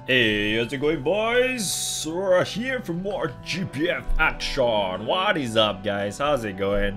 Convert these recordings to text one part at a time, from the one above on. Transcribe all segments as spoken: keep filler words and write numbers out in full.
Hey, how's it going, boys? We're here for more G P F action. What is up, guys? How's it going?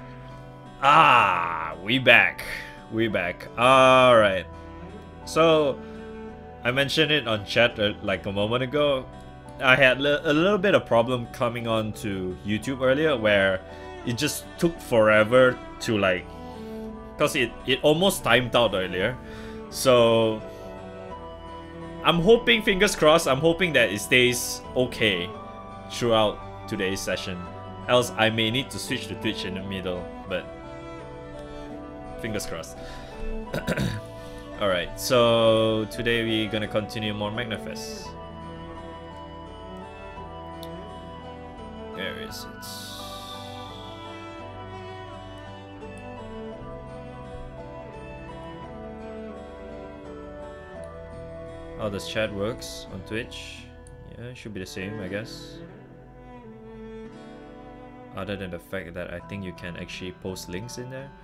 Ah, we back. We back. Alright. So, I mentioned it on chat uh, like a moment ago. I had li a little bit of problem coming on to YouTube earlier where it just took forever to like... Because it, it almost timed out earlier. So... I'm hoping, fingers crossed, I'm hoping that it stays okay throughout today's session. Else I may need to switch to Twitch in the middle, but fingers crossed. Alright, so today we're gonna continue more Magnafest. Where is it? How does chat works on Twitch? Yeah, it should be the same, I guess. Other than the fact that I think you can actually post links in there.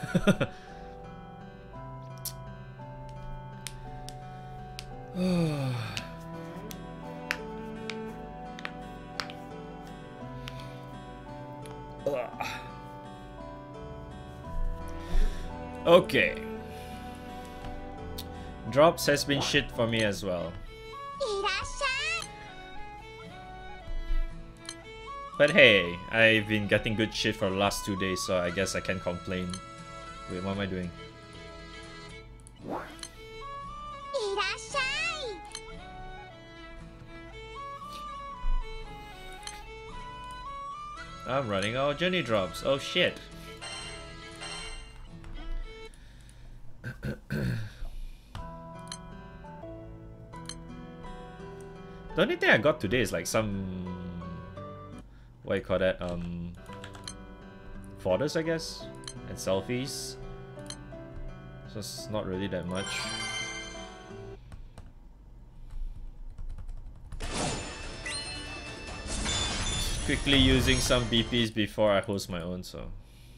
Okay. Drops has been shit for me as well. But hey, I've been getting good shit for the last two days, so I guess I can't complain. Wait, what am I doing? I'm running out of journey drops. Oh shit. The only thing I got today is like some, what do you call that, um, fodders, I guess, and selfies. So it's not really that much. Just quickly using some B Ps before I host my own, so.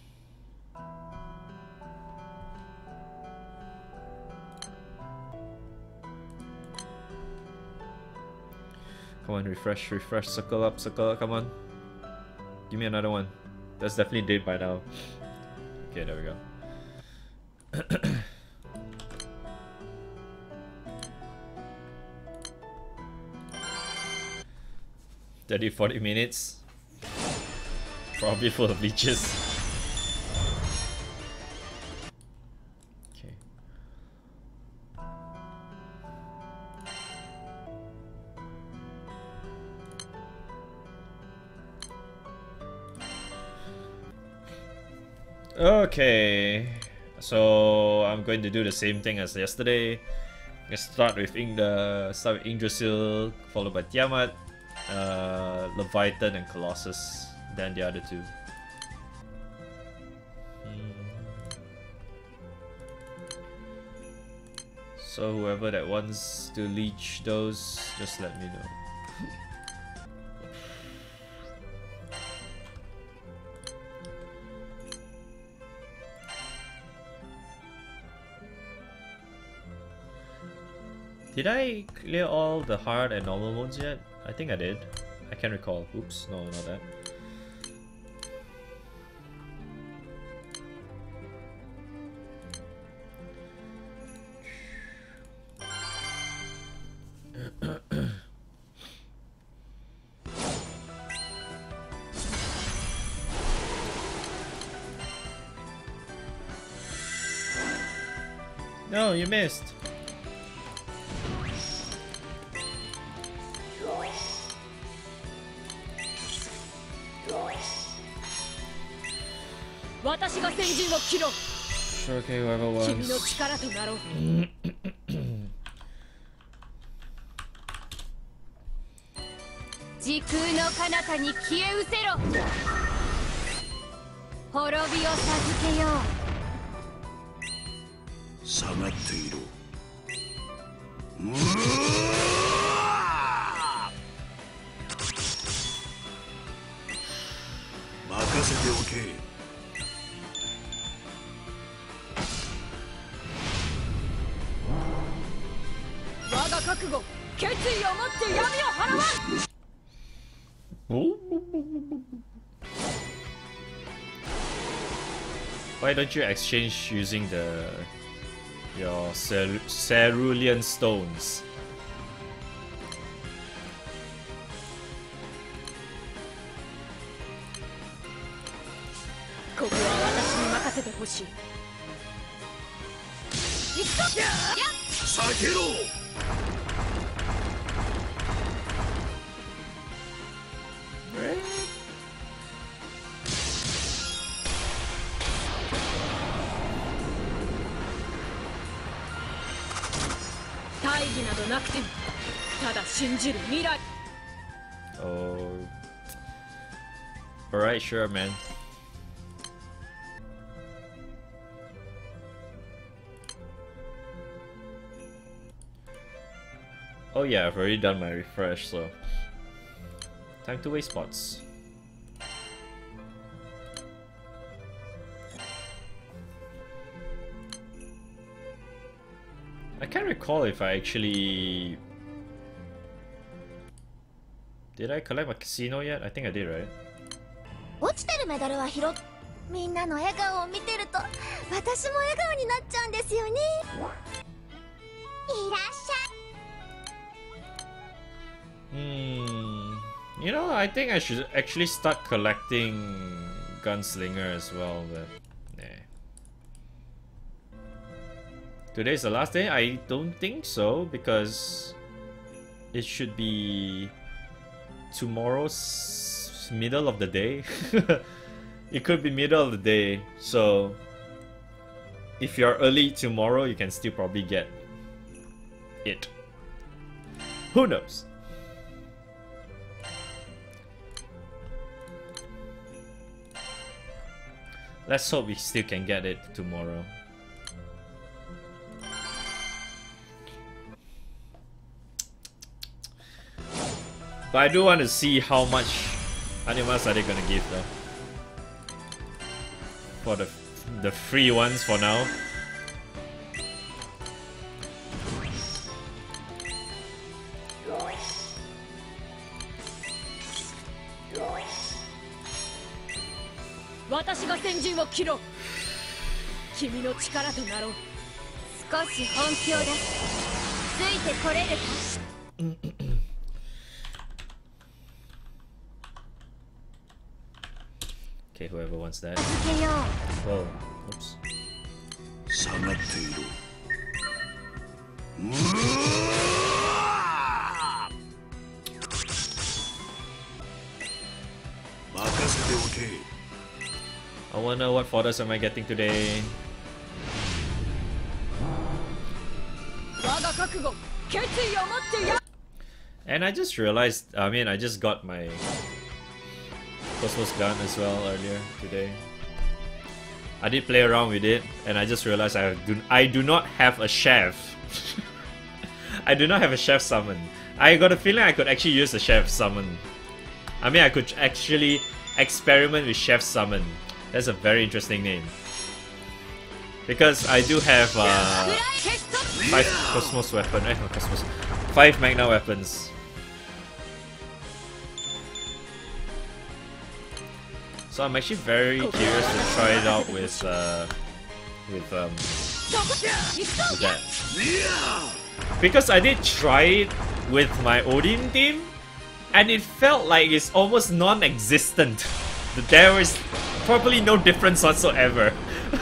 Come on, refresh, refresh, circle up, circle up, come on. Give me another one. That's definitely dead by now. Okay, there we go. thirty to forty minutes. Probably full of leeches. Okay, so I'm going to do the same thing as yesterday. Let's start with Ing the start with Yggdrasil, followed by Tiamat, uh, Leviathan, and Colossus. Then the other two. Hmm. So whoever that wants to leech those, just let me know. Did I clear all the hard and normal modes yet? I think I did. I can't recall. Oops, no, not that. No, you missed. Sure, okay, whoever wants. Why don't you exchange using the your cer cerulean stones? Oh. Alright, sure, man. Oh yeah, I've already done my refresh, so time to waste spots. I can't recall if I actually... Did I collect my casino yet? I think I did, right? 落ちてるメダルは拾っみんなの笑顔を見てると私も笑顔になっちゃうんですよね。いらっしゃい。 Hmm. You know, I think I should actually start collecting Gunslinger as well, but nah. Today's the last day? I don't think so, because it should be tomorrow's middle of the day. It could be middle of the day, so if you're early tomorrow, you can still probably get it. Who knows? Let's hope we still can get it tomorrow. But I do want to see how much animals are they gonna give though. For the the free ones for now. Okay, whoever wants that. Whoa, oops. I wonder what photos am I getting today. And I just realized, I mean, I just got my Cosmos gun as well earlier today. I did play around with it, and I just realized I do I do not have a chef. I do not have a chef summon. I got a feeling I could actually use a chef summon. I mean, I could actually experiment with chef summon. That's a very interesting name. Because I do have uh, five Cosmos weapon, eh, not Cosmos, five Magna weapons. So I'm actually very curious to try it out with uh, with um with that. Because I did try it with my Odin team, and it felt like it's almost non-existent. There was probably no difference whatsoever.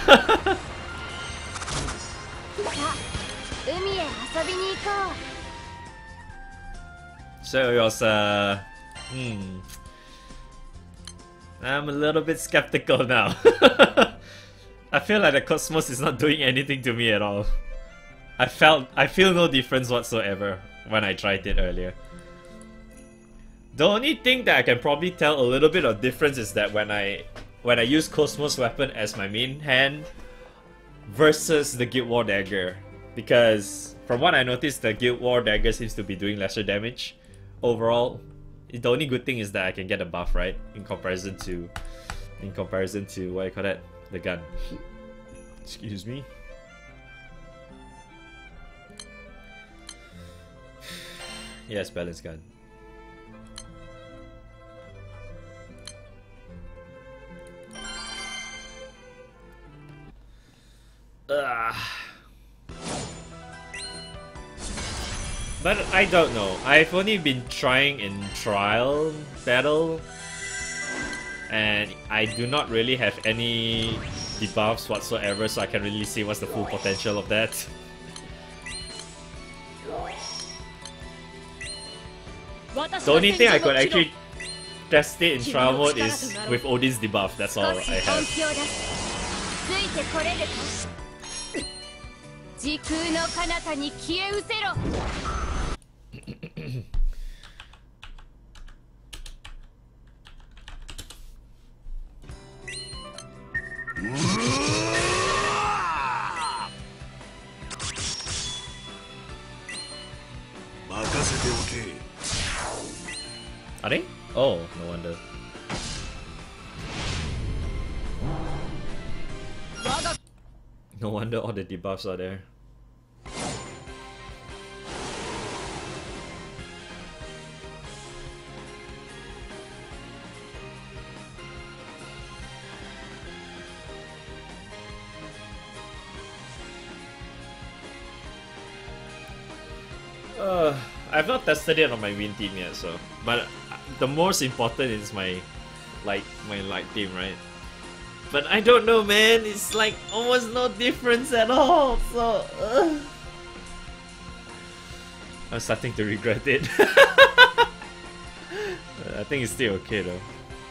So it was uh hmm. I'm a little bit skeptical now. I feel like the Cosmos is not doing anything to me at all. I felt I feel no difference whatsoever when I tried it earlier. The only thing that I can probably tell a little bit of difference is that when I when I use Cosmos weapon as my main hand versus the Guild War dagger, because from what I noticed, the Guild War dagger seems to be doing lesser damage overall. The only good thing is that I can get a buff, right? In comparison to in comparison to what do you call that? The gun. Excuse me. Yes, balance gun. Ugh. But I don't know. I've only been trying in trial battle, and I do not really have any debuffs whatsoever, so I can really see what's the full potential of that. The only thing I could actually test it in trial mode is with Odin's debuff. That's all I have. 時空の彼方に消え失せろ。 任せておけ。 Are they? Oh, no wonder. No wonder all the debuffs are there. Uh, I've not tested it on my win team yet, so but the most important is my like my light team, right? But I don't know, man. It's like almost no difference at all. So uh, I'm starting to regret it. I think it's still okay though.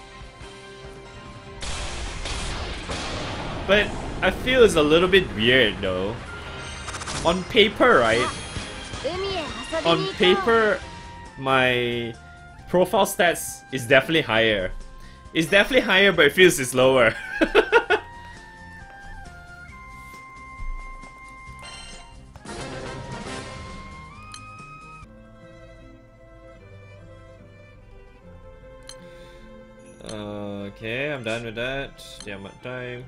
But I feel it's a little bit weird though. On paper, right? On paper, my profile stats is definitely higher. It's definitely higher, but it feels it's lower. Okay, I'm done with that. Tiamat time.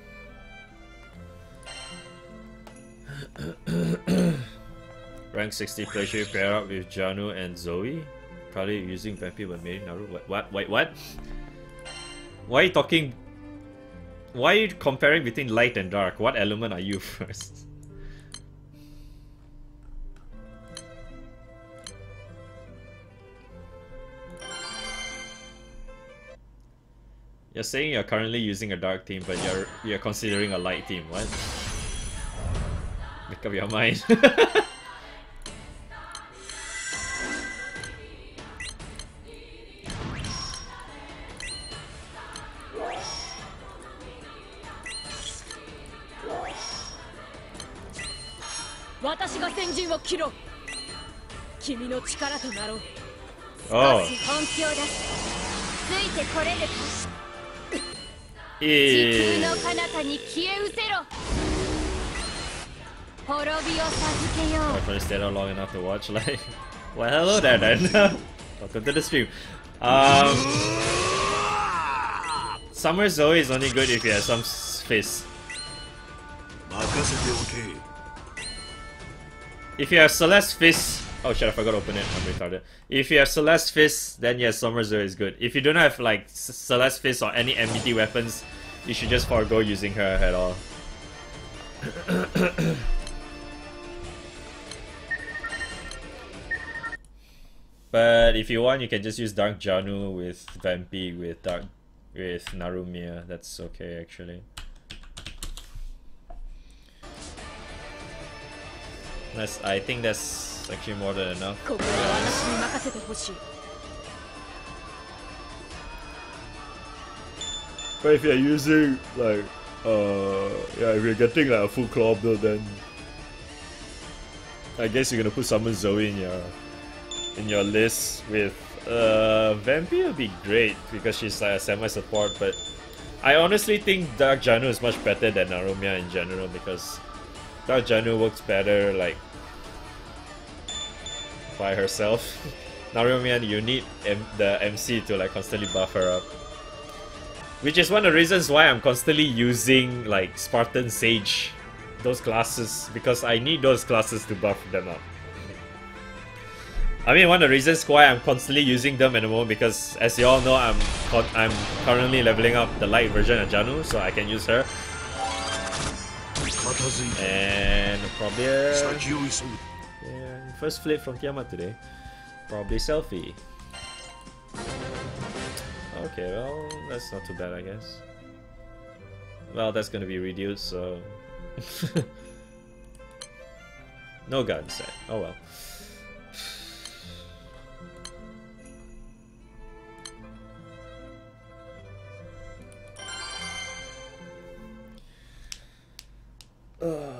Rank sixty pleasure pair up with Janu and Zoe. Probably using Vampy but maybe Naru. What? What? Wait, what? Why are you talking? Why are you comparing between light and dark? What element are you first? You're saying you're currently using a dark team, but you're you're considering a light team. What? Make up your mind. 私が先陣を切ろう。君の力となろう。 Oh. 少し本気を出す。ついてこれるか。 時空の彼方に消え失せろ。滅びを授けよう。 My friend stayed out long enough to watch. Like, well, hello there then. Welcome to the stream. Um, Summer Zoe is only good if you have some face. If you have Celeste Fist, oh shit, I forgot to open it. I'm retarded. If you have Celeste Fist, then yes, Summer Zoe is good. If you don't have like Celeste Fist or any M B T weapons, you should just forego using her at all. But if you want, you can just use Dark Janu with Vampy with Dark with Narumia. That's okay actually. That's, I think that's actually more than enough. But if you're using like uh yeah, if you're getting like a full claw build, then I guess you're gonna put Summon Zoe in your in your list with uh Vampy would be great because she's like a semi-support, but I honestly think Dark Janu is much better than Narumia in general because Dark Janu works better like by herself. Narumia, you need M the M C to like constantly buff her up. Which is one of the reasons why I'm constantly using like Spartan Sage, those classes, because I need those classes to buff them up. I mean, one of the reasons why I'm constantly using them at the moment, because as you all know, I'm I'm currently leveling up the light version of Janu, so I can use her. And probably uh, yeah, first flip from Kiamat today. Probably selfie. Okay, well, that's not too bad, I guess. Well, that's gonna be reduced, so no gun set. Oh well. Ugh.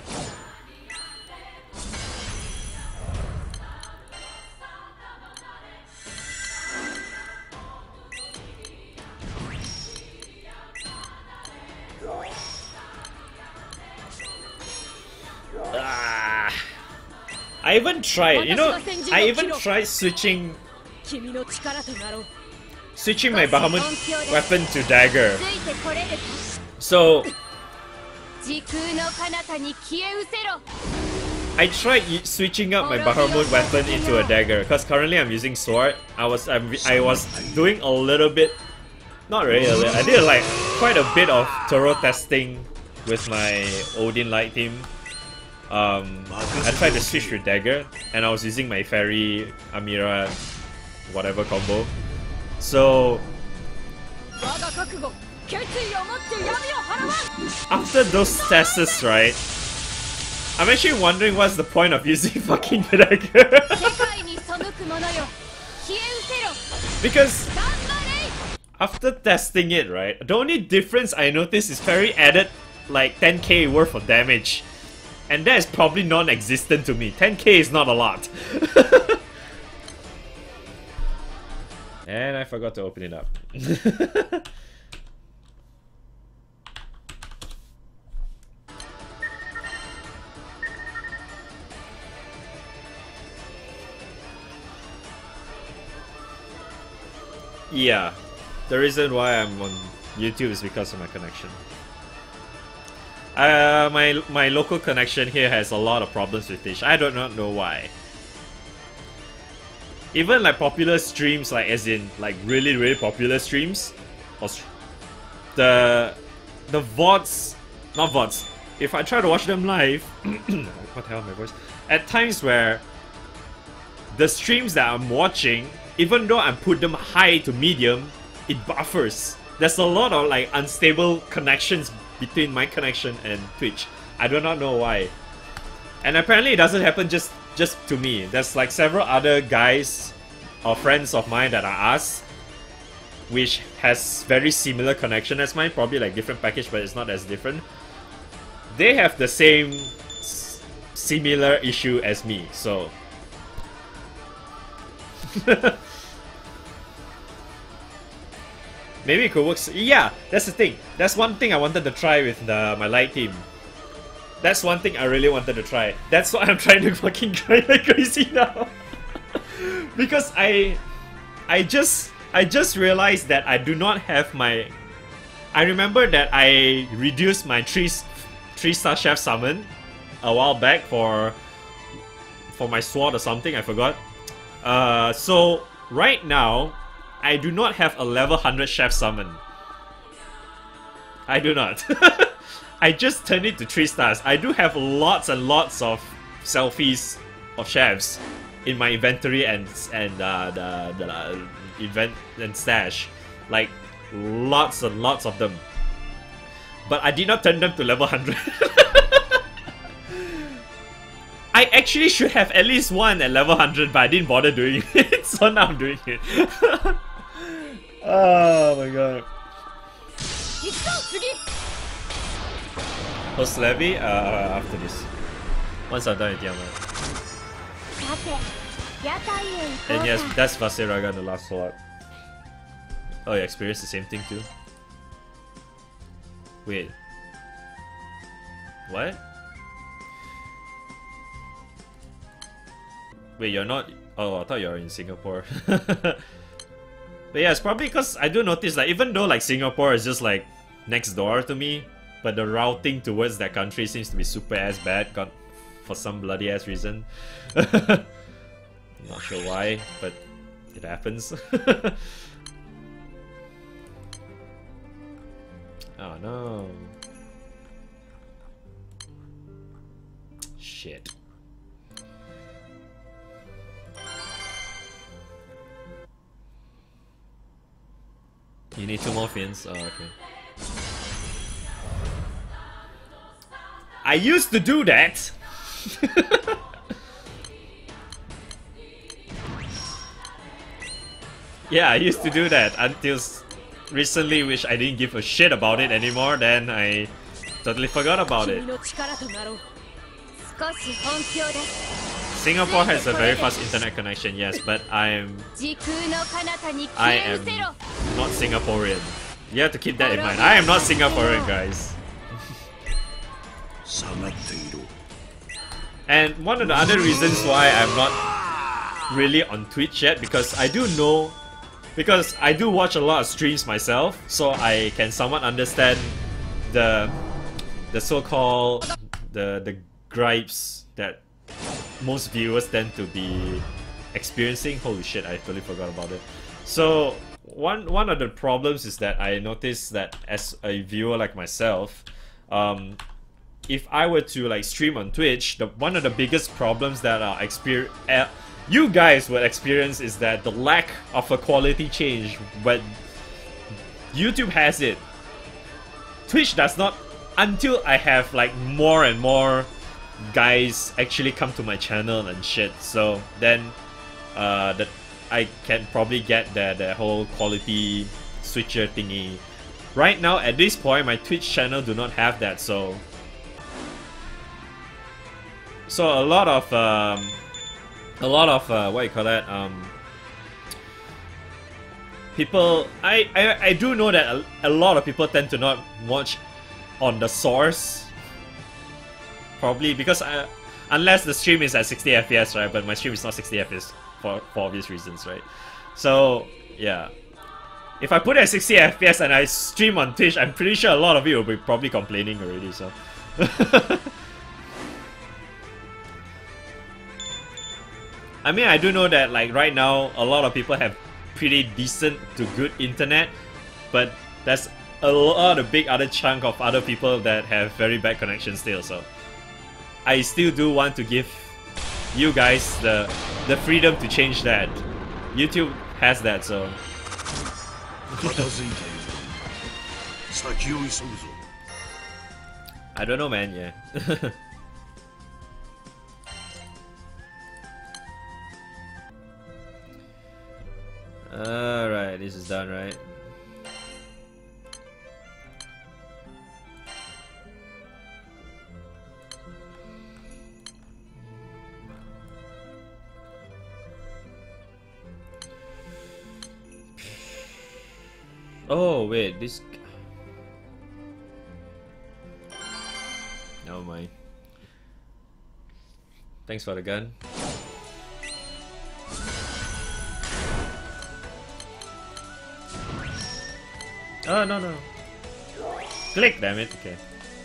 Ah. I even tried, you know, I even tried switching switching my Bahamut weapon to dagger. So I tried switching up my Bahamut weapon into a dagger because currently I'm using sword. I was I'm, I was doing a little bit, not really. I did like quite a bit of thorough testing with my Odin Light team. Um, I tried to switch to dagger, and I was using my Fairy Amira whatever combo. So after those tests, right, I'm actually wondering what's the point of using fucking dagger. Because after testing it, right, the only difference I noticed is Fairy added like ten K worth of damage. And that is probably non-existent to me. ten K is not a lot. And I forgot to open it up. Yeah, the reason why I'm on YouTube is because of my connection. Uh, my my local connection here has a lot of problems with Twitch. I do not know why. Even like popular streams, like as in like really really popular streams, or st the the V O Ds, not V O Ds. If I try to watch them live, what the hell, my voice? At times where the streams that I'm watching, even though I put them high to medium, it buffers. There's a lot of like unstable connections between my connection and Twitch. I do not know why. And apparently it doesn't happen just just to me. There's like several other guys or friends of mine that I asked, which has very similar connection as mine, probably like different package, but it's not as different. They have the same s similar issue as me, so maybe it could work. Yeah, that's the thing. That's one thing I wanted to try with the, my light team. That's one thing I really wanted to try. That's what I'm trying to fucking try like crazy now. Because I, I just, I just realized that I do not have my. I remember that I reduced my three, three star chef summon a while back for, for my sword or something. I forgot. Uh, so right now, I do not have a level one hundred chef summon. I do not. I just turned it to three stars. I do have lots and lots of selfies of chefs in my inventory and and uh, the, the uh, event and stash. Like lots and lots of them. But I did not turn them to level one hundred. I actually should have at least one at level one hundred, but I didn't bother doing it. So now I'm doing it. Oh my god. Host Levy, uh, after this. Once I'm done with Yama. And yes, that's Vaseraga in the last slot. Oh, you experienced the same thing too? Wait. What? Wait, you're not... Oh, I thought you were in Singapore. But yeah, it's probably because I do notice, like, even though like Singapore is just like next door to me, but the routing towards that country seems to be super ass bad for some bloody ass reason. Not sure why, but it happens. Oh no. Shit. You need two more fins? Oh, okay. I used to do that! Yeah, I used to do that until recently, which I didn't give a shit about it anymore, then I totally forgot about it. Singapore has a very fast internet connection, yes, but I'm... I am not Singaporean. You have to keep that in mind. I am not Singaporean, guys. And one of the other reasons why I'm not really on Twitch yet, because I do know... Because I do watch a lot of streams myself, so I can somewhat understand the the so-called the the gripes that most viewers tend to be experiencing. Holy shit, I totally forgot about it. So one one of the problems is that I noticed that as a viewer like myself, um, if I were to like stream on Twitch, the one of the biggest problems that I experience. Uh, you guys will experience is that the lack of a quality change when YouTube has it. Twitch does not, until I have like more and more guys actually come to my channel and shit. So then uh, that I can probably get the, the whole quality switcher thingy. Right now at this point my Twitch channel do not have that, so so a lot of um, a lot of uh, what you call that um, people I, I I do know that a, a lot of people tend to not watch on the source, probably because I, unless the stream is at sixty F P S, right? But my stream is not sixty F P S for, for obvious reasons, right? So yeah, if I put it at sixty F P S and I stream on Twitch, I'm pretty sure a lot of you will be probably complaining already, so I mean, I do know that like right now a lot of people have pretty decent to good internet, but there's a lot of big other chunk of other people that have very bad connections still, so I still do want to give you guys the the freedom to change that. YouTube has that, so I don't know, man. Yeah. Alright, this is done, right? Oh wait, this... Never mind. Thanks for the gun. Oh, no, no. Click, damn it. Okay.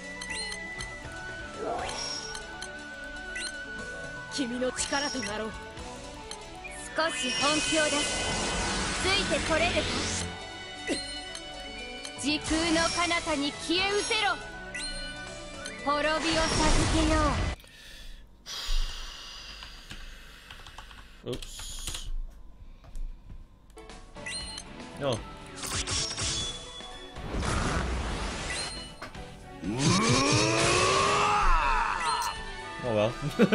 Oops. No. Oh well.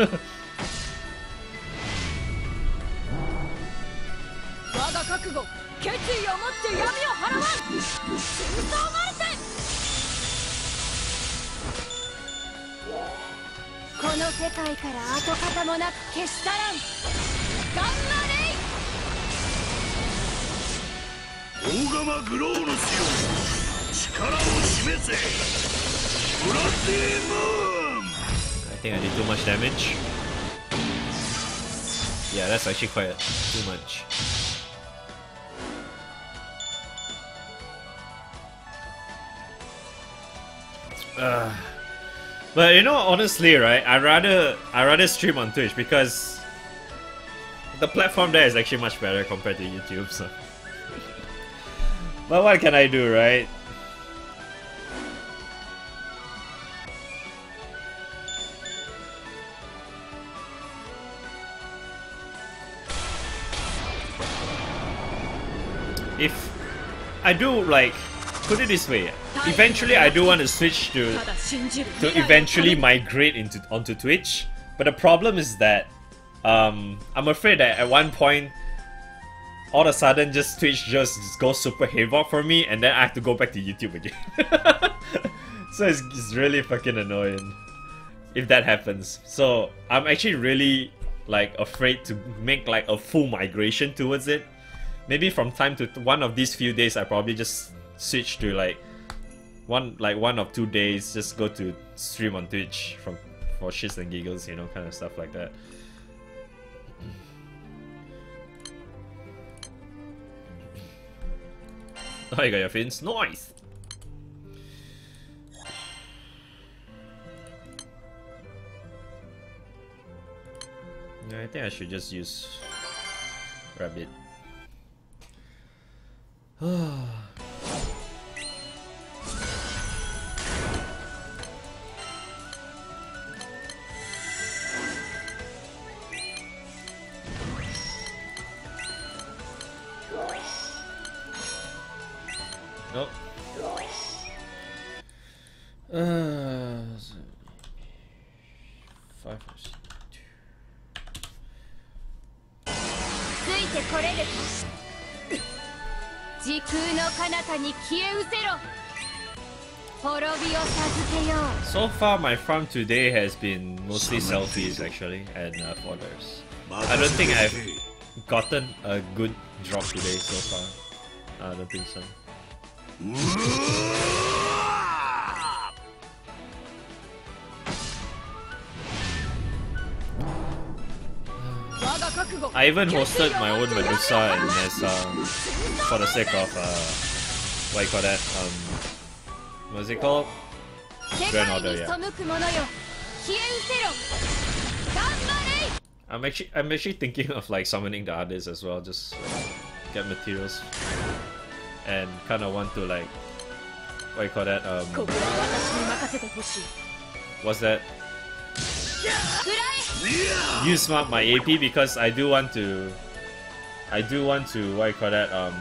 I think I did too much damage. Yeah, that's actually quite too much. Uh, but you know, honestly, right? I rather I rather stream on Twitch because The platform there is actually much better compared to YouTube, so. But what can I do, right? If I do, like, put it this way, eventually I do want to switch to to eventually migrate into onto Twitch, but the problem is that um, I'm afraid that at one point all of a sudden just Twitch just goes super haywire for me, and then I have to go back to YouTube again. So it's, it's really fucking annoying if that happens. So I'm actually really like afraid to make like a full migration towards it. Maybe from time to one of these few days, I probably just switch to like one like one or two days, just go to stream on Twitch from for shits and giggles, you know, kind of stuff like that. Oh, you got your fins? Nice! Yeah, I think I should just use Rabbit. Nope. Uh, five percent. ついてこれる時空の彼方に消え失せろ滅びを授けよう So far, my farm today has been mostly selfies actually, and uh, fodders. I don't think I've gotten a good drop today so far. I don't think so. I even hosted my own Medusa in Nessa for the sake of uh, what you call that? Um, what's it called? Grand Order, yeah. I'm actually I'm actually thinking of like summoning the others as well, just like, get materials and kind of want to like what you call that? Um, what's that? Use my, my A P because I do want to I do want to what you call that um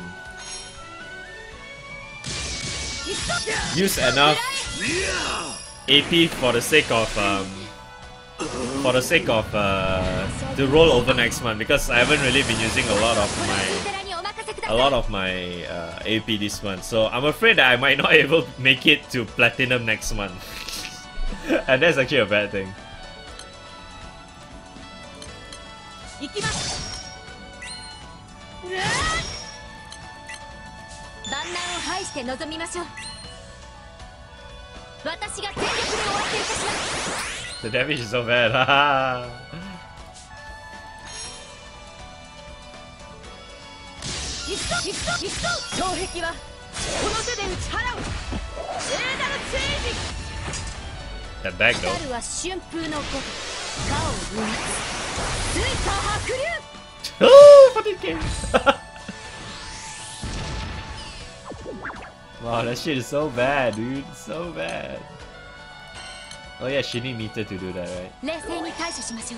use enough A P for the sake of um for the sake of uh to roll over next month, because I haven't really been using a lot of my a lot of my uh, A P this month, so I'm afraid that I might not able to make it to platinum next month. And that's actually a bad thing. 行きます万難を排して臨みましょう私が全力でお分けいたします The damage is so bad, haha. 行くぞ行くぞ行くぞ障壁はこの手で打ち払う聖なるチェンジ That back though. 光は春風のごとく我を生みついた白龍 Oh, fucking game. Wow, that shit is so bad, dude. So bad. Oh yeah, she need meter to do that, right? 冷静に対処しましょう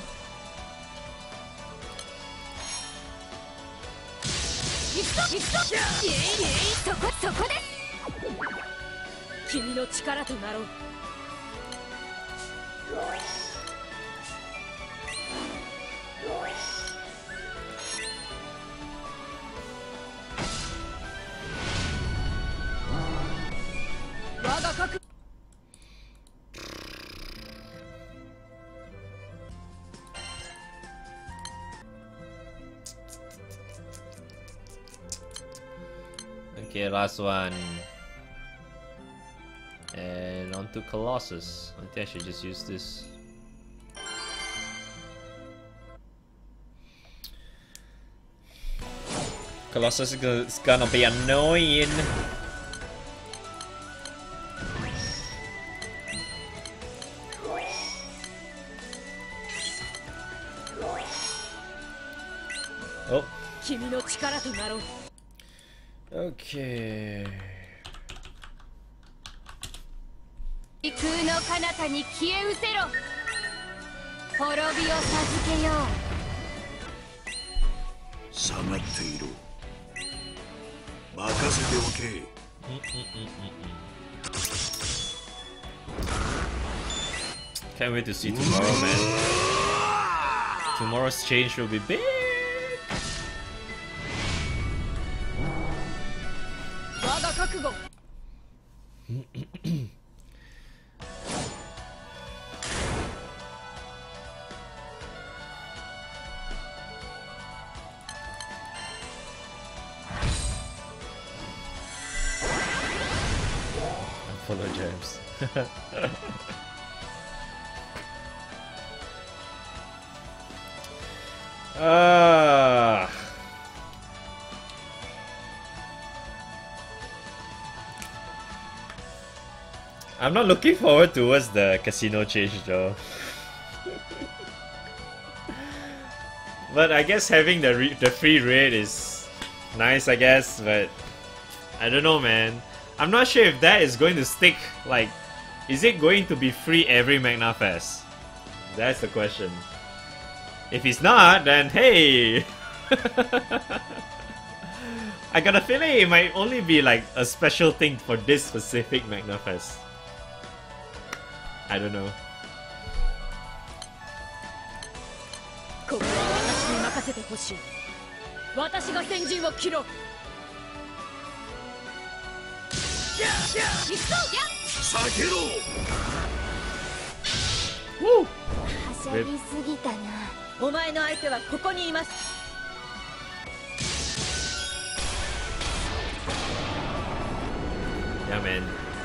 行くぞ行くぞイエイイエイそこそこです君の力となろう Okay, last one. And on to Colossus. I think I should just use this. Colossus is gonna be annoying. 君の力となろう。 Okay. 時空の彼方に消え失せろ。滅びを授けよう。 下がっていろ。任せておけ。 Can't wait to see tomorrow, man. Tomorrow's change will be big. Follow James. Ah. I'm not looking forward towards the casino change though. But I guess having the re the free raid is nice, I guess. But I don't know, man. I'm not sure if that is going to stick. Like, is it going to be free every Magna Fest? That's the question. If it's not, then hey! I got a feeling it might only be like a special thing for this specific Magna Fest. I don't know. ここは私に任せてほしい。私が先陣を切ろう。行くぞ。 避けろ。 Woo! はしゃぎすぎたな。お前の相手はここにいます。 Yeah, man.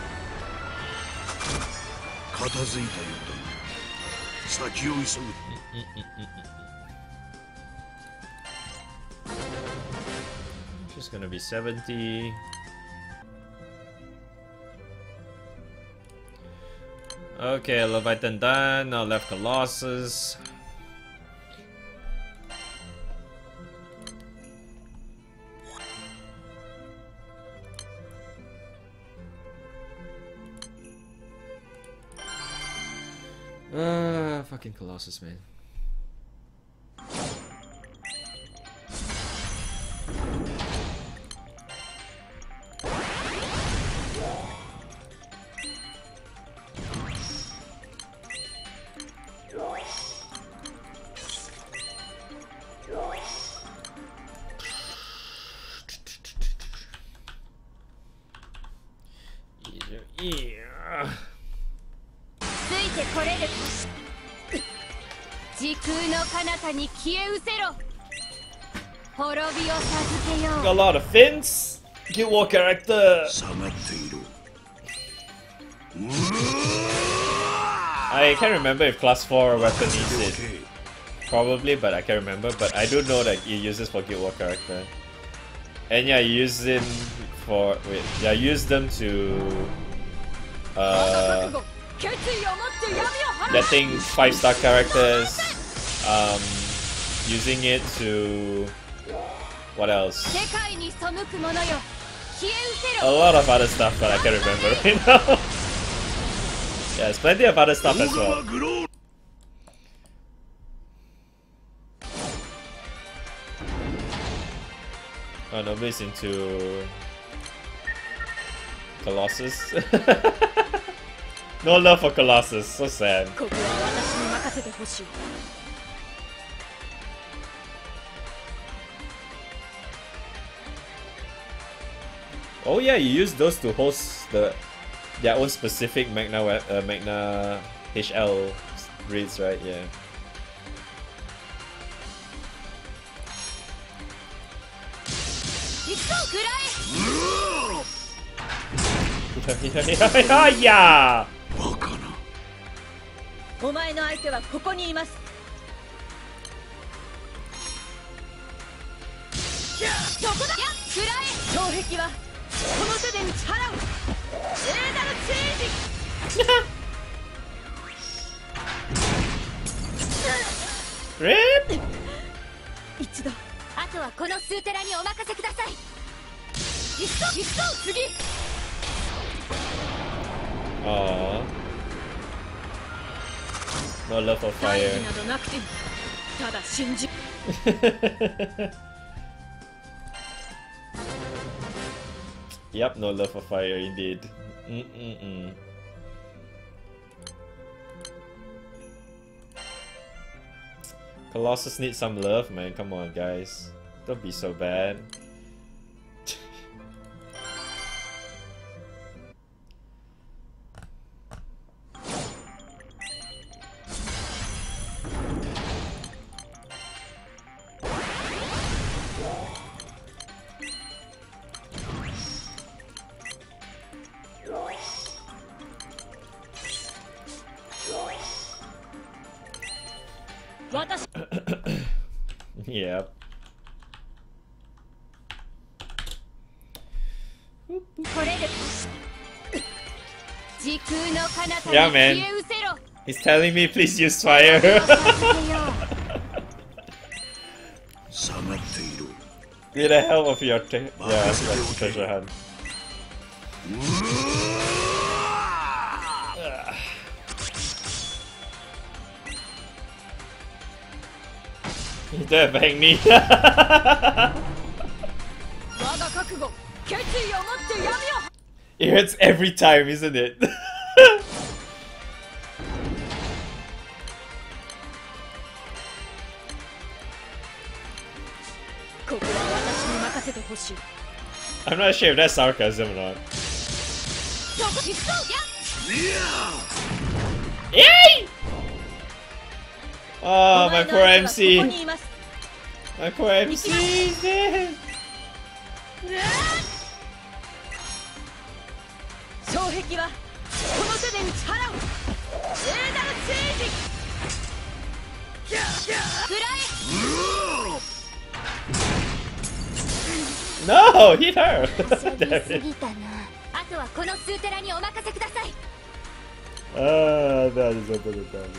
片付いたようだ。先を急ぐ。 Just gonna be seventy. Okay, Leviathan done. Now left Colossus. Ah, fucking Colossus, man. Yeah. ついてこれる。時空の彼方に消え失せろ。滅びを授けよう。 Got a lot of fins. Guild War character. 下がっていろ。 I can't remember if class four weapon needs it. Probably, but I can't remember. But I do know that it uses for Guild War character. And yeah, you use them for wait. Yeah, use them to uh getting five star characters. Um, using it to what else? A lot of other stuff that I can't remember right now. Yeah, there's plenty of other stuff as well. Oh, nobody's into Colossus. No love for Colossus, so sad. Oh yeah, you use those to host the their own specific Magna uh, Magna H L raids, right? Yeah. Yeah. バカな。 お前の相手はここにいます。そこだ。食らえ。障壁はこの手で打ち払う。エーダルチェンジ。 Rip. 一度。あととはこのスーテラにお任せください。行くぞ行くぞ次。 Aww. No love for 大 fire. 義などなくてもただ信じ Yep, no love for fire indeed. Mm-mm-mm. Colossus needs some love, man. Come on, guys. Don't be so bad. Yep. Yeah, man. He's telling me please use fire. 下がっていろ。 With the help of your t yeah, that's like treasure hunt. He's there, bang me. It hurts every time, isn't it? I'm not sure if that's sarcasm or not. Yay! Oh, my poor M C. My poor M C is dead. No, hit her. Damn it. Ah, that is open the time.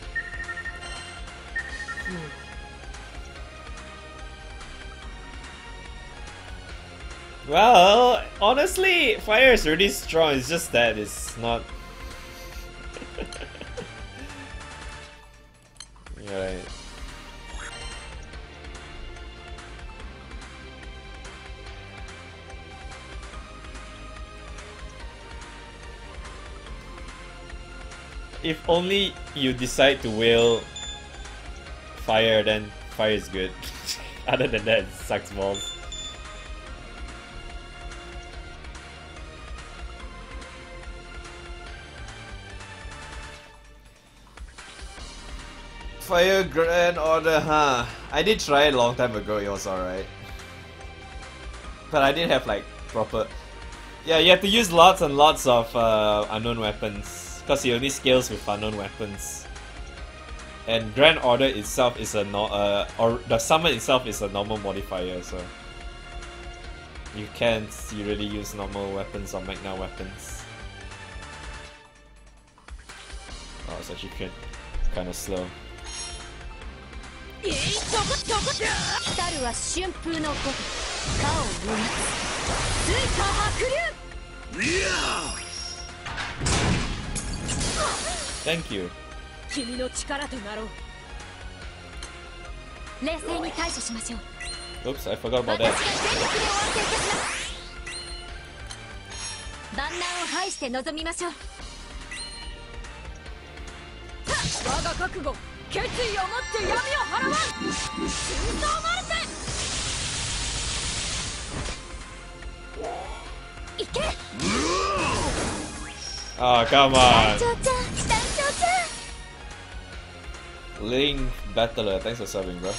Well, honestly, fire is really strong. It's just that it's not. Right. If only you decide to will fire, then fire is good. Other than that, it sucks balls. Fire Grand Order, huh? I did try it a long time ago, it was alright. But I didn't have like proper... Yeah, you have to use lots and lots of uh, unknown weapons. Because he only scales with unknown weapons. And Grand Order itself is a no uh, or the summon itself is a normal modifier, so you can't really use normal weapons or Magna weapons. Oh, it's actually kind of slow. Thank you. Oops, I forgot about that. Oh, come on. Link Battler, thanks for subbing, bro.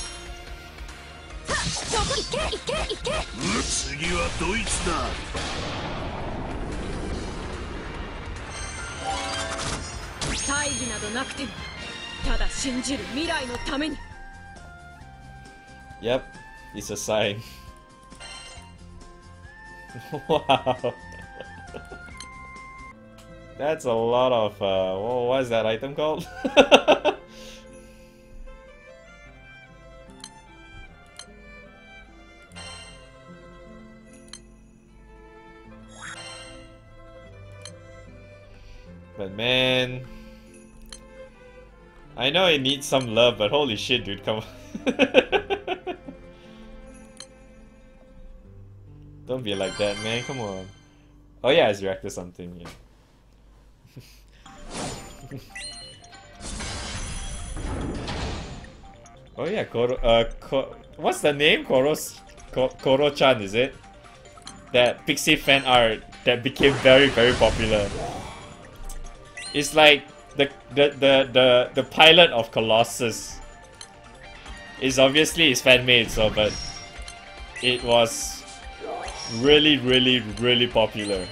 Yep, it's a sign. Wow. That's a lot of, uh, what is that item called? Man. I know it needs some love, but holy shit, dude, come on. Don't be like that, man, come on. Oh yeah, it's reacted something, yeah. Oh yeah, Koro, uh, Ko what's the name? Koros, Ko Koro-chan, is it? That Pixie fan art that became very, very popular. It's like the the the the, the pilot of Colossus. It's obviously it's fan made, so but it was really, really, really popular.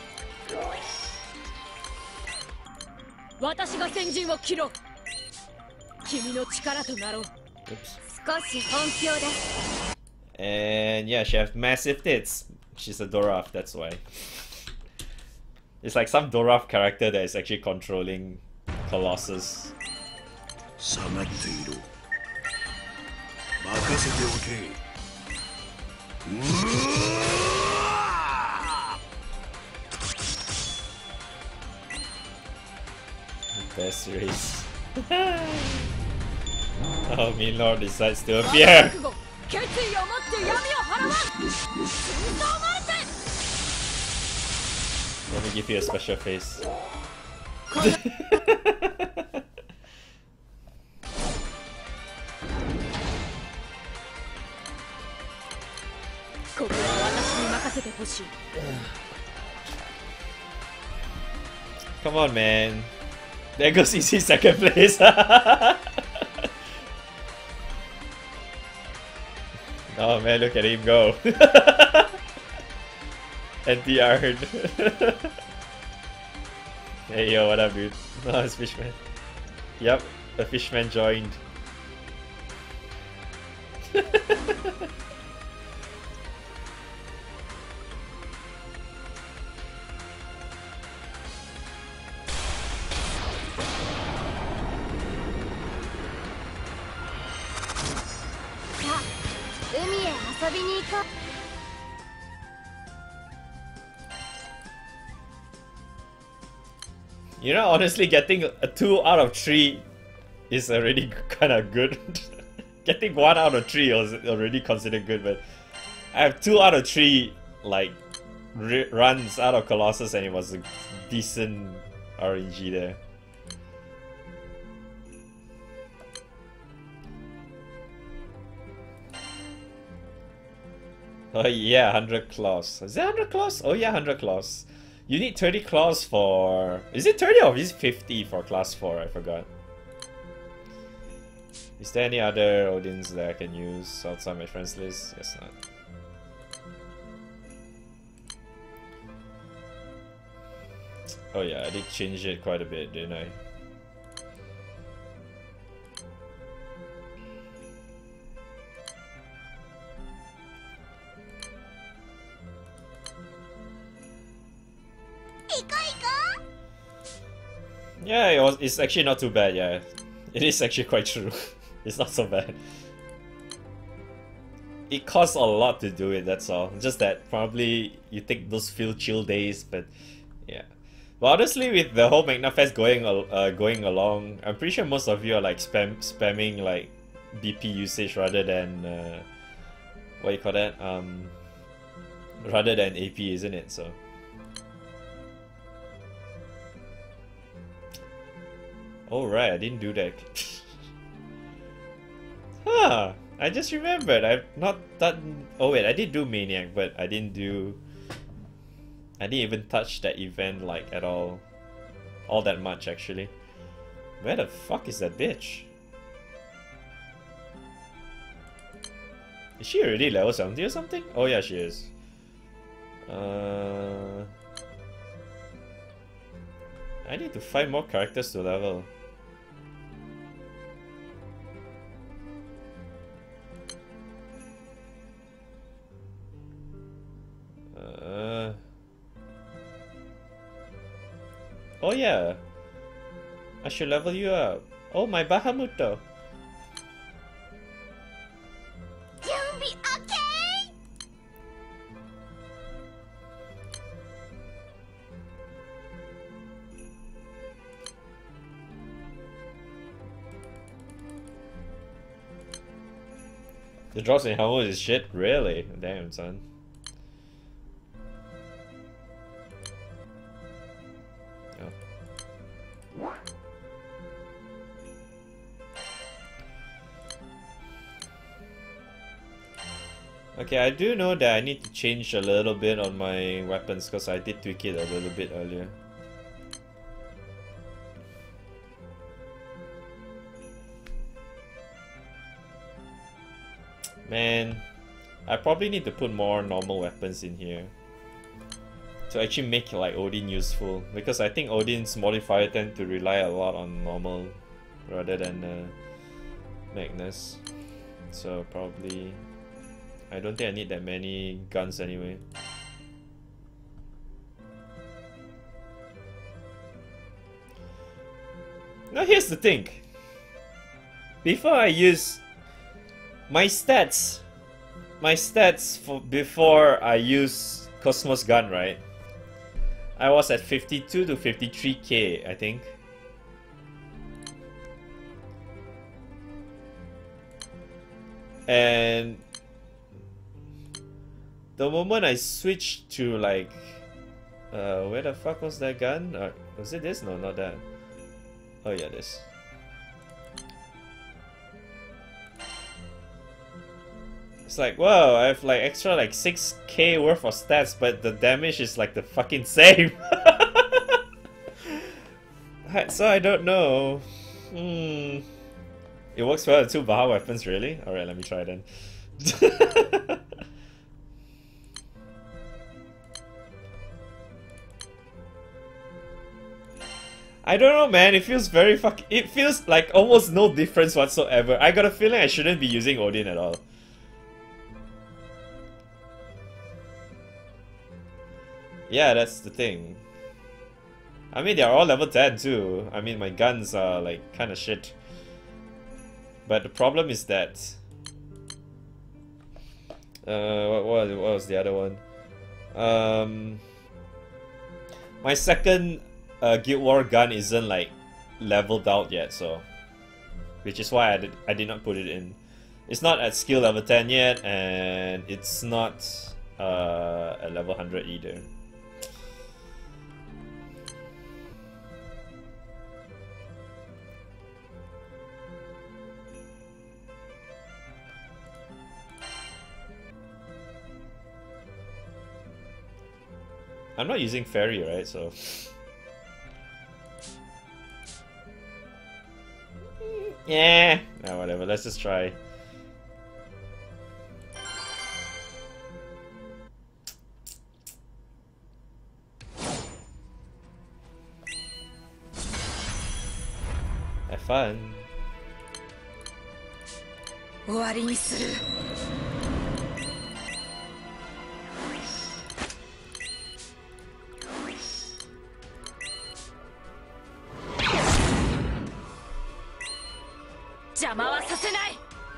私が先陣を切ろう。君の力となろう。 Oops. 少し本気を出す。 And yeah, she has massive tits. She's a Doraf, that's why. It's like some Doraf character that is actually controlling Colossus. 下がっていろ。任せておけ。うわー Best race. Oh, Mean Lord decides to appear. 決意を持って闇を払わん。戦闘マウンテン。 Let me give you a special face. ここは私に任せてほしい。 Come on, man. There goes easy second place. Oh man, look at him go. Anti-Ard. Hey yo, what up, dude? Oh, it's Fishman. Yep, the Fishman joined. You know, honestly, getting a two out of three is already kind of good. Getting one out of three was already considered good, but I have two out of three like runs out of Colossus, and it was a decent R N G there. Oh yeah, one hundred claws. Is that one hundred claws? Oh yeah, one hundred claws. You need thirty claws for... Is it thirty or is it fifty for class four? I forgot. Is there any other Odins that I can use outside my friends list? Yes, not. Oh yeah, I did change it quite a bit, didn't I? Yeah, it was, it's actually not too bad, yeah. It is actually quite true. It's not so bad. It costs a lot to do it, that's all. Just that probably you take those few chill days, but yeah. But honestly, with the whole MagnaFest going uh, going along, I'm pretty sure most of you are like spam spamming like B P usage rather than uh, what you call that? Um, rather than A P, isn't it? So. Oh right, I didn't do that. Huh, I just remembered, I've not done... Oh wait, I did do Maniac, but I didn't do... I didn't even touch that event like at all. All that much actually. Where the fuck is that bitch? Is she already level seventy or something? Oh yeah, she is. Uh... I need to find more characters to level. Uh... Oh yeah, I should level you up. Oh, my Bahamut though. You'll be okay. The drops in Helmut is shit? Really? Damn, son. Oh. Okay, I do know that I need to change a little bit on my weapons because I did tweak it a little bit earlier. Man, I probably need to put more normal weapons in here to actually make like Odin useful, because I think Odin's modifier tend to rely a lot on normal rather than uh, Magnus. So probably I don't think I need that many guns anyway. Now here's the thing. Before I use my stats, my stats for before I use Cosmos gun, right? I was at fifty-two to fifty-three K, I think. And the moment I switched to like, uh, where the fuck was that gun? Uh, was it this? No, not that. Oh yeah, this. It's like, whoa, I have like extra like six K worth of stats, but the damage is like the fucking same. So I don't know. Hmm. It works well with two Baja weapons, really? Alright, let me try then. I don't know, man. It feels very fuck. It feels like almost no difference whatsoever. I got a feeling I shouldn't be using Odin at all. Yeah, that's the thing. I mean, they're all level ten too. I mean, my guns are like kind of shit. But the problem is that... Uh, what, what, what was the other one? Um, my second uh, Guild War gun isn't like leveled out yet, so... Which is why I did, I did not put it in. It's not at skill level ten yet, and it's not uh, at level one hundred either. I'm not using Fairy, right? So... yeah, nah, whatever, let's just try. Have fun. 終わりにする。邪魔はさせない。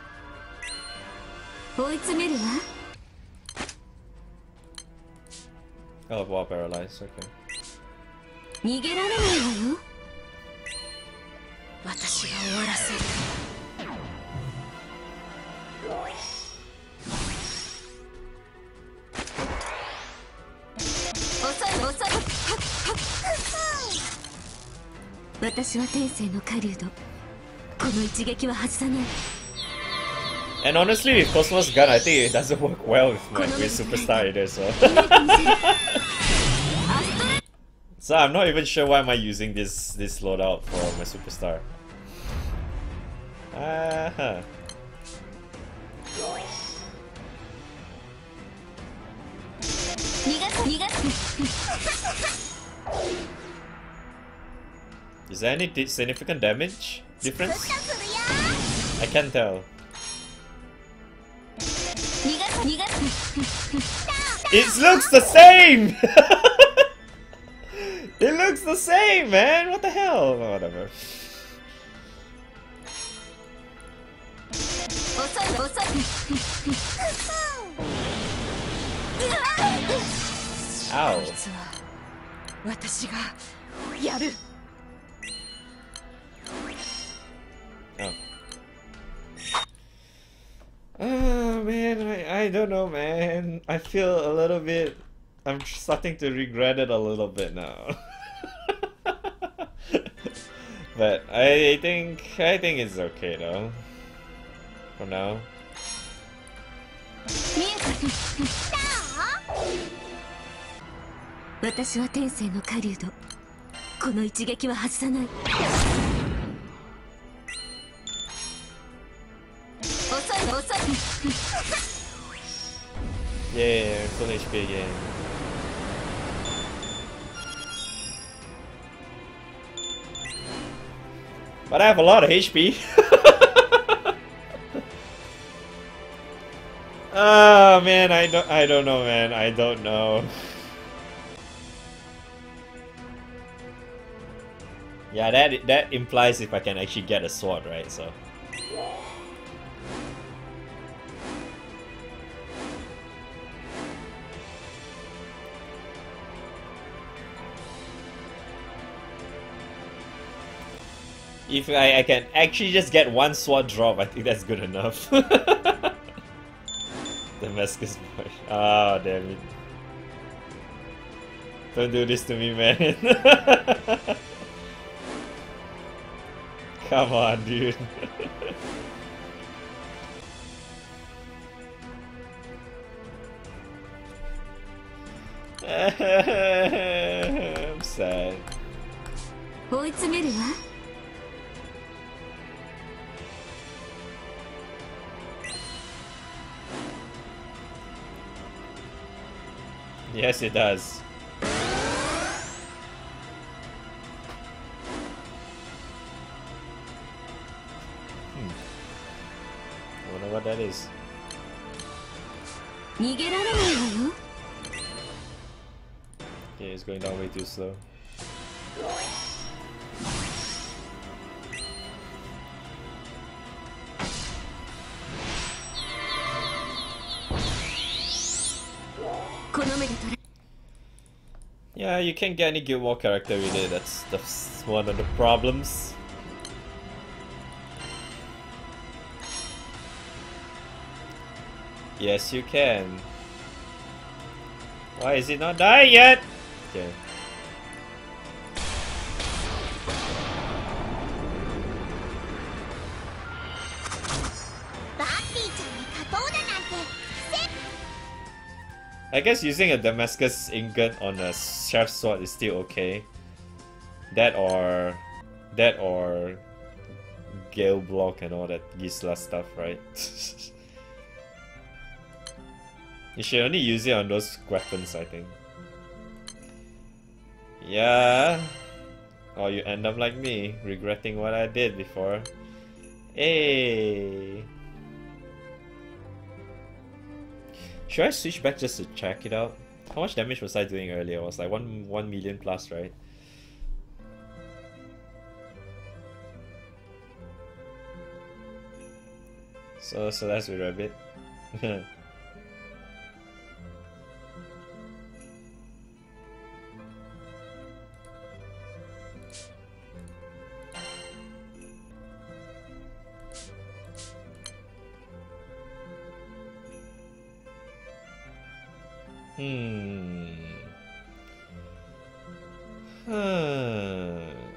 追い詰めるわ。 Oh, wall paralyzed, okay. 逃げられないわよ。私が終わらせる。遅い遅い。私は天性の狩人。この一撃は外さない。 And honestly, with Cosmos gun, I think it doesn't work well with my with Superstar either, so... So I'm not even sure why am I using this this loadout for my Superstar. Uh-huh. Is there any significant damage difference? I can't tell. It looks the same! It looks the same, man! What the hell? Oh, whatever. Ow. Oh. Uh... I don't know, man. I feel a little bit... I'm starting to regret it a little bit now. But I think... I think it's okay though. For now. 私は天性の狩人。この一撃は外さない。遅い遅い。 Yeah, full H P again. But I have a lot of H P. Ah, man, I don't I don't know, man. I don't know. Yeah, that that implies if I can actually get a sword, right? So if I, I can actually just get one sword drop, I think that's good enough. Damascus boy. Ah, damn it. Don't do this to me, man. Come on, dude. I'm sad. 追い詰めるわ。 Yes, it does. Hmm. I wonder what that is. 逃げられないわよ。 Okay, it's going down way too slow. Yeah, you can't get any Guild War character with it. That's that's one of the problems. Yes, you can. Why is it not dying yet? Okay. I guess using a Damascus ingot on a Chef's Sword is still okay. That or... That or... Gale Block and all that Gisla stuff, right? You should only use it on those weapons, I think. Yeah. Or you end up like me, regretting what I did before. Hey. Should I switch back just to check it out? How much damage was I doing earlier? It was like one one million plus, right? So so that's with Rabbit. Hmm. Huh.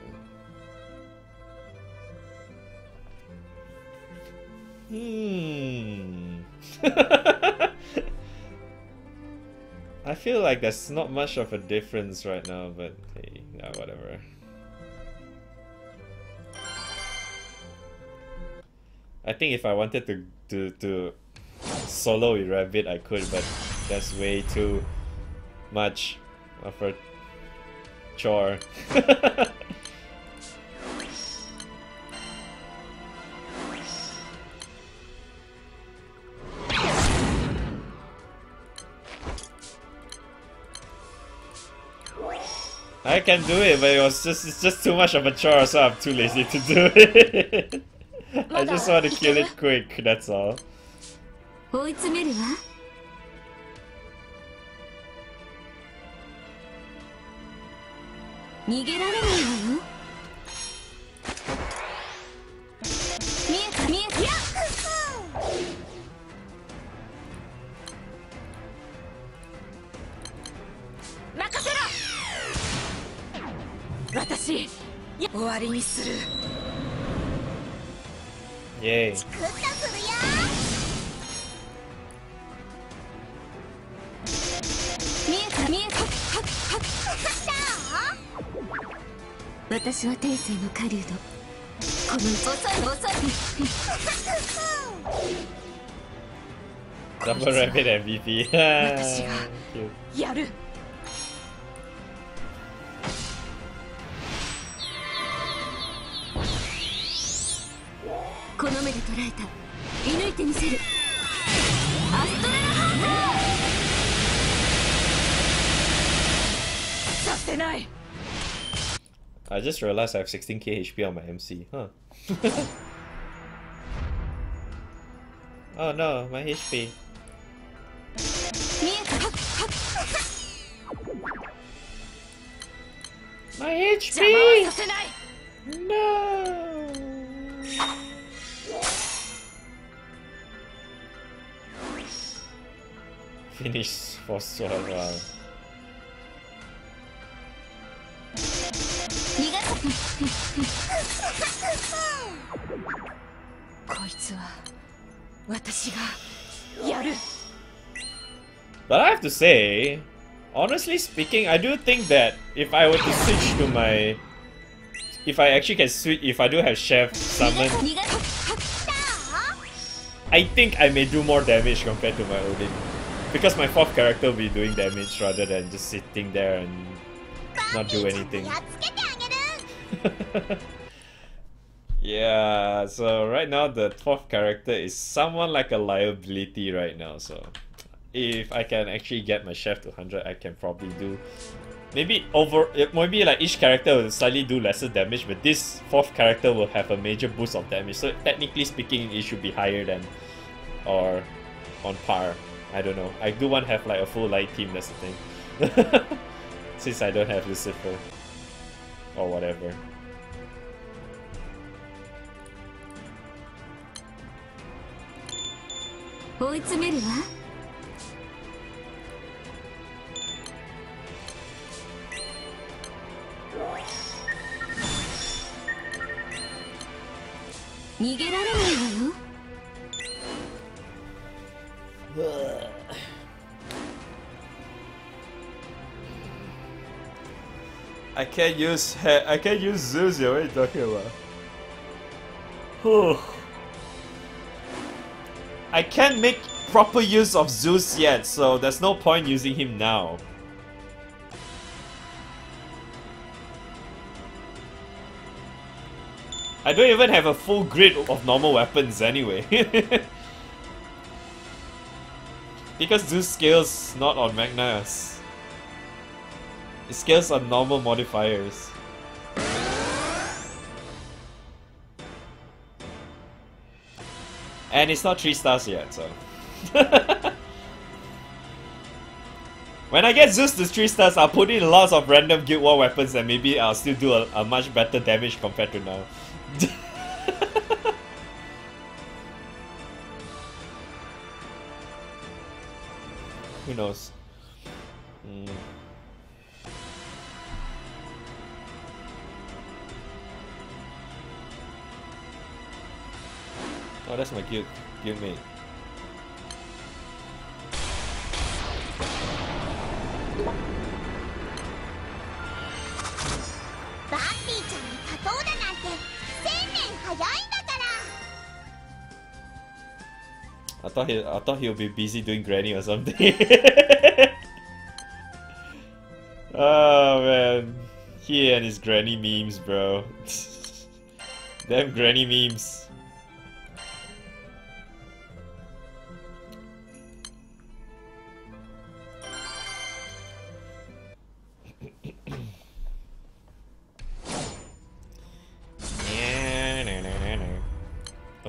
Hmm. I feel like there's not much of a difference right now, but hey, nah, whatever. I think if I wanted to to to solo with Rabbit, I could, but that's way too much of a chore. I can do it, but it was just it's just too much of a chore, so I'm too lazy to do it. I just want to kill it quick, that's all. 追い詰めるわ。逃げられないわよ。見えた見えた。 わりにする。 Yay. クッとするよ。 見えた見えた。私は天性の狩人。この遅い遅い。 Double Rapid M V P. 私が Cute. やる。この目で捉えた。射抜いてみせる。アストラルハンター。させない。 I just realized I have sixteen K H P on my M C. Huh. Oh no, my H P. 見えた。 My H 邪魔は P! させない。 No! Finish for so long. 逃がす。こいつは私がやる。 But I have to say, honestly speaking, I do think that if I were to switch to my... If I actually can switch, if I do have Chef summon, 逃がす。 I think I may do more damage compared to my Odin. Because my fourth character will be doing damage rather than just sitting there and not do anything. やっつけてあげる。 Yeah, so right now the fourth character is somewhat like a liability right now, so if I can actually get my chef to one hundred, I can probably do maybe over maybe like each character will slightly do lesser damage, but this fourth character will have a major boost of damage, so technically speaking it should be higher than or on par. I don't know. I do want to have like a full light team, that's the thing. Since I don't have Lucifer or whatever. 追い詰めるわ。逃げられないわよ。 I can't use I can't use Zeus. What are you talking about? I can't make proper use of Zeus yet, so there's no point using him now. I don't even have a full grid of normal weapons anyway. Because Zeus scales not on Magnus. It scales on normal modifiers. And it's not three stars yet, so. When I get Zeus to three stars, I'll put in lots of random Guild War weapons and maybe I'll still do a, a much better damage compared to now. Who knows? Mm. Oh, that's my guild, guild mate. バンビーちゃんに勝とうだなんて千年早いんだから。 I thought he, I thought he'll be busy doing granny or something. Oh man, he and his granny memes, bro. Damn granny memes. Oh.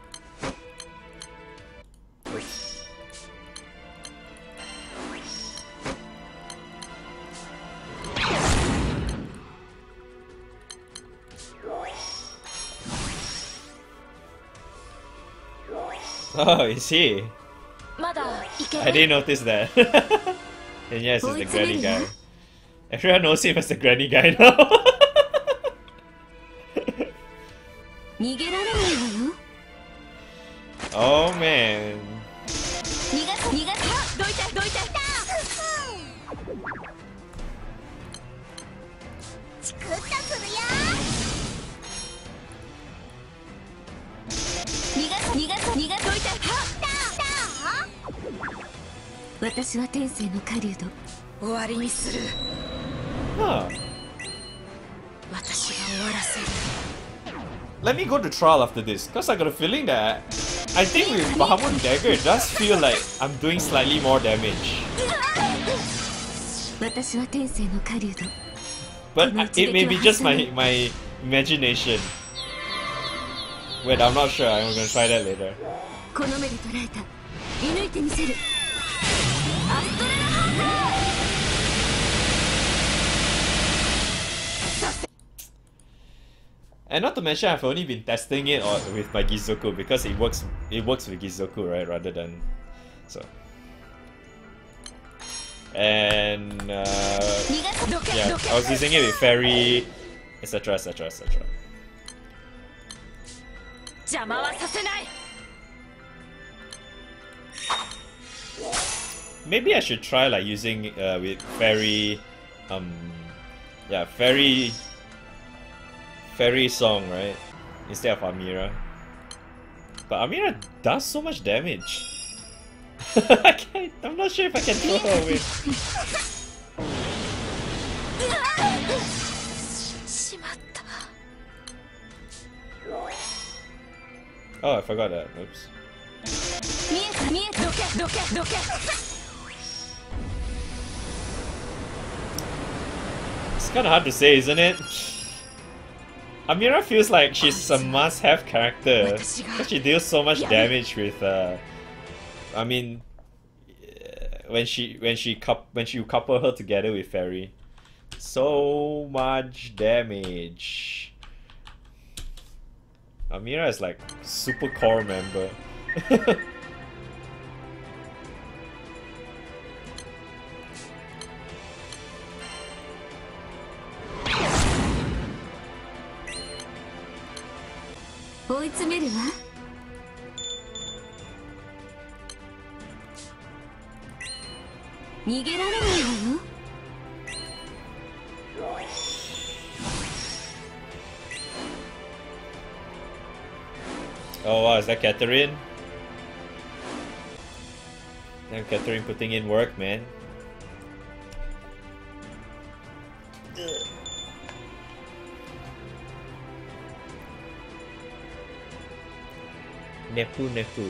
Oh, is he? I didn't notice that. And yes, it's the granny guy. Everyone knows him as the granny guy now. 逃げられないわよ。 Oh man. 逃がす逃がす。どいてどいて。 チクッとするよ。 逃がす逃がす逃がす。どいて。はっ。私は天性の狩人。終わりにする。 Huh. 私が終わらせる。 Let me go to trial after this, because I got a feeling that I think with Bahamut Dagger it does feel like I'm doing slightly more damage. 私は天性の狩人。 But it may be just my my imagination. Wait, I'm not sure. I'm gonna try that later. この目で捉えた。射抜いてみせる。アストレラハンター。 And not to mention, I've only been testing it on, with my Gizoku because it works. It works with Gizoku, right? Rather than so. And uh, yeah, I was using it with Fairy, et cetera, et cetera, et cetera. 邪魔はさせない。 Maybe I should try like using uh, with Fairy, um, yeah, Fairy. Fairy Song, right? Instead of Amira. But Amira does so much damage. I can't, I'm not sure if I can throw her away. Oh, I forgot that. Oops. It's kinda hard to say, isn't it? Amira feels like she's a must-have character because she deals so much damage with. Uh, I mean, when she when she cup when she couple her together with Fairy, so much damage. Amira is like super core member. Oh wow, is that Catherine? Damn, Catherine putting in work, man. Nepu Nepu.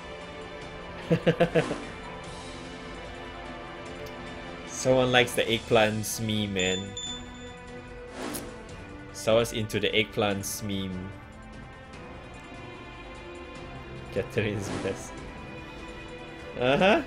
Someone likes the eggplants meme, man. Someone's into the eggplants meme. Catherine's best. Uh-huh.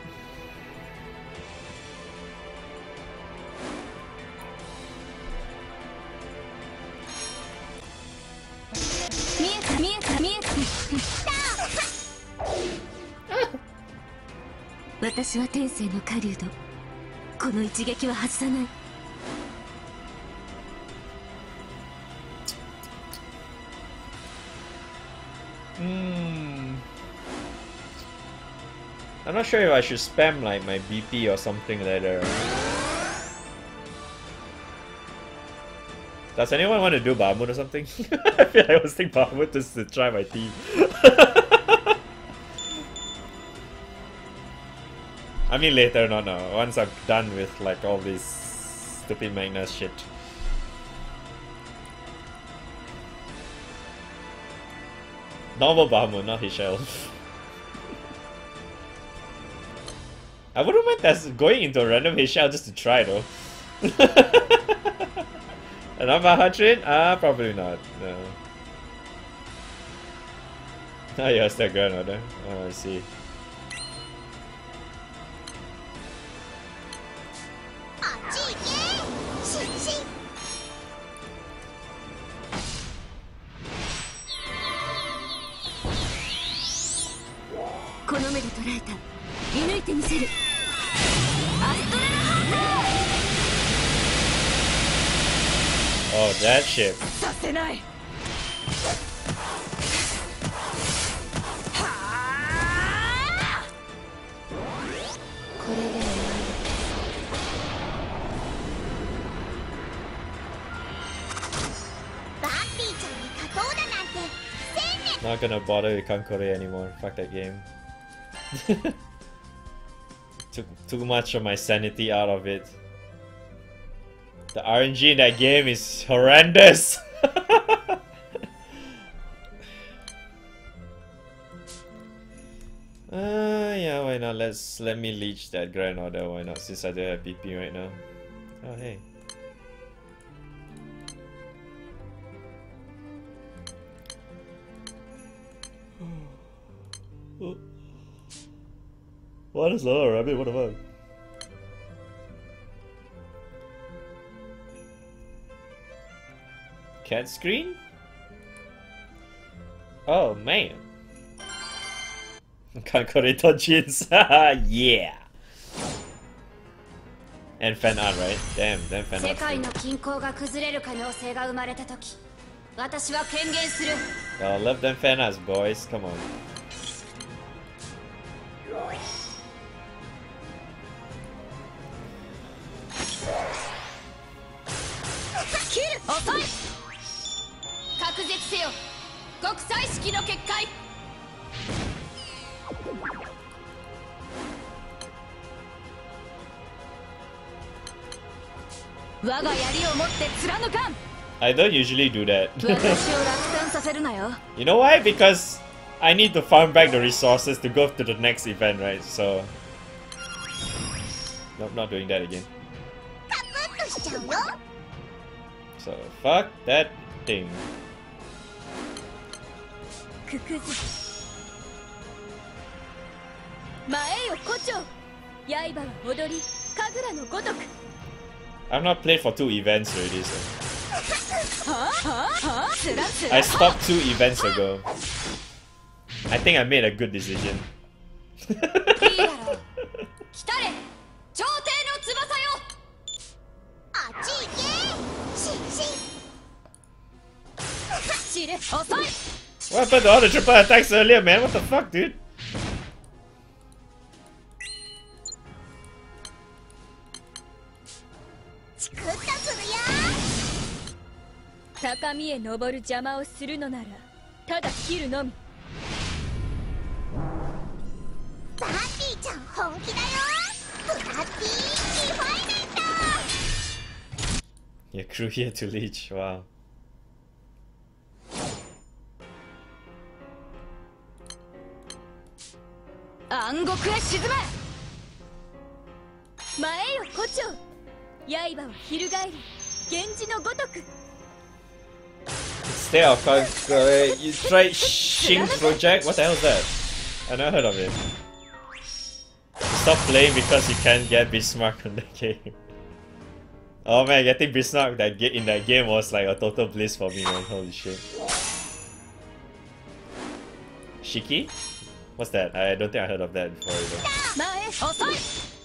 Hmm. I'm not sure if I should spam like my B P or something later. Does anyone want to do Bahamut or something? I feel like I was thinking Bahamut just to try my team. I mean later, no no. Once I'm done with like all this stupid Magnus shit. Normal Bahamut, not Hishel. I wouldn't mind that's going into a random Hishel just to try though. And I'm a hundred? Ah, probably not. No. Ah, yeah, it's that grandmother. Oh, I see. Oh, that shit. Not gonna bother with Kankore anymore. Fuck that game. Took too much of my sanity out of it. The R N G in that game is horrendous. Uh, yeah, why not? Let's let me leech that Grand Order. Why not? Since I don't have P P right now. Oh hey. What is that, Rabbit? What the fuck? Cat screen? Oh man. Kankoreto jeans. Yeah. And fan art, right? Damn, damn fan art. Y'all love them fan arts, boys. Come on. I don't usually do that. You know why? Because I need to farm back the resources to go to the next event, right? So... Nope, not doing that again. So, fuck that thing. I've not played for two events already, so... I stopped two events ago. I think I made a good decision. What happened to all the triple attacks earlier, man? What the fuck, dude? Yeah, crew here to leech, wow. Stay off, Kankore. You tried Shing Project? What the hell is that? I never heard of it. Stop playing because you can't get Bismarck on the game. Oh man, getting Bismarck that in that game was like a total bliss for me, man. Holy shit. Shiki? What's that? I don't think I heard of that before either.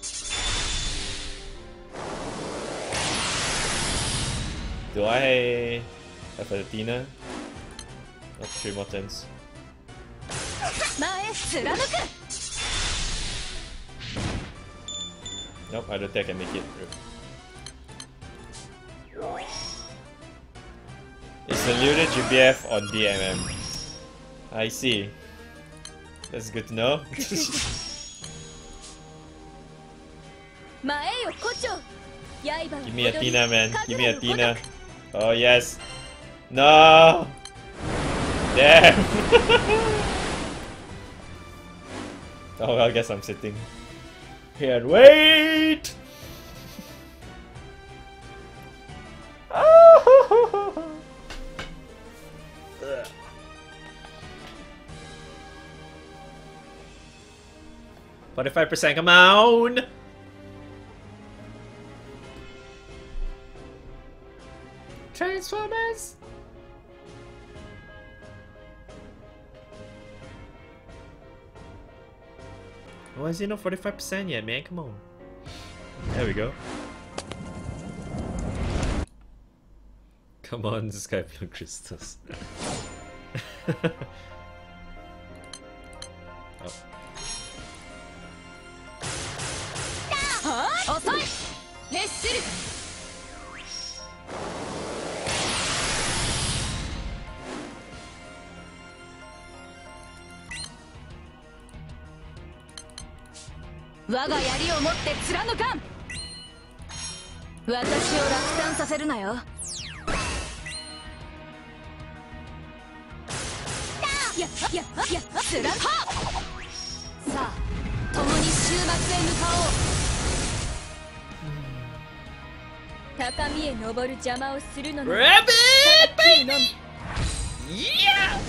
Do I have a Tina? Not three more turns. Nope, I don't think I can make it through. It's a looted G B F on D M M. I see. That's good to know. Give me a Tina, man. Give me a Tina. Oh yes. No. Damn. Oh, I guess I'm sitting here and wait. Forty-five percent. Come on. Transformers. Why is it not forty-five percent yet, man? Come on. There we go. Come on, this guy blue crystals. Oh. 我が槍を持って貫かん。私を落胆させるなよ。ややや貫か。さあ共に終末へ向かおう。高みへ登る邪魔をするのなら Rabbit ただ切るのみ。 Yeah!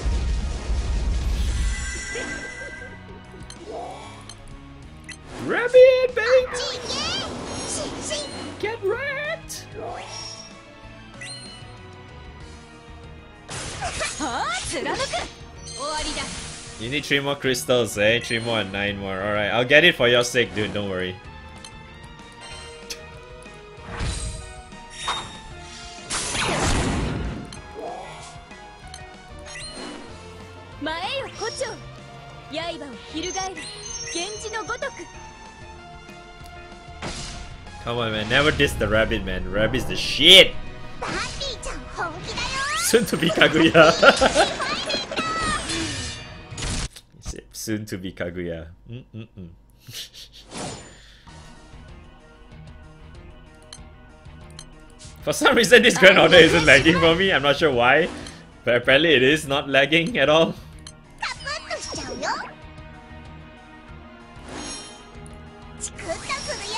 Rabbit, baby! ちいけしし Get wrecked! はあ貫く。終わりだ。 You need three more crystals, eh? Three more and nine more. Alright, I'll get it for your sake, dude. Don't worry. 前よ胡蝶。刃を翻る源氏のごとく。 Come on, man. Never diss the rabbit, man. Rabbit's the shit! バービーちゃん本気だよ Soon to be Kaguya. Soon to be Kaguya. Mm-mm-mm. For some reason, this Grand Order isn't lagging for me. I'm not sure why, but apparently it is not lagging at all. カプッとしちゃうよチクッとするよ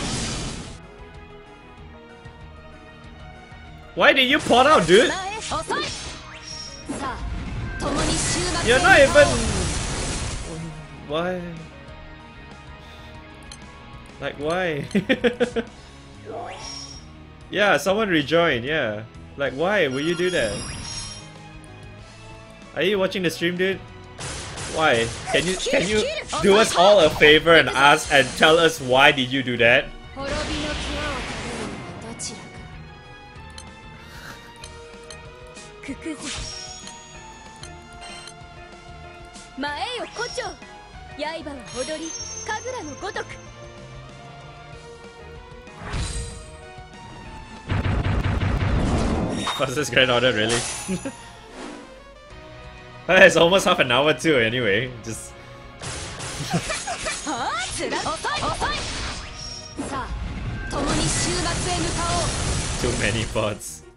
Why did you port out, dude? 前遅い。さあ共に終末 You're へ not 向か even. おう。 Why? Like why? Yeah, someone rejoin. Yeah. Like why will you do that? Are you watching the stream, dude? Why? Can you can you do us all a favor and ask and tell us why did you do that? 滅びの際を食べるのはどちらか。くくず。前よ胡蝶。刃は踊り神楽のごとく。 Was this Grand Order really? Well, it's almost half an hour too. Anyway, just はあつら遅い遅い。さあ共に終末へ向かおう。 too many bots.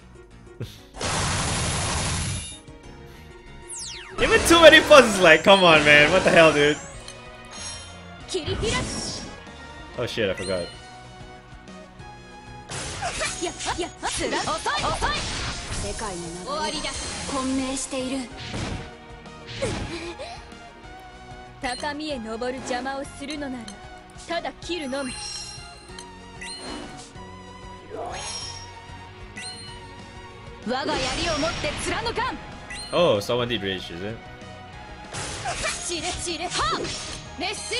Even too many bots is like, come on, man. What the hell, dude? 切り開く。 Oh shit, I forgot. ややつら遅い遅い。世界の流れ終わりだ。混迷している。高みへ登る邪魔をするのならただ切るのみ。我が槍を持って貫かん。 Oh, someone did rage, is it? しれしれはっ熱する。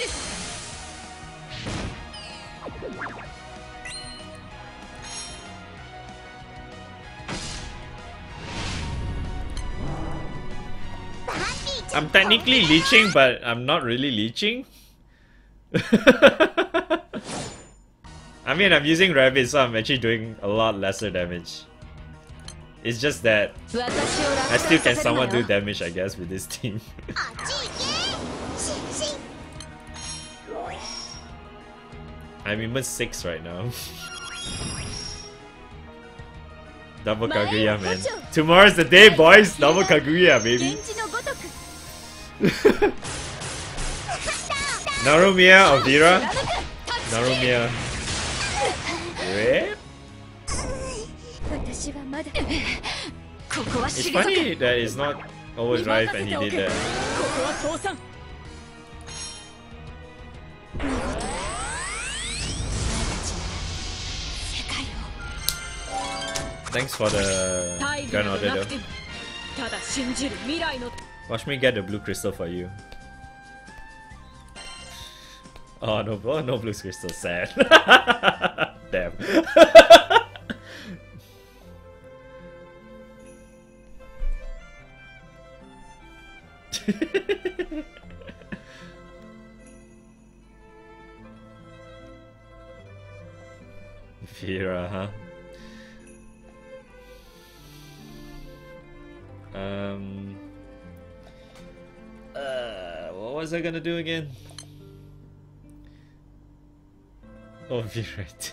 I'm technically leeching, but I'm not really leeching. I mean, I'm using rabbit, so I'm actually doing a lot lesser damage. It's just that I still can somewhat do damage, I guess, with this team. あっち行けしし I'm even six right now. Double Kaguya, man. Tomorrow's the day, boys! Double Kaguya, baby. 源氏のごとく。 Narumiya or Vira? Narumiya. Wait? 私はまだここは It's 退け。 funny that it's not overdrive and he did that. ここは倒産。見事だ。お前たち世界を Thanks for the 大義 gun など order なく though. てもただ信じる未来の Watch me get the blue crystal for you. Oh no, oh, no blue crystal, sad. Damn. Vira, huh? Um. Uh, what was I gonna do again? Overrated.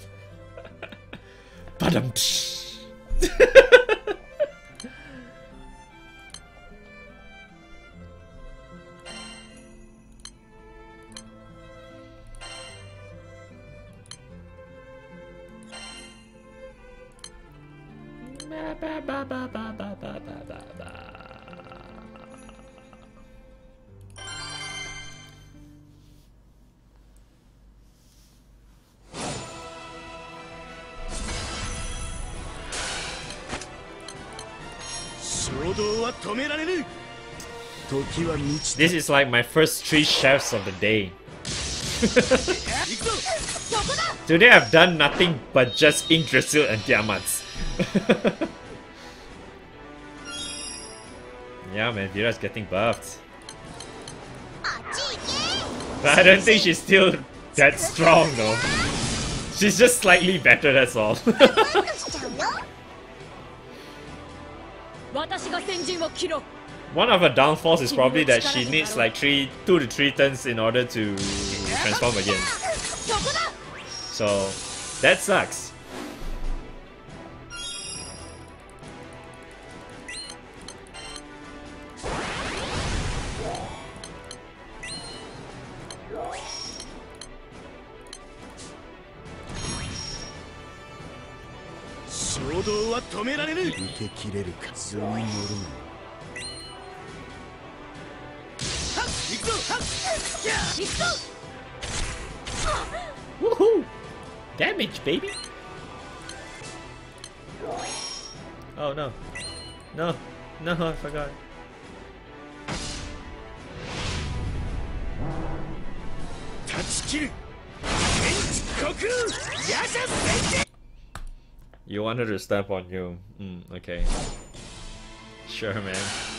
Badum. Ba, ba, ba, ba, ba, ba, ba, ba, ba. This is like my first three chefs of the day. Today I've done nothing but just Yggdrasil and Tiamat's. Yeah man, Vira's getting buffed. But I don't think she's still that strong though. She's just slightly better, that's all. One of her downfalls is probably that she needs like three, two to three turns in order to transform again. So that sucks. Woohoo! Damage, baby! Oh no. No. No, I forgot. You wanted to step on you. Mm, okay. Sure, man.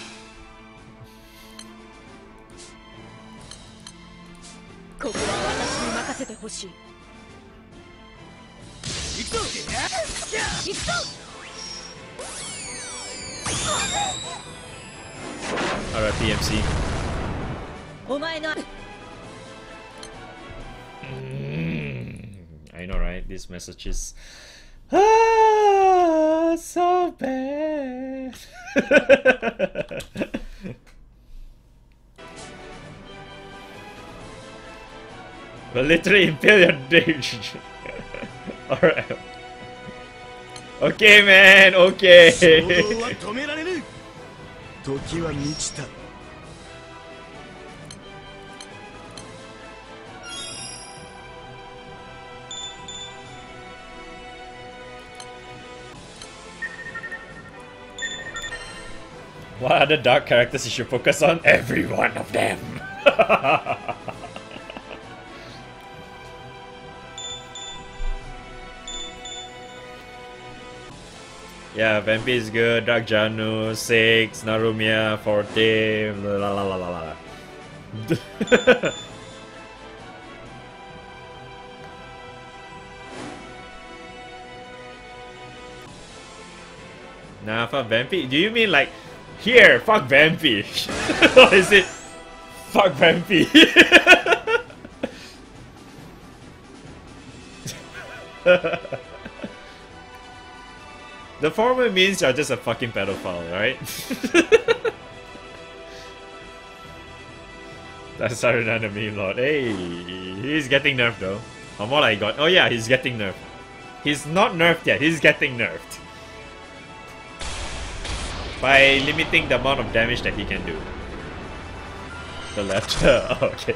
Alright, P M C. Mm, I know, right? These messages. Ah, so bad. But literally impale your dick. Alright. Okay, man, okay. What other dark characters you should focus on? Every one of them! Yeah, Vampy is good, Dark Janu, six, Narumia, Forte, la la la la la. Nah, fuck Vampy? Do you mean like, here, fuck Vampy? Or is it, fuck Vampy? The former means you're just a fucking pedophile, right? That's Sarunana meme lord. Hey, he's getting nerfed though. From what I got. Oh yeah, he's getting nerfed. He's not nerfed yet, he's getting nerfed. By limiting the amount of damage that he can do. The left. Oh, okay.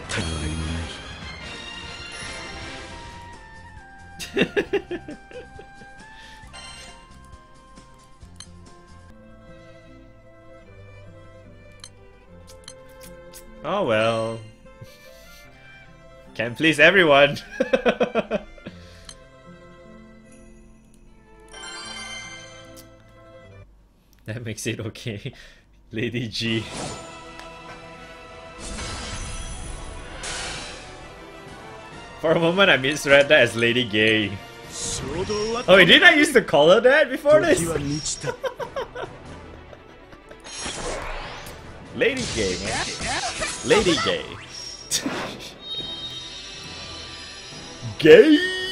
Oh well. Can't please everyone. That makes it okay. Lady G. For a moment I misread that as Lady Gay. Oh, didn't I used to call her that before this? Lady Gay, man. Lady Gay. Gay!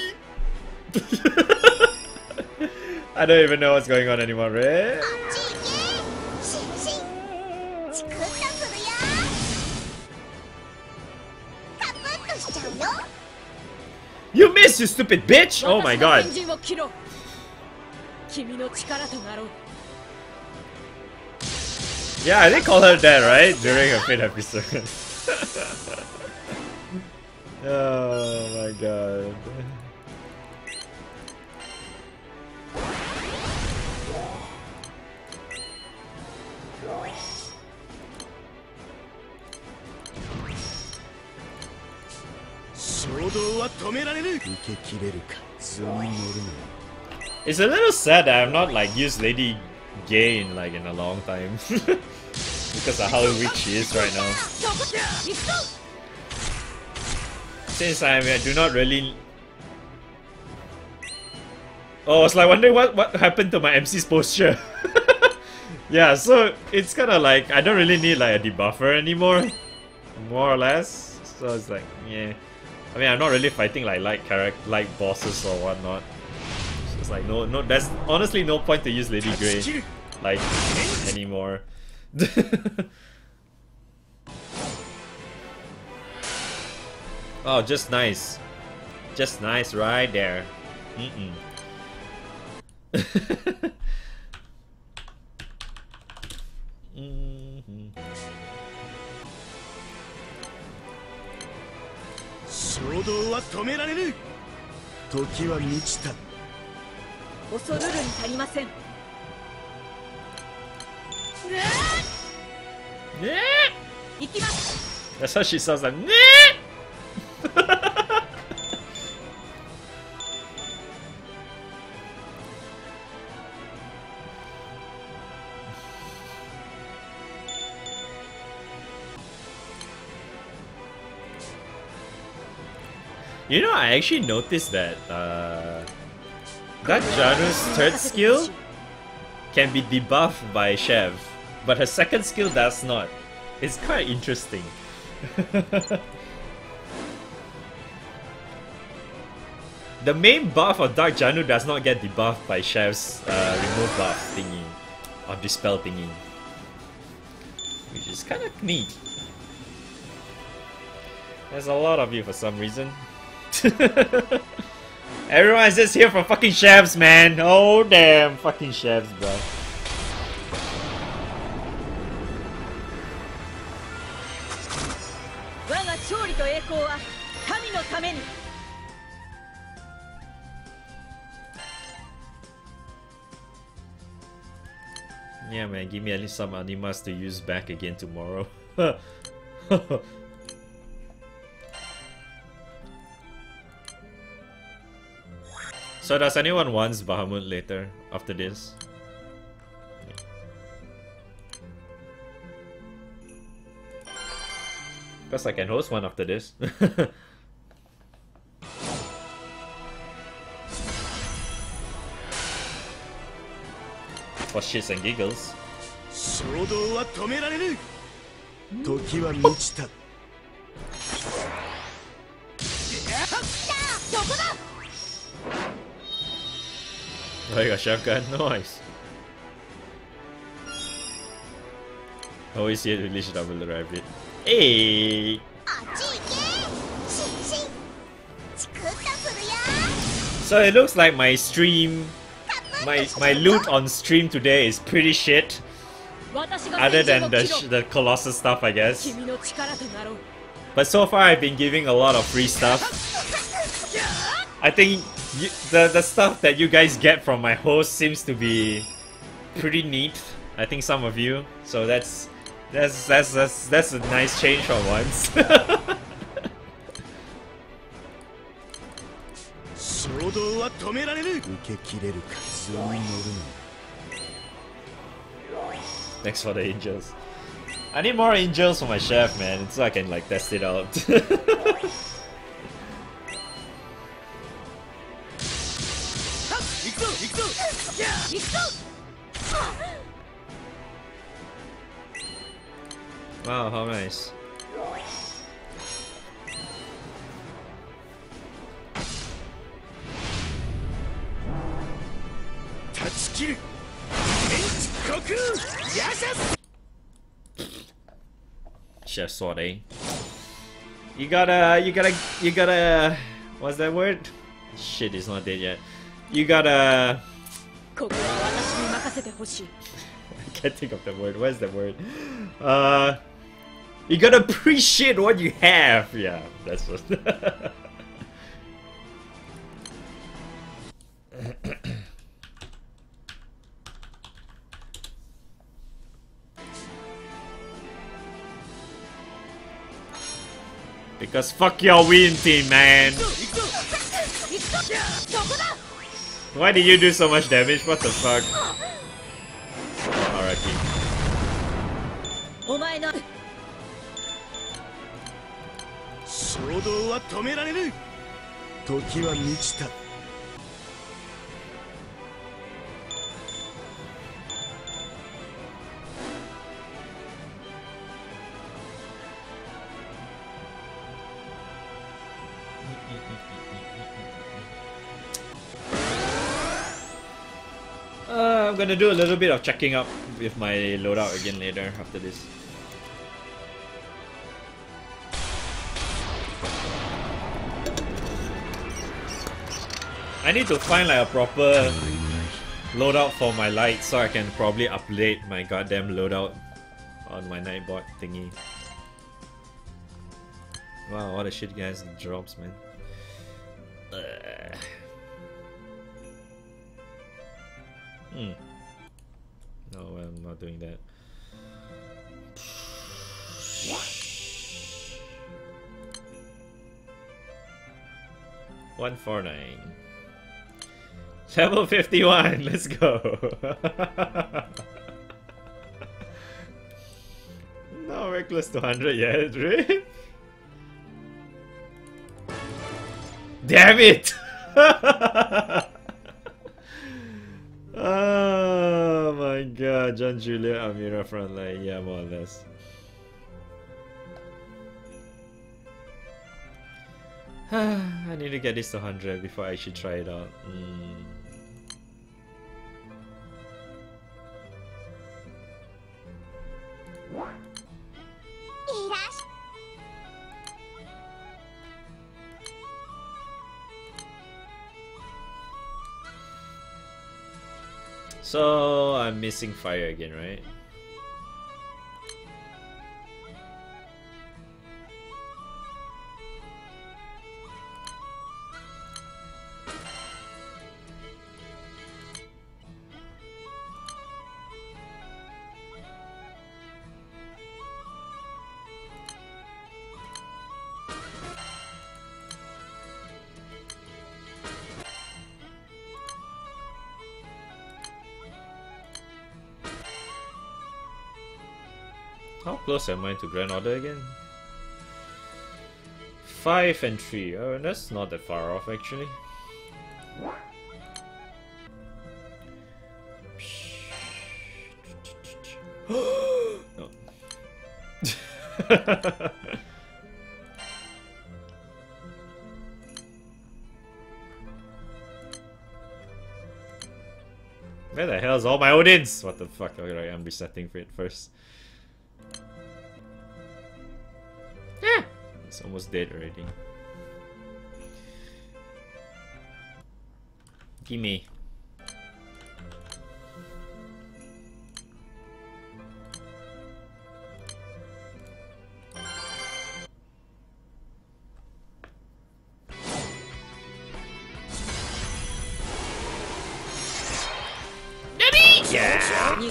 I don't even know what's going on anymore, right? あっち行けしんしんチクッとするよカプッとしちゃうよ You missed, you stupid bitch! Oh my god. 私の先陣を切ろう。君の力となろう。 Yeah, I did call her that, right? During her fifth episode. Oh my god. It's a little sad that I've not like used Lady Gay in like in a long time. Because of how weak she is right now. Since I, mean, I do not really... Oh, I was like wondering what, what happened to my M C's posture. Yeah, so it's kind of like I don't really need like a debuffer anymore. More or less. So it's like, yeah. I mean, I'm not really fighting like like character, like bosses or whatnot. So it's like no, no. There's honestly no point to use Lady Grey like anymore. Oh, just nice, just nice right there. Mm-mm. Mm-hmm. 衝動は止められる。時は満ちた。 恐るるに足りません。 行きます。 That's how she sounds like. You know, I actually noticed that uh, that Janu's third skill can be debuffed by Shev, but her second skill does not. It's quite interesting. The main buff of Dark Janu does not get debuffed by Shev's uh, remove buff thingy, or dispel thingy, which is kind of neat. There's a lot of you for some reason. Everyone's just here for fucking Shevs, man. Oh damn, fucking Shevs, bro. Yeah, man, give me at least some animas to use back again tomorrow. So does anyone wants Bahamut later after this? Because I can host one after this. For shits and giggles. 衝動は止められる。時は満ちた。 Oh, you got shotgun? Nice. Always here to release double the rabbit. Hey! あっち行けしんしんチクッとするよ So it looks like my stream, my my loot on stream today is pretty shit. Other than the sh the Colossus stuff, I guess. But so far, I've been giving a lot of free stuff. I think you, the the stuff that you guys get from my host seems to be pretty neat. I think some of you. So that's that's that's that's that's a nice change for once. Thanks for the angels. I need more angels for my chef, man, so I can like test it out. Wow, how nice. きる天地虚空ヤシャス Chef sword, eh? You gotta, you gotta, you gotta. What's that word? Shit, it's not dead yet. You gotta. ここは私に任せてほしい I can't think of the word. What's the word? Uh, you gotta appreciate what you have. Yeah, that's what. Because fuck your win team, man. 行くぞそこだ Why did you do so much damage? What the fuck? Araki. お前の衝動は止められる時は満ちた Uh, I'm gonna do a little bit of checking up with my loadout again later after this. I need to find like a proper loadout for my light so I can probably update my goddamn loadout on my Nightbot thingy. Wow, all the shit guys drops, man. Ugh. Hmm. No, I'm not doing that. one forty-nine. Level fifty-one, let's go. No, we're close to one hundred yet, right? Damn it! Oh my god, John Julia Amira frontline, yeah, more or less. I need to get this to one hundred before I should try it out. Mm. So I'm missing fire again, right? How close am I to Grand Order again? Five and three. Oh, that's not that far off actually. No. Where the hell's all my Odins? What the fuck? Okay, I'm resetting for it first. It's almost dead already. Gimme. Yeah.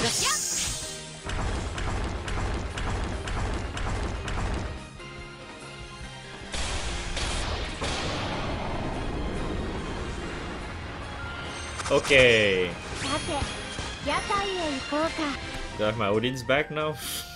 Okay. Do I have my Odin's back now?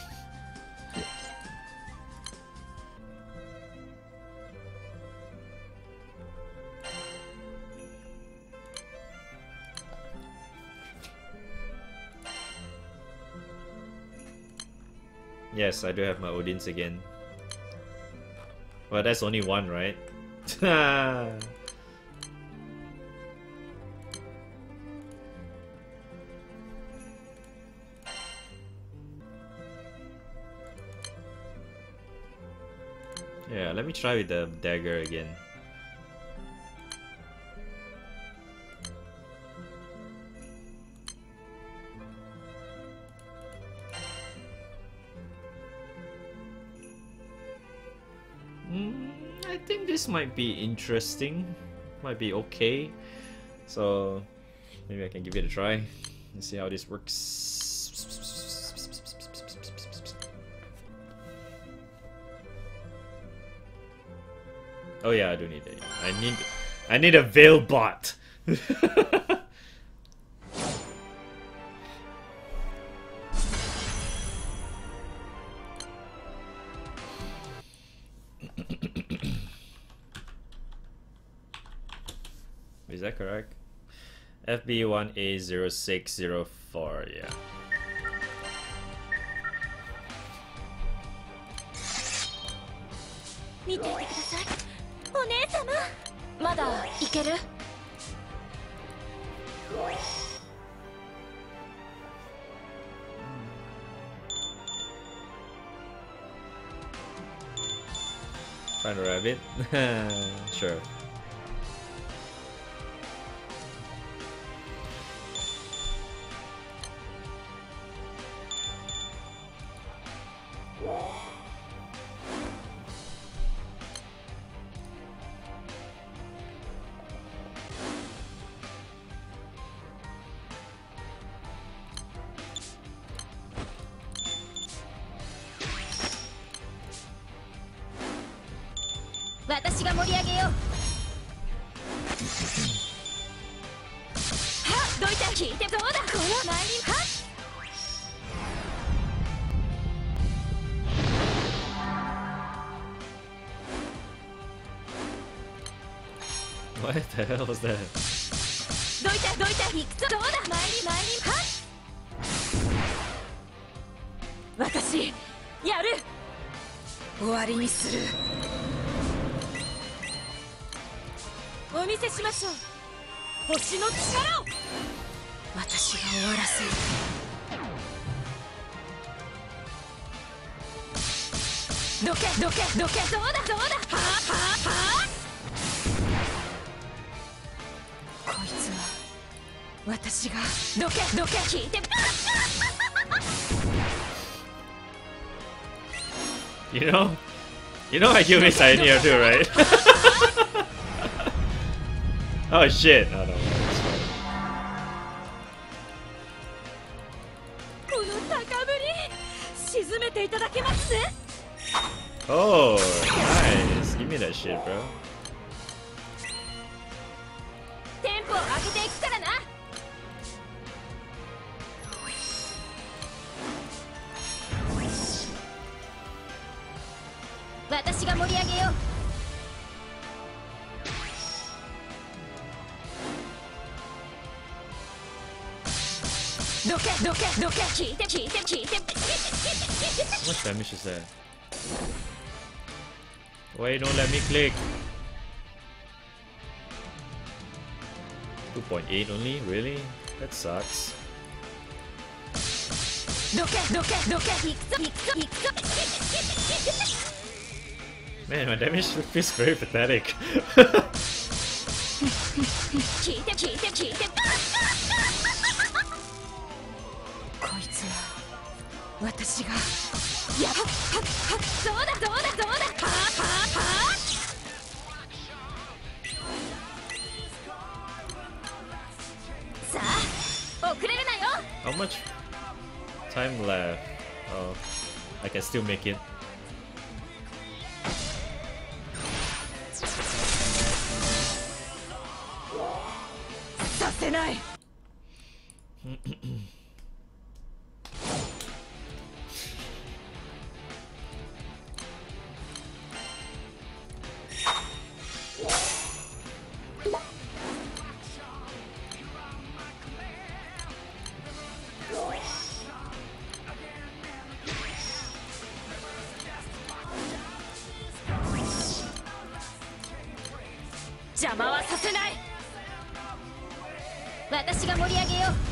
Yes, I do have my Odins again. Well, that's only one, right? Yeah, let me try with the dagger again. Mm, I think this might be interesting. Might be okay. So maybe I can give it a try and see how this works. Oh yeah, I do need it. I need I need a veil bot. Is that correct? F B one A zero six zero four, yeah. 見ていてくださいお姉様まだいける？ Find a rabbit? Sure. Let 私が盛り上げよう。はっ、どいた聞いてどうだ。この参りはっ。 What the hell was that? どいたどいた行くぞ。どうだ参り参りはっ。私やる。終わりにする。お見せしましょう。星の力を。私が終わらせる。どけどけどけ。どうだどうだ。はあはあはあ。 こいつは私がどけどけ聞いて。 You know, you know I killed Miss here too, right? Oh shit! Oh no, it's fine. この高ぶり沈めていただけますね。 Oh, nice! Give me that shit, bro. テンポを上げていくからな。私が盛り上げよう。どけどけどけ聞いて聞いて聞いて。 How much damage is that? Wait, don't let me click. two point eight only? Really? That sucks. どけどけどけ行くぞ行くぞ行くぞ。 Man, my damage feels very pathetic. 聞いて聞いて聞いて。こいつは私がやっはっはっ。どうだどうだどうだ。はあはあはあ。 さあ遅れるなよ。 How much time left? Oh, I can still make it. させない。邪魔はさせない。私が盛り上げよう。はっ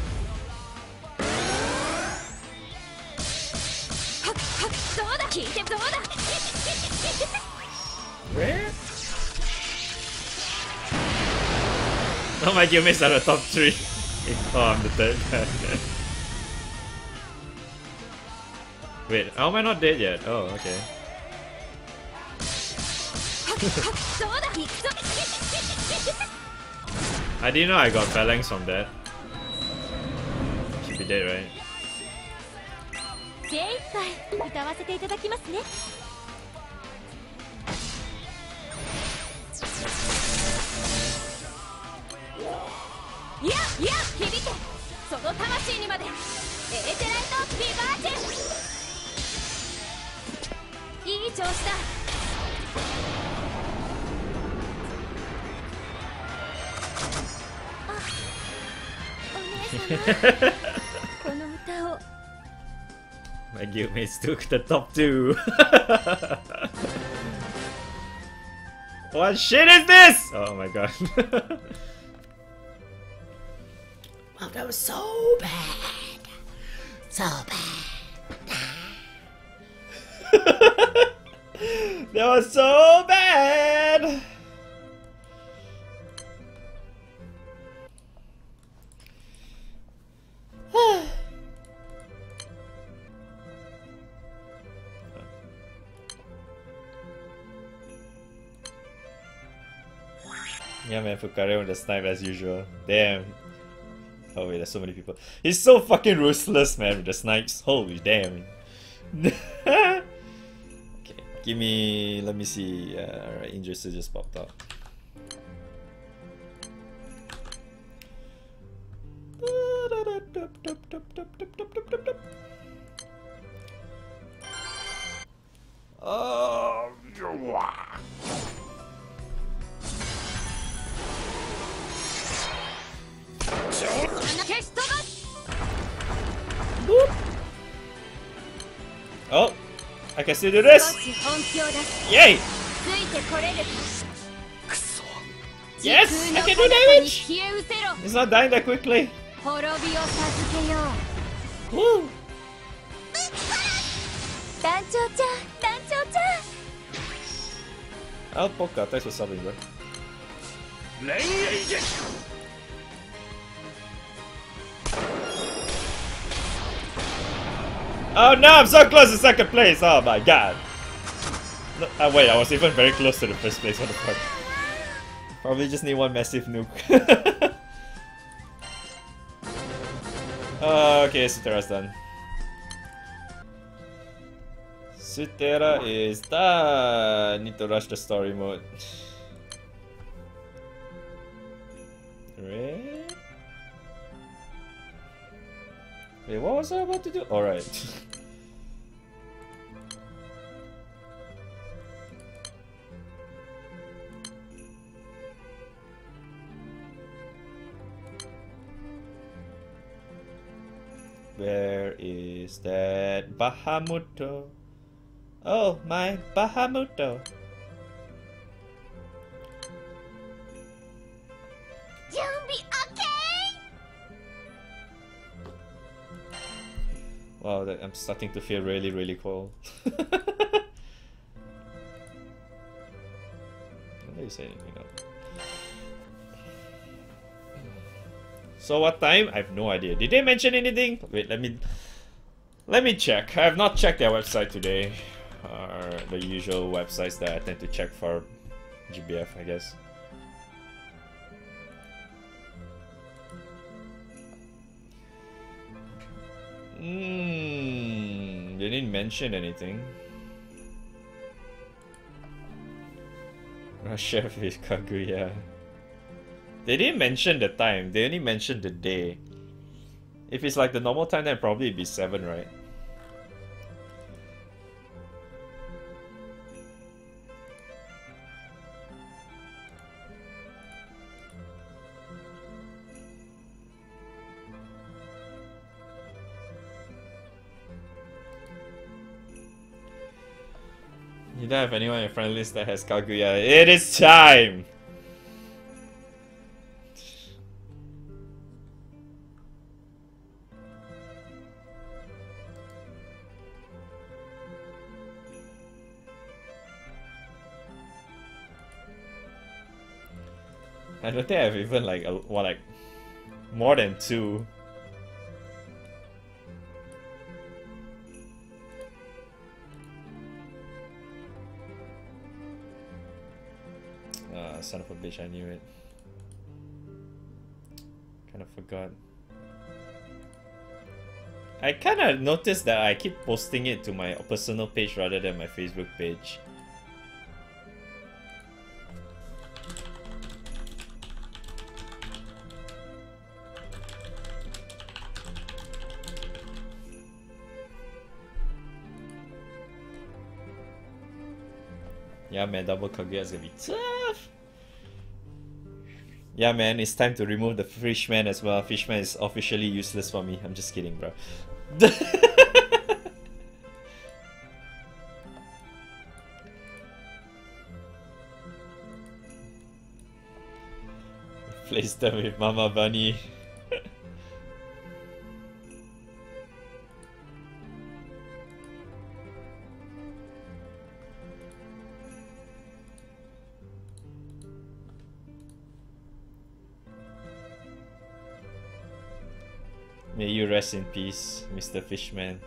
はっ。どうだ聞いてどうだ。 Where? Oh, my guildmates are the top three. Oh, I'm the third guy. Wait, how am I not dead yet? Oh, okay. I didn't know I got phalanx from that. Should be dead, right? Yeah, yeah, 響けその魂にまでエーテライトビバーチェいい調子だあお姉様この歌を My guildmates took the top two. What shit is this? Oh my god. Wow, that was so bad. So bad. That was so bad. Yeah, man, Fukare with the snipe as usual. Damn. Oh wait, there's so many people. He's so fucking ruthless, man, with the snipes. Holy damn. Okay, give me... let me see. Uh, Alright, Injustice just popped up. Oh, oh, I can still do this! Yay! Yes! I can do damage! It's not dying that quickly! Woo! Oh, Polka, thanks for subbing, bro. Oh no, I'm so close to second place! Oh my god! No, oh, wait, I was even very close to the first place, what the fuck? Probably just need one massive nuke. uh, okay, Sutera's done. Sutera is done! Need to rush the story mode. Right? Wait, what was I about to do? Alright. Where is that Bahamuto? Oh, my Bahamuto. Wow, that, I'm starting to feel really, really cold. What are you saying? You know. So what time? I have no idea. Did they mention anything? Wait, let me let me check. I have not checked their website today. Or the usual websites that I tend to check for G B F, I guess. Hmm, they didn't mention anything. Russia with Kaguya. They didn't mention the time, they only mentioned the day. If it's like the normal time, then probably it'd be seven, right? You don't have anyone in your friend list that has Kaguya. It is time! I don't think I've even like a, well, like more than two. Ah, son of a bitch! I knew it. Kind of forgot. I kind of noticed that I keep posting it to my personal page rather than my Facebook page. Yeah man, double Kaguya is gonna be tough. Yeah man, it's time to remove the Fishman as well. Fishman is officially useless for me. I'm just kidding, bro. Replace them with Mama Bunny. May you rest in peace, Mister Fishman.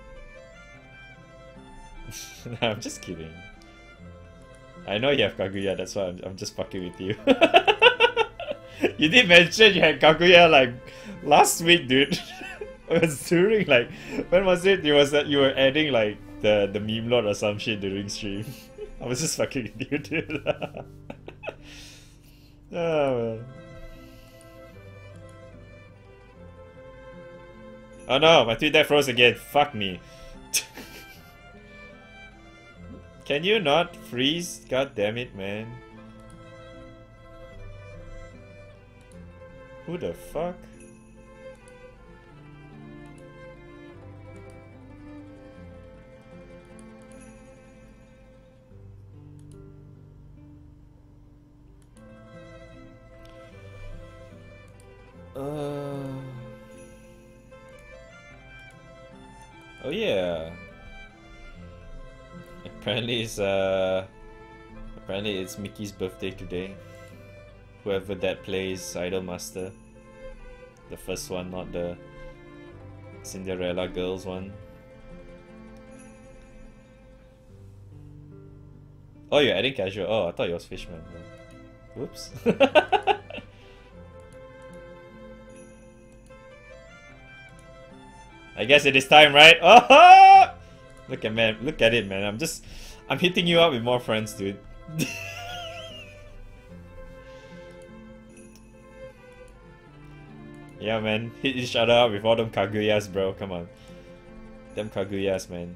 No, I'm just kidding. I know you have Kaguya, that's why I'm, I'm just fucking with you. You did mention you had Kaguya like last week, dude. It was during like, when was it? It was that you were adding like the, the meme lord or some shit during stream. I was just fucking with you, dude. Oh man. Oh no, my tweet deck froze again. Fuck me. Can you not freeze? God damn it, man. Who the fuck? Uh... Oh yeah. Apparently it's uh apparently it's Mickey's birthday today. Whoever that plays Idolmaster. The first one, not the Cinderella girls one. Oh, you're adding casual. Oh, I thought it was Fishman. Whoops. I guess it is time, right? Oh! Look at man, look at it, man. I'm just, I'm hitting you up with more friends, dude. Yeah, man. Hit each other up with all them Kaguyas, bro. Come on. Them Kaguyas, man.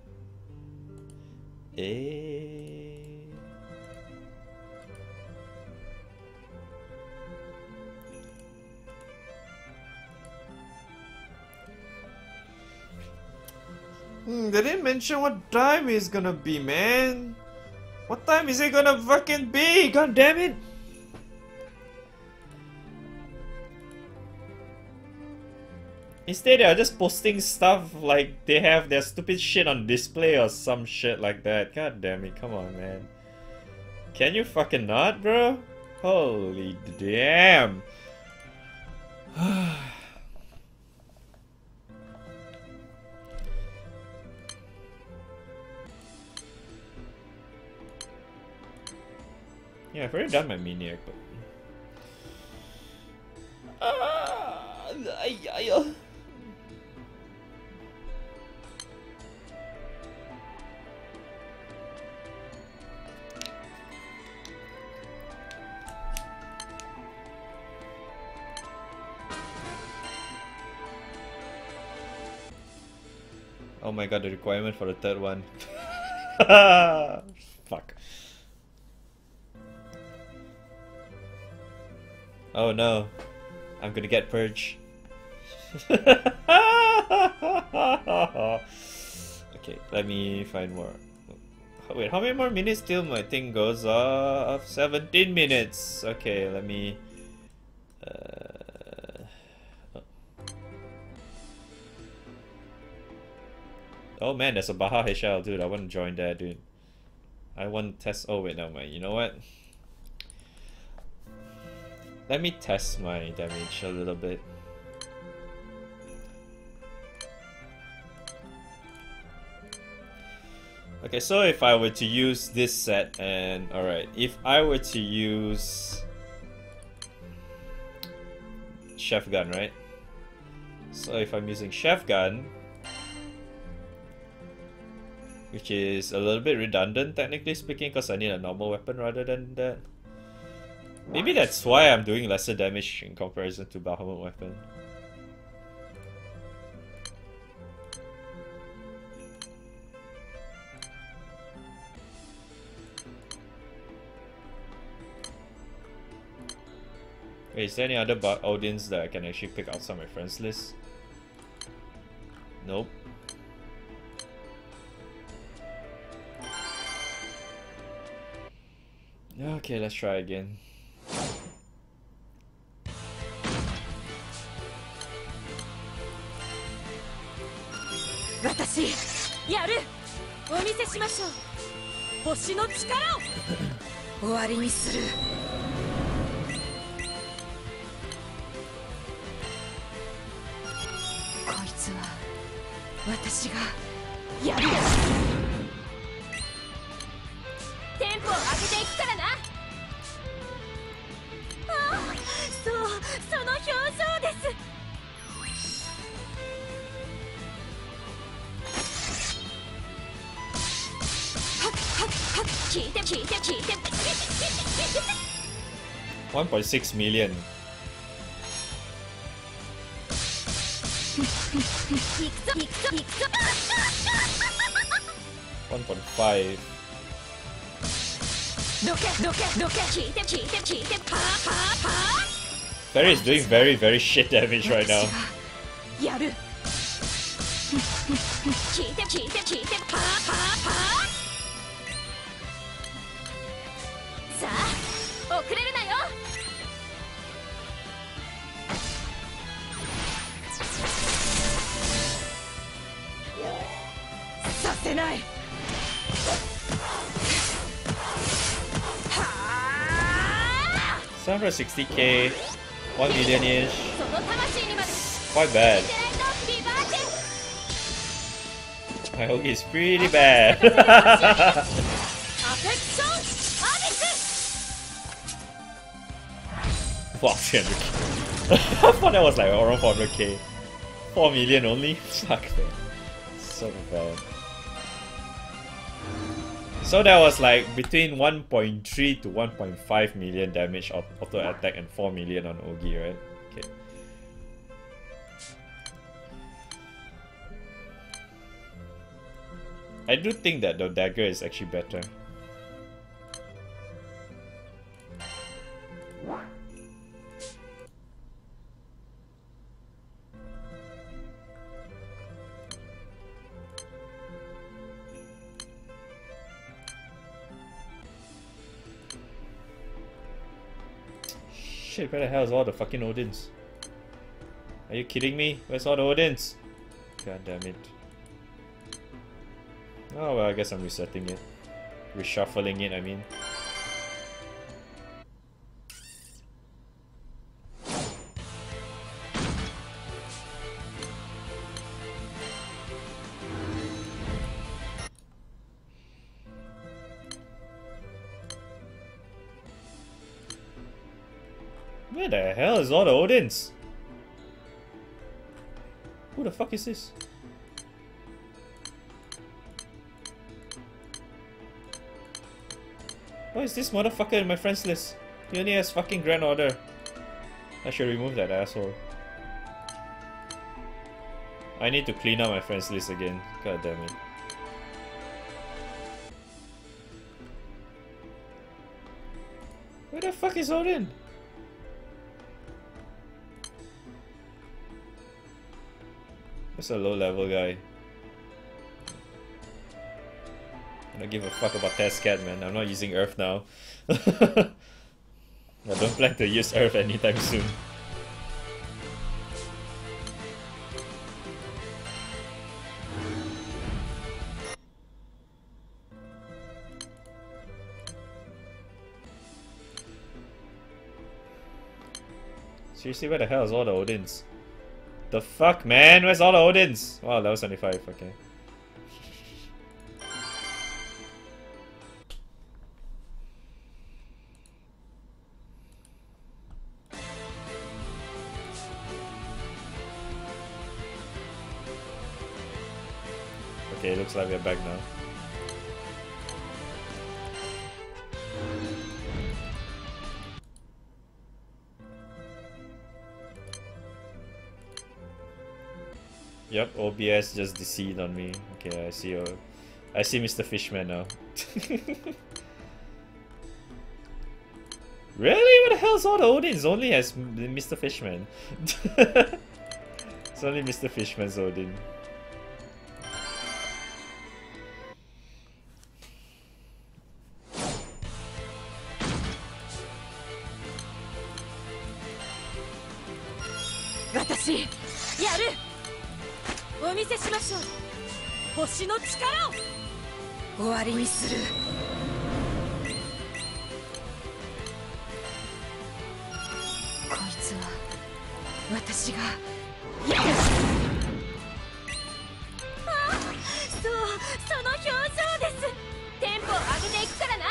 Eh. Hmm, they didn't mention what time it's gonna be, man. What time is it gonna fucking be? God damn it! Instead, they are just posting stuff like they have their stupid shit on display or some shit like that. God damn it, come on, man. Can you fucking not, bro? Holy damn. Yeah, I've already done my mini but... Ah, ay, ay, ay. Oh my god, the requirement for the third one. Fuck. Oh no, I'm gonna get purge. Okay, let me find more. Wait, how many more minutes till my thing goes off? seventeen minutes. Okay, let me... Uh... Oh. Oh man, there's a Baha H L, dude. I want to join that, dude. I want to test... Oh wait, no, man. You know what? let me test my damage a little bit. Okay, so if I were to use this set and alright, if I were to use Chef Gun, right? So if I'm using Chef Gun, which is a little bit redundant technically speaking because I need a normal weapon rather than that. Maybe that's why I'm doing lesser damage in comparison to Bahamut weapon. Wait, is there any other audience that I can actually pick outside my friends list? Nope. Okay, let's try again. Watashi, yaru! お見せしましょう。星の力を終わりにする。こいつは私がやる。テンポを上げていくからな。ああ、そう、その表情です。 one point six million. one point five. Fairy is doing very very shit damage right now. seven hundred sixty K, one million-ish. Quite bad. My Hogi is pretty bad. Wow, three hundred K. I thought that was like around four hundred K. four million only? Fuck man. So bad. So that was like between one point three to one point five million damage of auto attack and four million on Ogi, right? Okay. I do think that the dagger is actually better. Shit, where the hell is all the fucking Odins? Are you kidding me? Where's all the Odins? God damn it. Oh well, I guess I'm resetting it. Reshuffling it, I mean. Where the hell is all the Odins? Who the fuck is this? Why is this motherfucker in my friends list? He only has fucking Grand Order. I should remove that asshole. I need to clean up my friends list again. God damn it. Where the fuck is Odin? That's a low level guy. I don't give a fuck about Testcat, man. I'm not using Earth now. I don't plan to use Earth anytime soon. Seriously, where the hell is all the Odins? The fuck, man? Where's all the Odins? Wow, level seventy-five, okay. Okay, looks like we're back now. Yep, O B S just deceived on me. Okay, I see. Uh, I see Mister Fishman now. Really? What the hell's all the Odins? Only has Mister Fishman. It's only Mister Fishman's Odin. Watashi, yaru! お見せしましょう。星の力を終わりにする。こいつは私がやる。ああ、そう、その表情です。テンポを上げていくからな。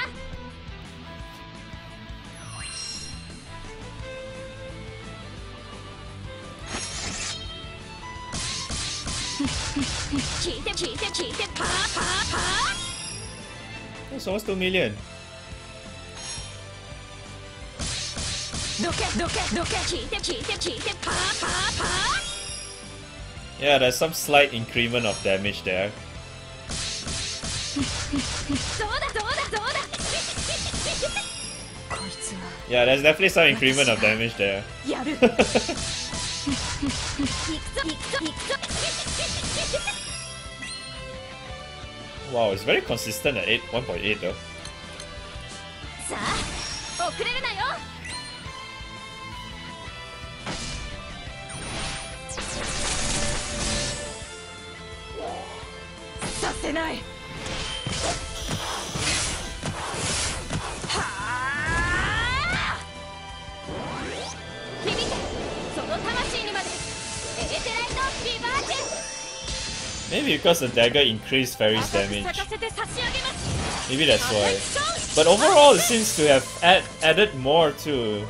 It's almost two million. Yeah, there's some slight increment of damage there. Yeah, there's definitely some increment of damage there. Wow, it's very consistent at eight, one point eight though. Maybe because the dagger increased Fairy's damage. Maybe that's why. But overall, it seems to have add, added more to...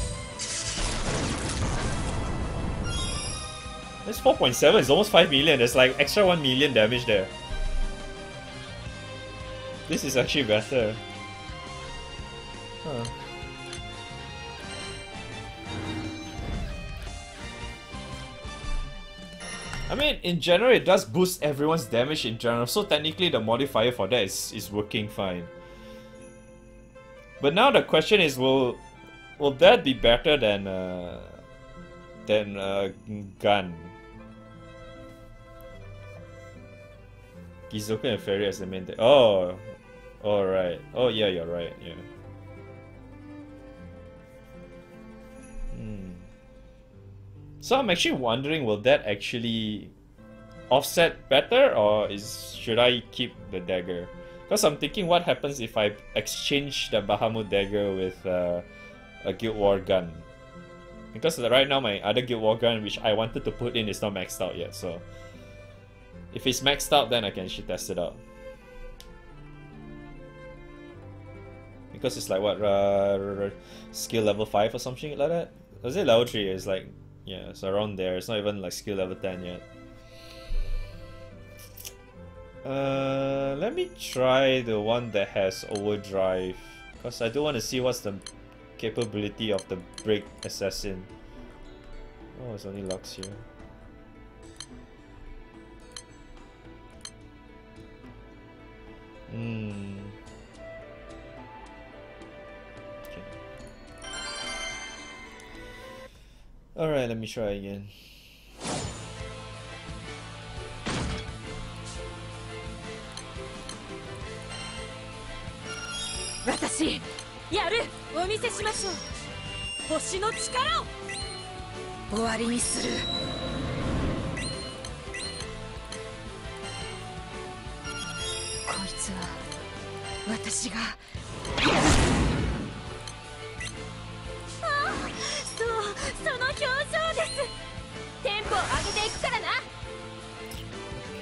This four point seven is almost five million. There's like extra one million damage there. This is actually better. Huh. I mean, in general, it does boost everyone's damage in general, so technically the modifier for that is, is working fine. But now the question is, will will that be better than uh, than uh, gun? Gizoku and Fairy as the main. Oh, all right. Oh yeah, you're right. Yeah. Hmm. So I'm actually wondering, will that actually offset better, or is should I keep the dagger? Because I'm thinking, what happens if I exchange the Bahamut dagger with uh, a Guild War gun? Because right now my other Guild War gun, which I wanted to put in, is not maxed out yet. So if it's maxed out, then I can actually test it out. Because it's like what uh, skill level five or something like that. Was it level three? It's like, yeah, it's around there. It's not even like skill level ten yet. Uh, let me try the one that has overdrive, because I do want to see what's the capability of the Break Assassin. Oh, it's only Lux here. Hmm. Alright, let me try again. Watashi, yaru! お見せしましょう。星の力を終わりにする。こいつは私がやる。ああ、そう、その表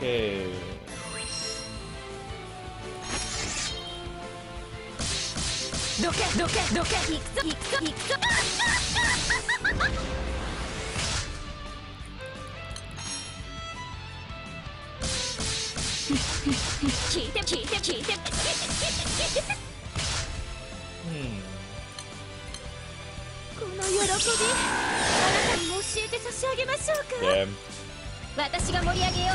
Okay. Doke, doke, doke. Ikso, ikso, ikso. 聞いて聞いて聞いて Hmm. この喜びあなたにも教えて差し上げましょうか Damn. 私が盛り上げよう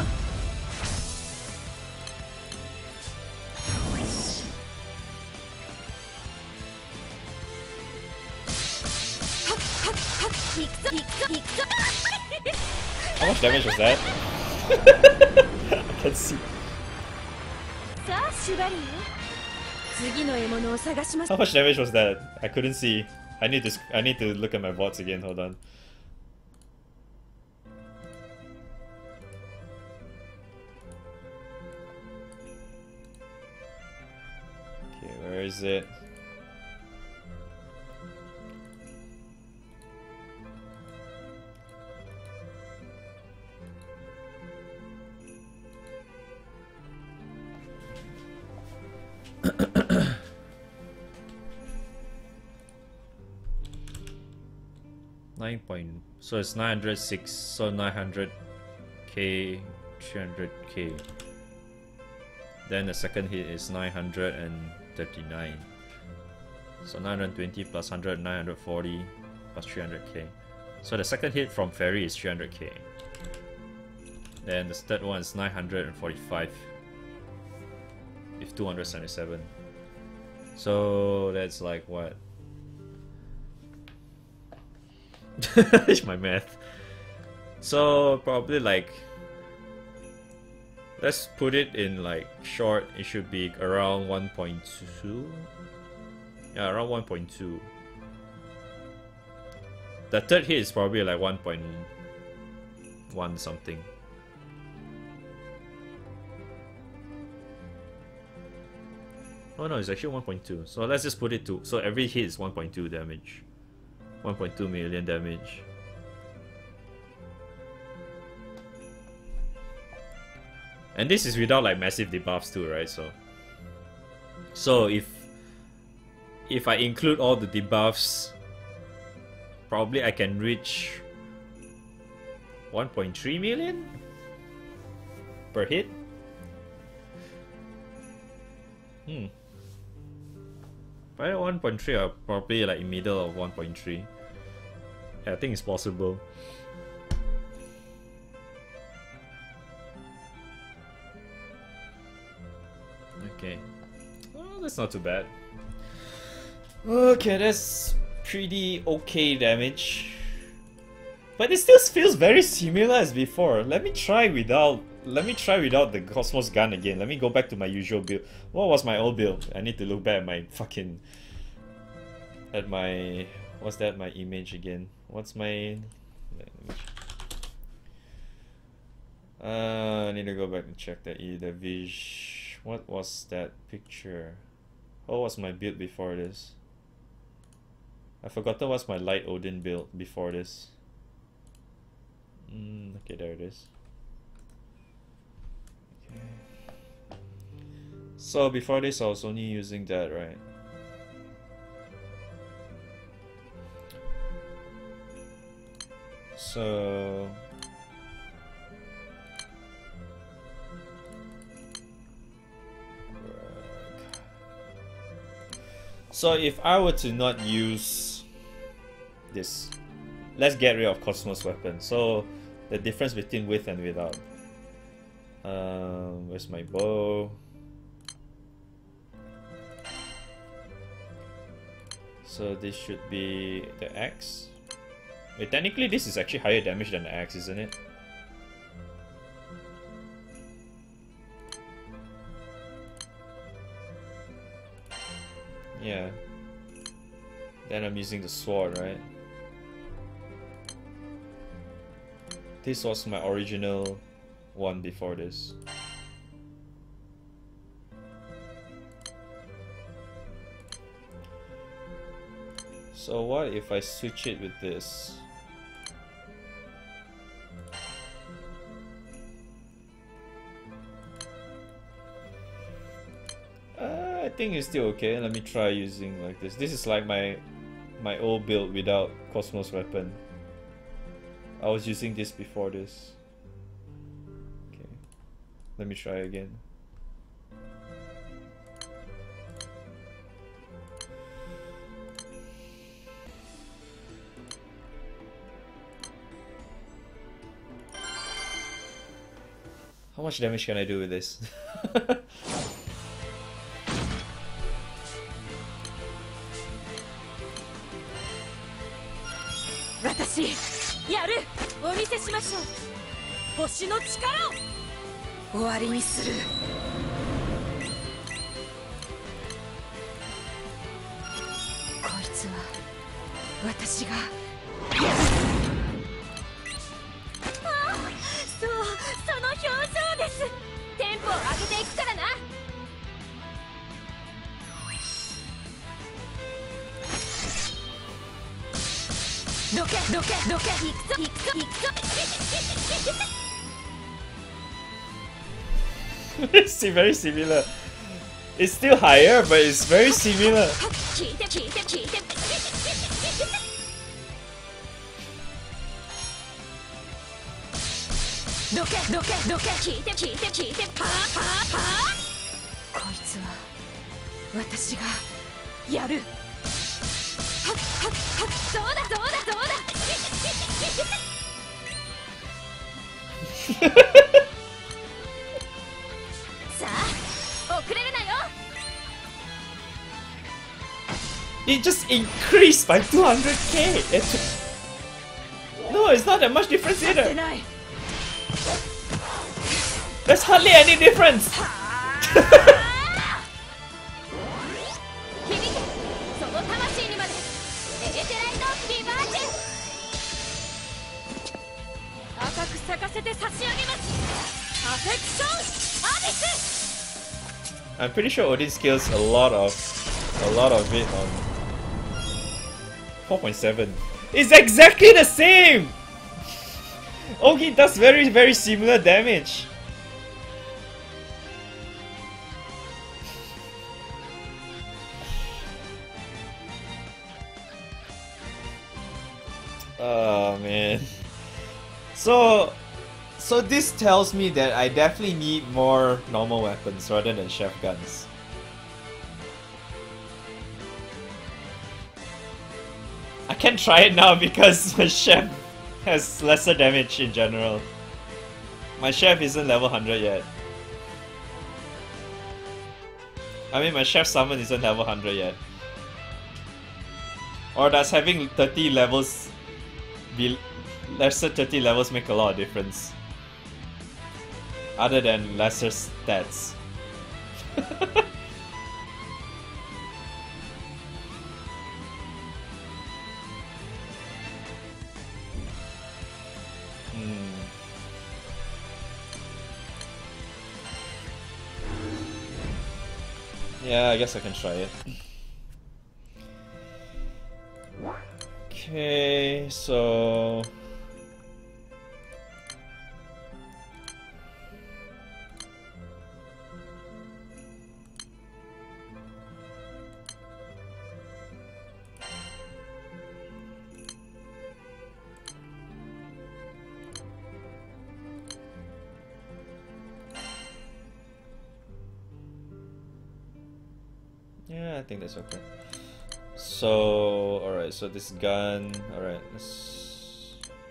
How much damage was that? I can't see. さあシュバリー次の獲物を探しまし How much damage was that? I couldn't see. I need to sc- I need to look at my bots again. Hold on. Okay, where is it? Nine point. So it's nine hundred six. So nine hundred k, three hundred k. Then the second hit is nine hundred thirty-nine. So nine hundred twenty plus one hundred, nine hundred forty plus three hundred k. So the second hit from Fairy is three hundred k. Then the third one is nine hundred forty-five with two hundred seventy-seven. So that's like what? It's my math. So probably like, let's put it in like short, it should be around one point two. Yeah, around one point two. The third hit is probably like one point one something. Oh no, it's actually one point two. So let's just put it to, so every hit is one point two damage. one point two million damage. And this is without like massive debuffs too, right? So So if if I include all the debuffs, probably I can reach one point three million per hit. Hmm. By one point three, I'll probably like in middle of one point three. Yeah, I think it's possible. Okay. Oh, that's not too bad. Okay, that's pretty okay damage. But it still feels very similar as before. Let me try without let me try without the Cosmos gun again. Let me go back to my usual build. What was my old build? I need to look back at my fucking at my what's that my image again? What's my let me uh I need to go back and check that the vish. What was that picture? What was my build before this? I forgot what's my Light Odin build before this. Mm, okay, there it is. Okay. So before this, I was only using that, right? So So if I were to not use this, let's get rid of Cosmos weapon. So the difference between with and without. Um, where's my bow? So this should be the axe. Wait, technically this is actually higher damage than the axe, isn't it? Yeah. Then I'm using the sword, right? This was my original one before this. So what if I switch it with this? think it's still okay. Let me try using like this. This is like my my old build without Cosmos weapon. I was using this before this. Okay. Let me try again. How much damage can I do with this? It's very similar. It's still higher, but it's very similar. It just increased by two hundred K. No, it's not that much difference either. There's hardly any difference. I'm pretty sure Odin scales a lot of a lot of it on four point seven. It's exactly the same! Ogi does very very similar damage. Oh man. So so this tells me that I definitely need more normal weapons rather than chef guns. I can't try it now because my chef has lesser damage in general. My chef isn't level one hundred yet. I mean, my chef summon isn't level one hundred yet. Or does having thirty levels be lesser thirty levels make a lot of difference? Other than lesser stats. hmm. Yeah, I guess I can try it. Okay, so yeah, I think that's okay. So, alright, so this gun, alright, let's...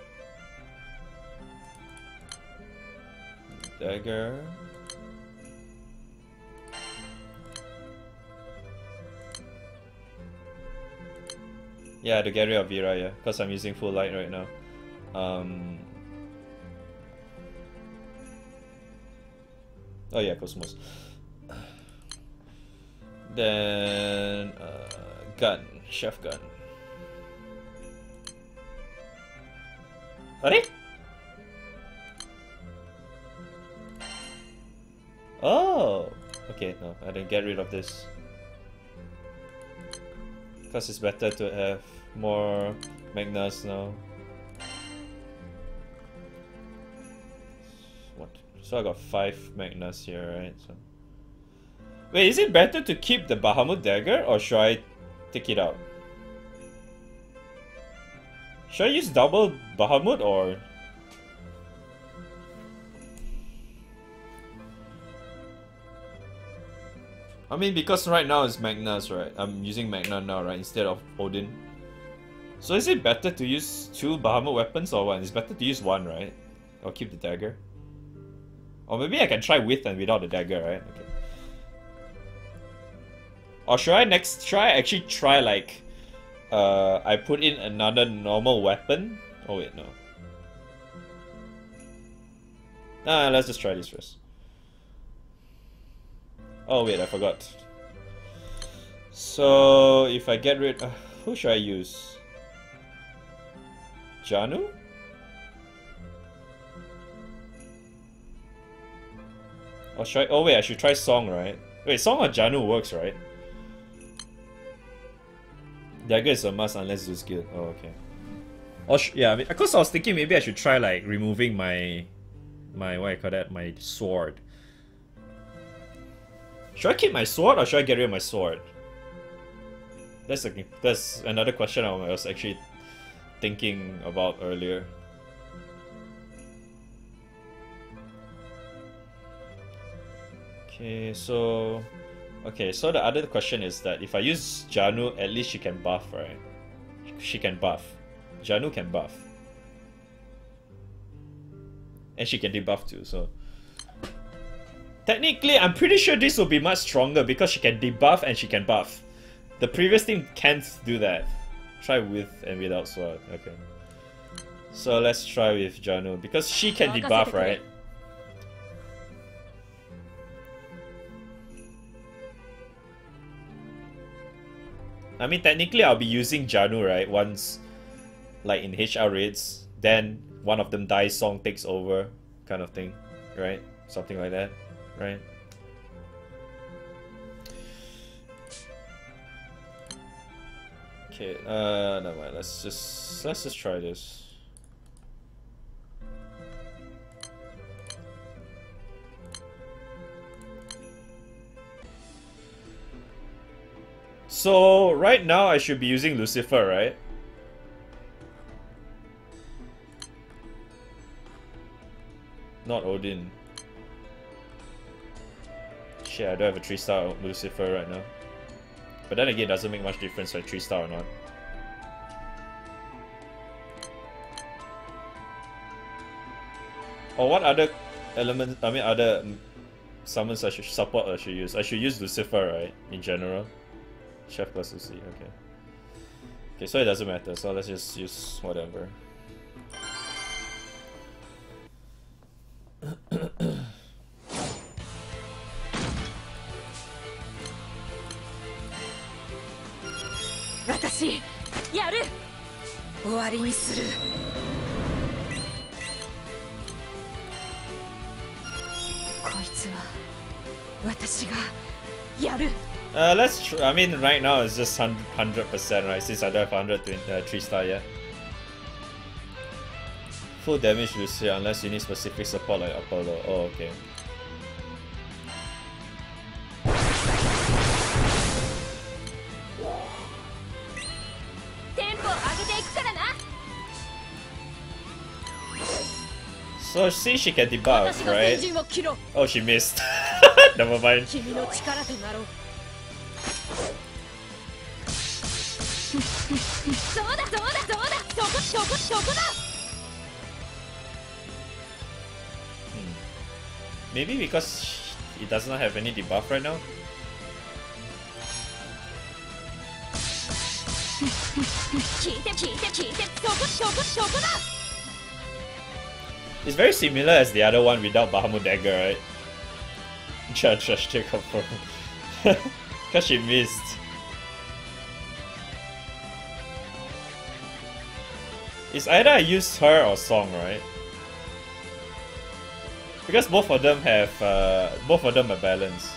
Dagger. Yeah, to get rid of Vira, yeah, because I'm using full light right now. Um... Oh yeah, Cosmos. Then, uh, gun, chef gun. Are? Oh, okay. No, I didn't get rid of this because it's better to have more Magnas now. What? So I got five Magnas here, right? So. Wait, is it better to keep the Bahamut dagger or should I take it out? Should I use double Bahamut or? I mean, because right now it's Magna's, right? I'm using Magna now, right? Instead of Odin. So is it better to use two Bahamut weapons or one? It's better to use one, right? Or keep the dagger? Or maybe I can try with and without the dagger, right? Okay. Or should I next try actually try like uh I put in another normal weapon? Oh wait, no. Nah, let's just try this first. Oh wait, I forgot. So if I get rid uh, who should I use? Janu? Or should I, oh wait, I should try Song, right? Wait, Song or Janu works, right? Dagger is a must unless Zeus Guild. Oh, okay. Or sh yeah, I mean, because I was thinking maybe I should try like removing my, my what I call that, my sword. Should I keep my sword or should I get rid of my sword? That's a, that's another question I was actually thinking about earlier. Okay, so okay, so the other question is that if I use Janu, at least she can buff, right? She can buff. Janu can buff. And she can debuff too, so technically I'm pretty sure this will be much stronger because she can debuff and she can buff. The previous team can't do that. Try with and without sword. Okay. So let's try with Janu because she can debuff, right? I mean, technically I'll be using Janu, right? Once, like in H R raids, then one of them dies, Song takes over, kind of thing, right? Something like that, right? Okay, uh, never mind. Let's just let's just try this. So right now I should be using Lucifer, right? Not Odin. Shit, I don't have a three star Lucifer right now. But then again, it doesn't make much difference like three star or not. Or what other elements, I mean other summons I should support I should use? I should use Lucifer, right? In general. Chef plus Lucy, okay. Okay, so it doesn't matter, so let's just use whatever. Watashi, yaru! Owari ni suru. Koitsu wa watashi ga yaru. Uh, let's tr I mean, right now it's just one hundred percent, right? Since I don't have one hundred three star yet. Full damage Lucia unless you need specific support like Apollo. Oh, okay. So see, she can debuff, right? Oh, she missed. Never mind. Hmm. Maybe because it does not have any debuff right now. It's very similar as the other one without Bahamut Dagger, right? Just, just take confirm. Because she missed. It's either I use her or Song, right? Because both of them have, uh, both of them are balanced.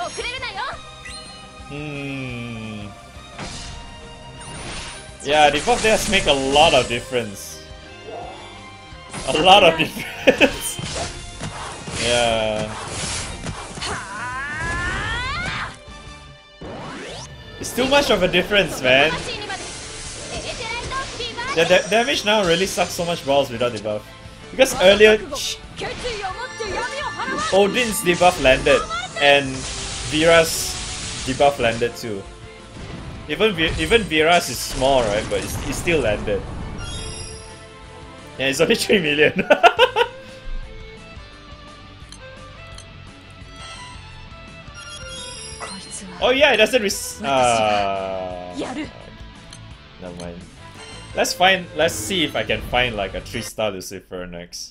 遅れるなよ Hmm. Yeah, debuff dash make a lot of difference. A lot of difference. Yeah. It's too much of a difference, man. The da damage now really sucks so much balls without debuff. Because earlier, Odin's debuff landed, and Vira's debuff landed too. Even v even Vira's is small, right? But it's, it still landed. Yeah, it's only three million. Oh yeah, it doesn't res- uh, never mind. Let's find. Let's see if I can find like a three-star Lucifer next.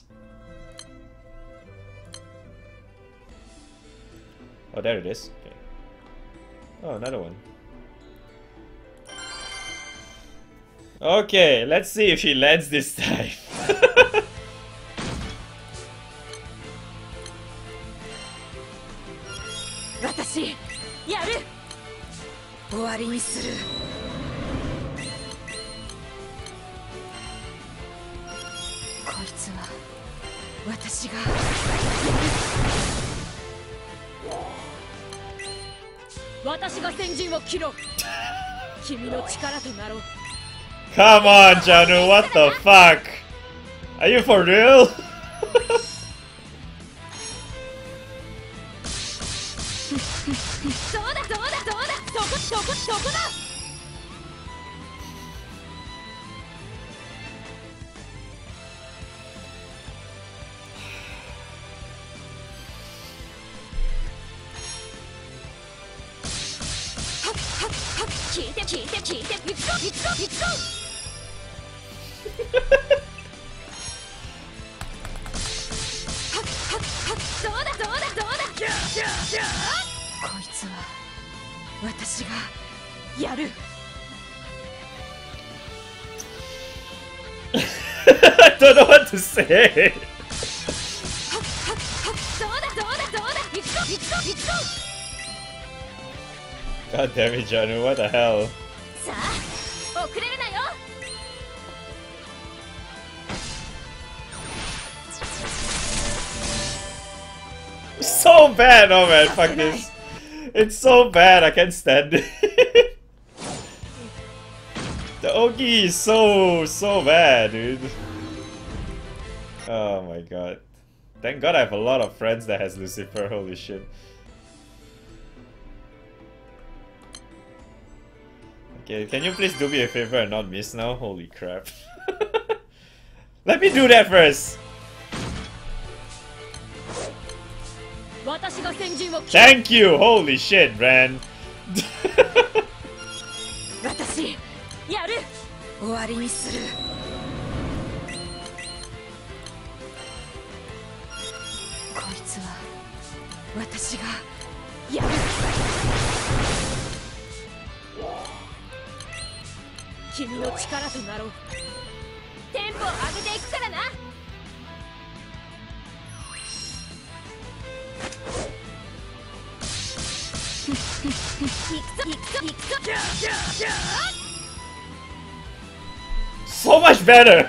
Oh, there it is. Okay. Oh, another one. Okay, let's see if she lands this time. Come on, Janu, what the fuck? Are you for real? I don't know what to say. God damn it, Janu, what the hell? So bad, oh man, fuck this. It's so bad, I can't stand it. The Ogi is so, so bad, dude. Oh my god. Thank god I have a lot of friends that has Lucifer, holy shit. Okay, can you please do me a favor and not miss now? Holy crap. Let me do that first! Thank you! Holy shit, man! So much better!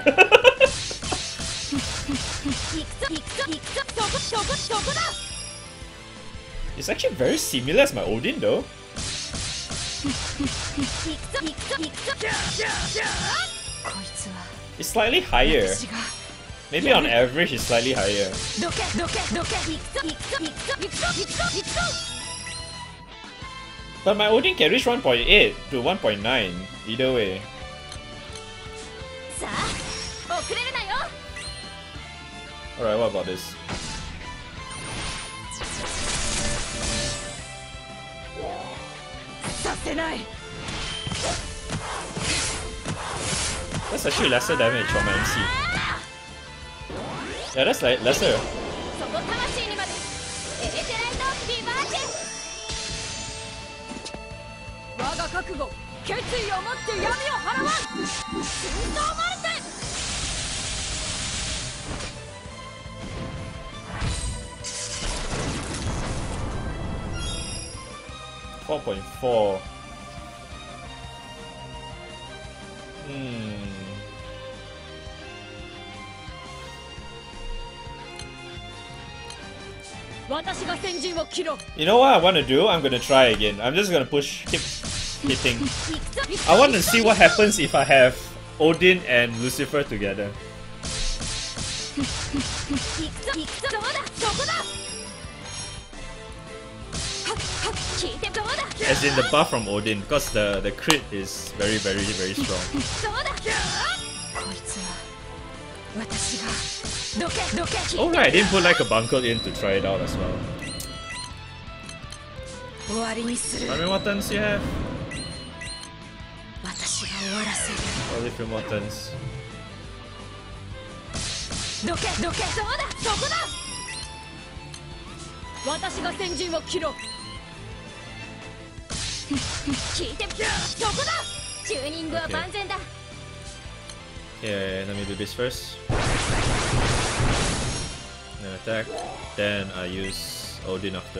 It's actually very similar as my Odin though. It's slightly higher. Maybe on average it's slightly higher. But my Odin can reach one point eight to one point nine, either way. Alright, what about this? That's actually lesser damage from my M C. Yeah, that's like lesser. four point four. Hmm. You know what I want to do? I'm gonna try again. I'm just gonna push, keep hitting. I want to see what happens if I have Odin and Lucifer together. As in the buff from Odin, because the, the crit is very, very, very strong. Oh right, I didn't put like a bunker in to try it out as well. How many more turns you have? Only a few more turns. Okay, let me do this first. Then attack. Then I use Odin after.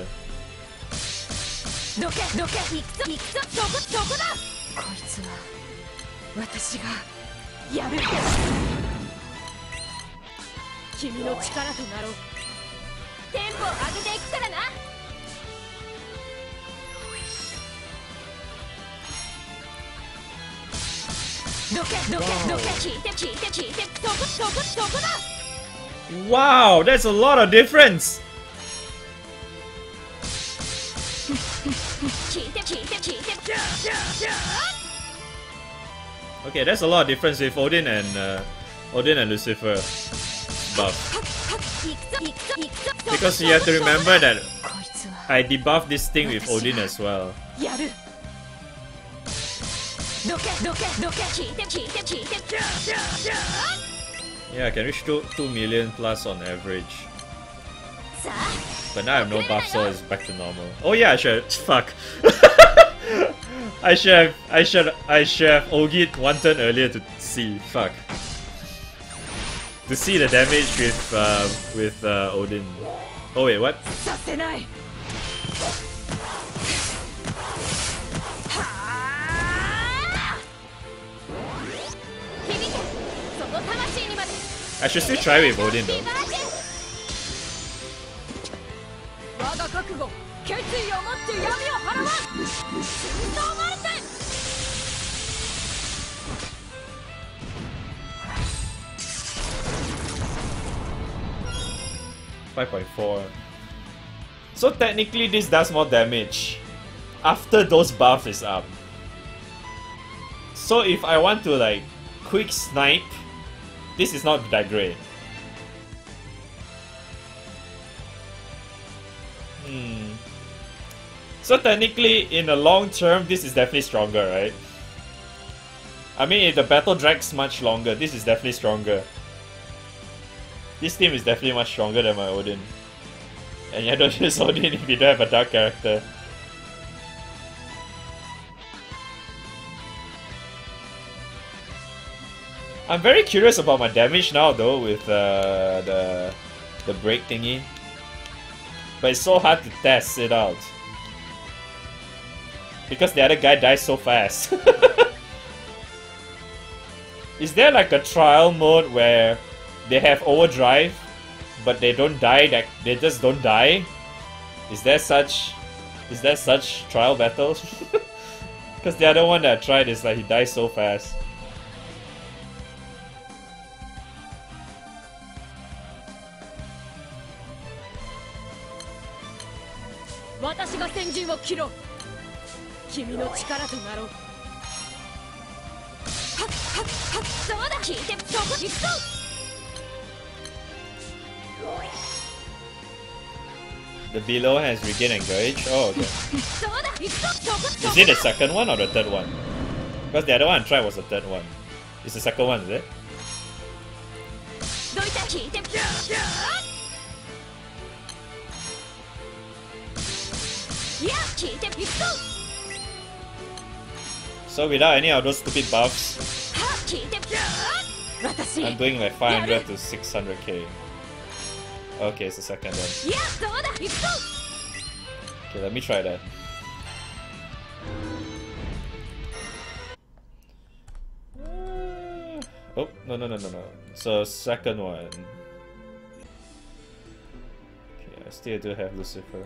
Wow, that's a lot of difference! Okay, that's a lot of difference with Odin and uh, Odin and Lucifer buff. Because you have to remember that I debuffed this thing with Odin as well. Yeah, I can reach two, two million plus on average. But now I have no buff, so it's back to normal. Oh yeah, I should. Fuck. I should have. I should. I should have Ogit one turn earlier to see. Fuck. To see the damage with uh, with uh, Odin. Oh wait, what? I should still try with Odin though. five point four. So technically this does more damage after those buff is up. So if I want to like quick snipe, this is not that great. Hmm. So technically in the long term this is definitely stronger, right? I mean if the battle drags much longer, this is definitely stronger. This team is definitely much stronger than my Odin. And you don't use Odin if you don't have a dark character. I'm very curious about my damage now though with uh, the the break thingy. But it's so hard to test it out. Because the other guy dies so fast. Is there like a trial mode where they have overdrive, but they don't die, that they just don't die? Is there such is there such trial battles? Because the other one that I tried is like he dies so fast. The below has regained engage. Oh, okay. Is it the second one or the third one? Because the other one I tried was the third one. It's the second one, is it? So without any of those stupid buffs, I'm doing like five hundred to six hundred K. Okay, it's the second one. Okay, let me try that. No, no, no, no, no. So second one. Okay, I still do have Lucifer.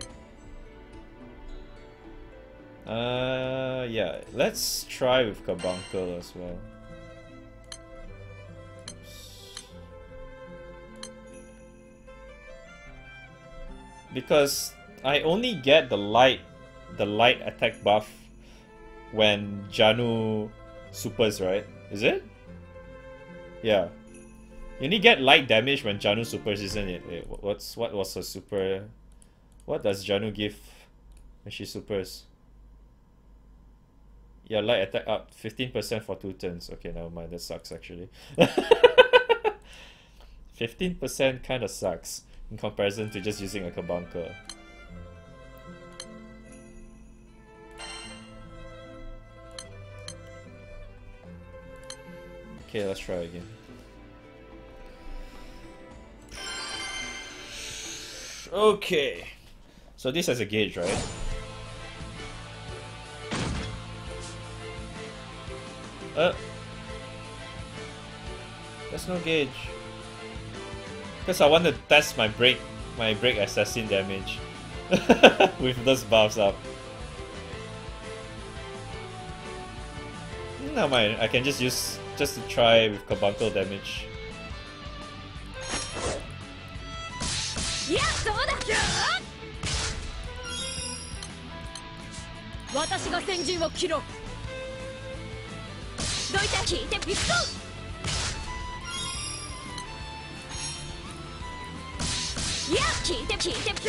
Uh, yeah. Let's try with Carbuncle as well. Because I only get the light, the light attack buff when Janu supers, right? Is it? Yeah. You only get light damage when Janu supers, isn't it? Wait, what's what was her super? What does Janu give when she supers? Yeah, light attack up fifteen percent for two turns. Okay, never mind. That sucks actually. fifteen percent kind of sucks in comparison to just using a Carbuncle. Okay, let's try again. Okay. So this has a gauge, right? Uh. There's no gauge. Because I want to test my break, my break assassin damage with those buffs up. Never mind, I can just use just to try with Carbuncle damage. Yeah, so that. 私が先陣を切ろう。どいて聞いてピストル。いや、聞いて聞いて。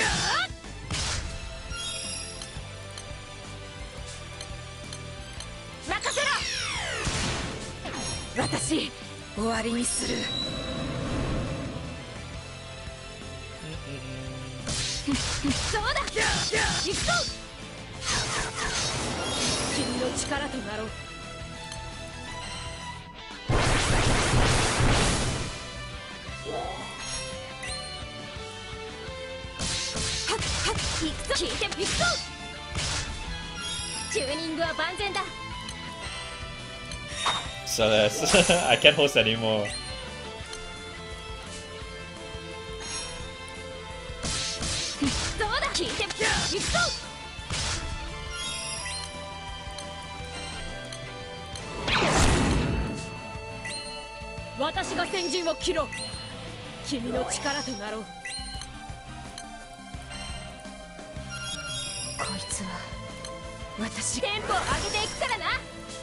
任せろ。私、終わりにする。そうだ。行くぞ。君の力となろう。行くぞ。聞いて行くぞ。チューニングは万全だ。 So that's I can't host anymore. そうだ。聞いて行くぞ。私が先陣を切ろう。君の力となろう。こいつは私テンポを上げていくからな。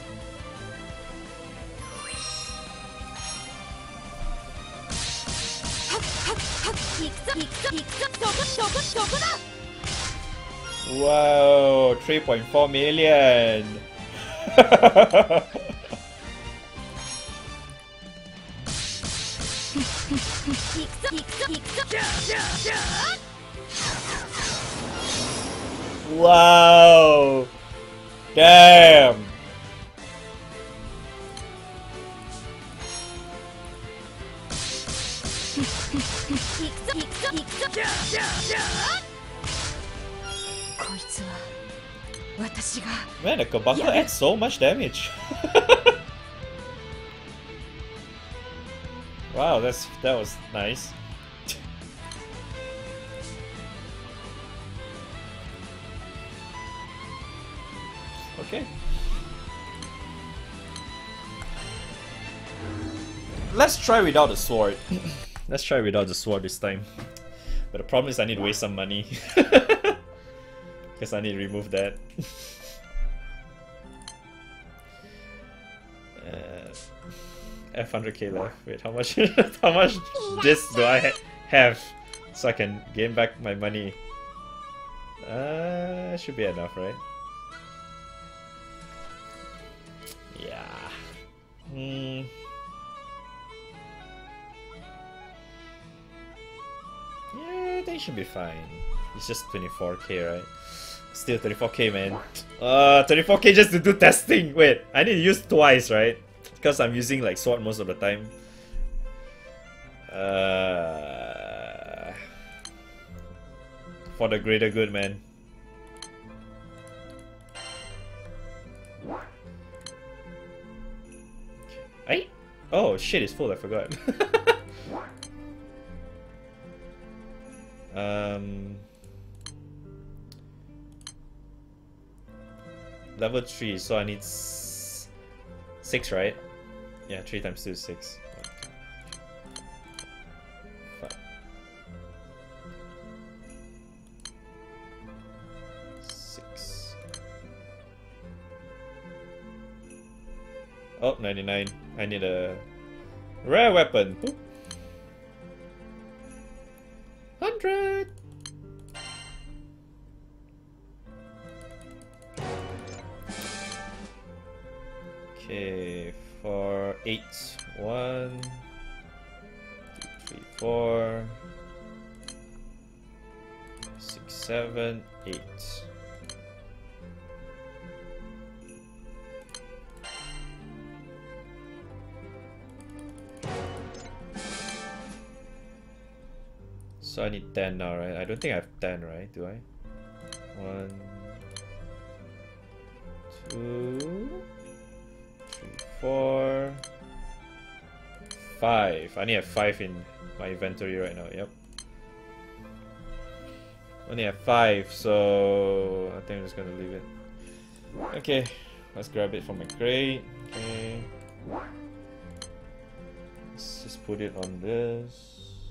行くぞ行くぞ行くぞ。そこそこそこだ。 Wow, three point four million. 行くぞ行くぞ行くぞ。 Wow. Damn. 行くぞ行くぞ行くぞ。こいつは私が。 Man, the Carbuncle adds so much damage. Wow, that's that was nice. Okay. Let's try without the sword. Let's try without the sword this time. But the problem is I need to waste some money. Because I need to remove that. uh, F one hundred K left. Wait, how much how much disc do I ha have so I can gain back my money? Uh, should be enough, right? Yeah. Hmm. Yeah, I think it should be fine. It's just twenty-four K, right? Still twenty-four K, man. Uh, twenty-four K just to do testing. Wait, I need to use twice, right? Because I'm using like sword most of the time. Uh, for the greater good, man. Hey, Oh shit, it's full, I forgot. um, level three, so I need s six, right? Yeah, three times two is six. Five. Six. Oh, ninety-nine. I need a rare weapon. Boop. one hundred. Okay, for eight. One, two, three, four, six, seven, eight. So I need ten now, right? I don't think I have ten, right? Do I? One, two, three, four, five. I only have five in my inventory right now. Yep. Only have five, so I think I'm just gonna leave it. Okay, let's grab it from my crate. Okay. Let's just put it on this.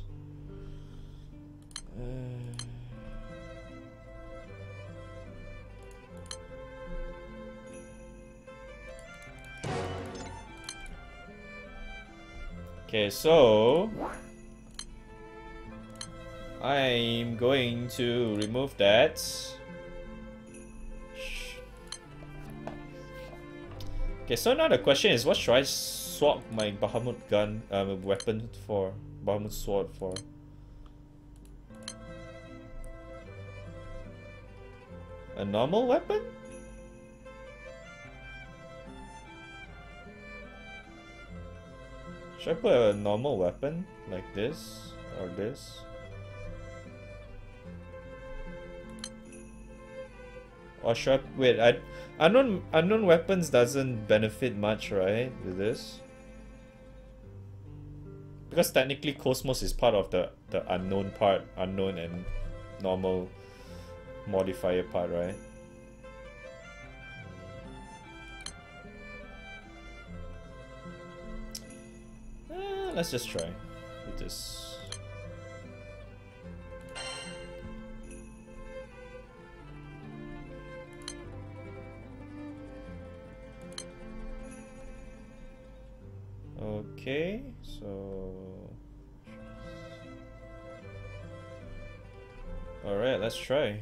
Okay, so I'm going to remove that. Okay, so now the question is, what should I swap my Bahamut gun, um, weapon for? Bahamut sword for? A normal weapon? Should I put a normal weapon like this or this? Or should I wait? I unknown unknown weapons doesn't benefit much, right? With this, because technically Cosmos is part of the the unknown part, unknown and normal modifier part, right? Uh, let's just try with this. Okay, so all right, let's try.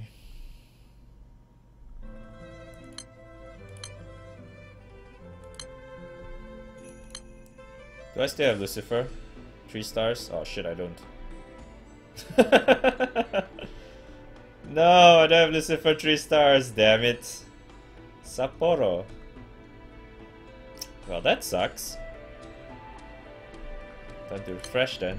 Do I still have Lucifer? Three stars? Oh shit, I don't. No, I don't have Lucifer three stars, damn it. Sapporo. Well, that sucks. Time to refresh then.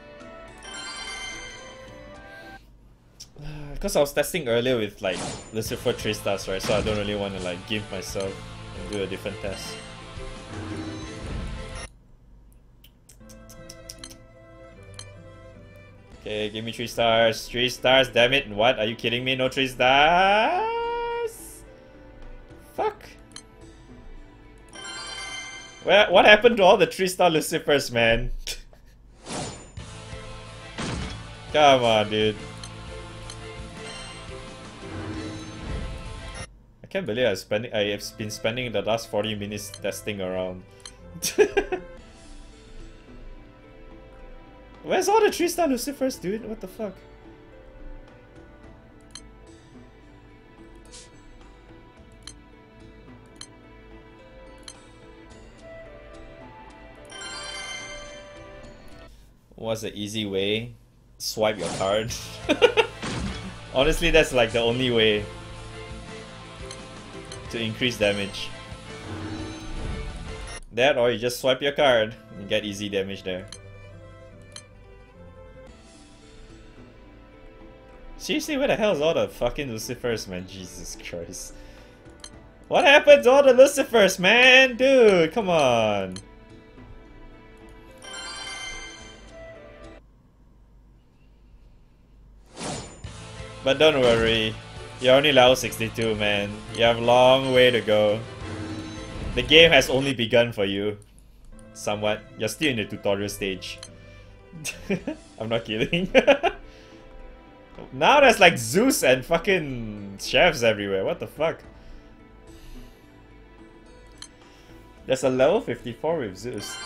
Because I was testing earlier with like Lucifer three stars, right? So I don't really want to like give myself and do a different test. Okay, give me three stars. Three stars, damn it. What? Are you kidding me? No three stars? Fuck. Where, what happened to all the three star Lucifers, man? Come on, dude. I can't believe I'm spending, I have been spending the last forty minutes testing around. Where's all the three star Lucifers, dude? What the fuck? What's the easy way? Swipe your card. Honestly, that's like the only way to increase damage. That, or you just swipe your card and get easy damage there. Seriously, where the hell is all the fucking Lucifers, man? Jesus Christ. What happened to all the Lucifers, man? Dude, come on. But don't worry, you're only level sixty-two, man. You have a long way to go. The game has only begun for you. Somewhat. You're still in the tutorial stage. I'm not kidding. Now there's like Zeus and fucking chefs everywhere. What the fuck? There's a level fifty-four with Zeus.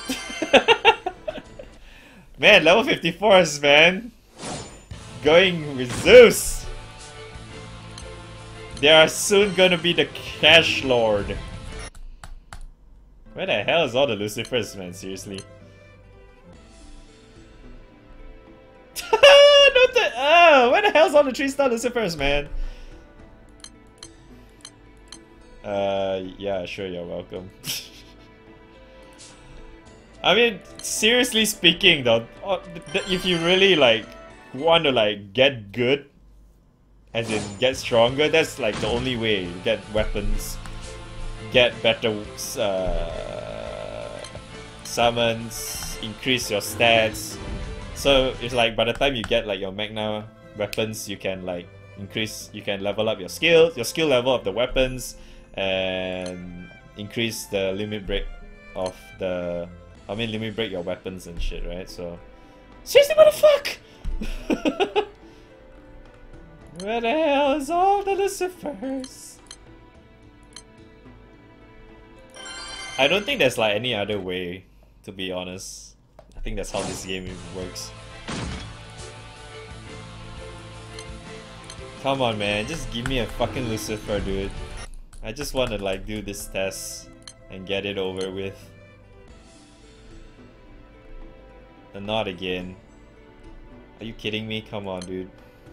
Man, level fifty-fours, man. Going with Zeus. They are soon gonna be the Cash Lord. Where the hell is all the Lucifers, man? Seriously. Not the, oh, where the hell's all the three star Lucifers, man? Uh, yeah, sure, you're welcome. I mean, seriously speaking, though, if you really like want to like get good, as in get stronger, that's like the only way. You get weapons, get better uh, summons, increase your stats. So it's like by the time you get like your Magna weapons, you can like increase, you can level up your skills, your skill level of the weapons, and increase the limit break of the, I mean limit break your weapons and shit, right? So seriously, what the fuck? Where the hell is all the Lucifers? I don't think there's like any other way, to be honest. I think that's how this game works. Come on, man, just give me a fucking Lucifer, dude. I just want to like do this test and get it over with. And not again. Are you kidding me? Come on, dude.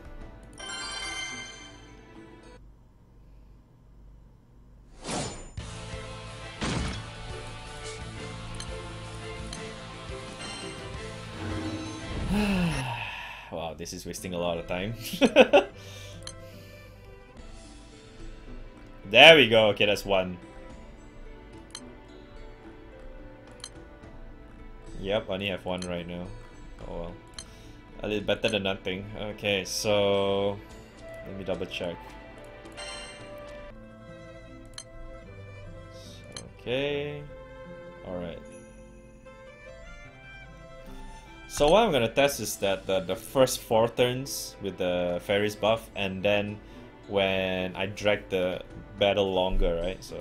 Wow, this is wasting a lot of time. There we go. Okay, that's one. Yep, I only have one right now. Oh well. A little better than nothing. Okay, so let me double check. Okay. Alright. So what I'm gonna test is that the, the first four turns with the Fairies buff, and then when I drag the battle longer, right? So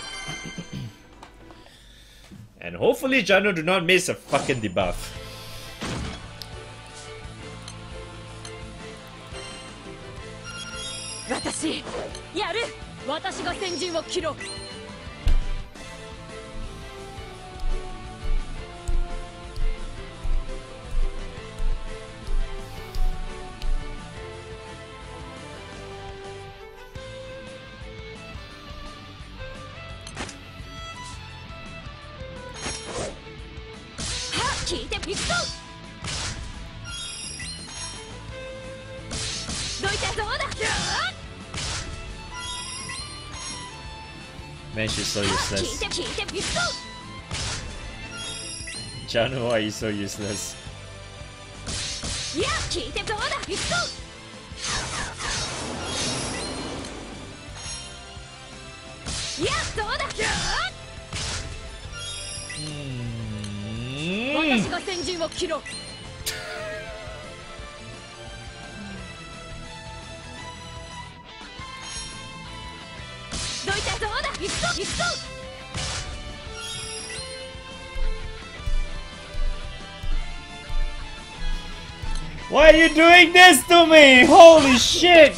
and hopefully Jano do not miss a fucking debuff. Watashi, yaru! Watashi ga senjin wo kiro! Man, she's so useless. Jano, why are you so useless? Mm. Why are you doing this to me? Holy shit!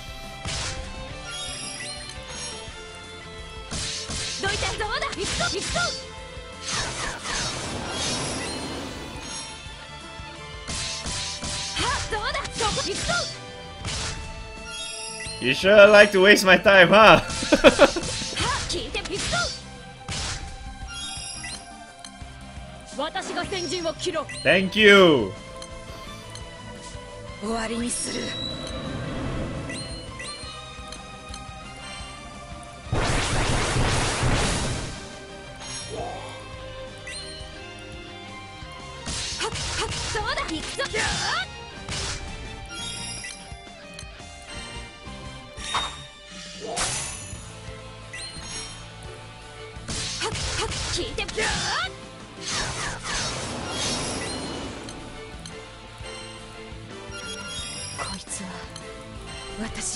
You sure like to waste my time, huh? Thank you.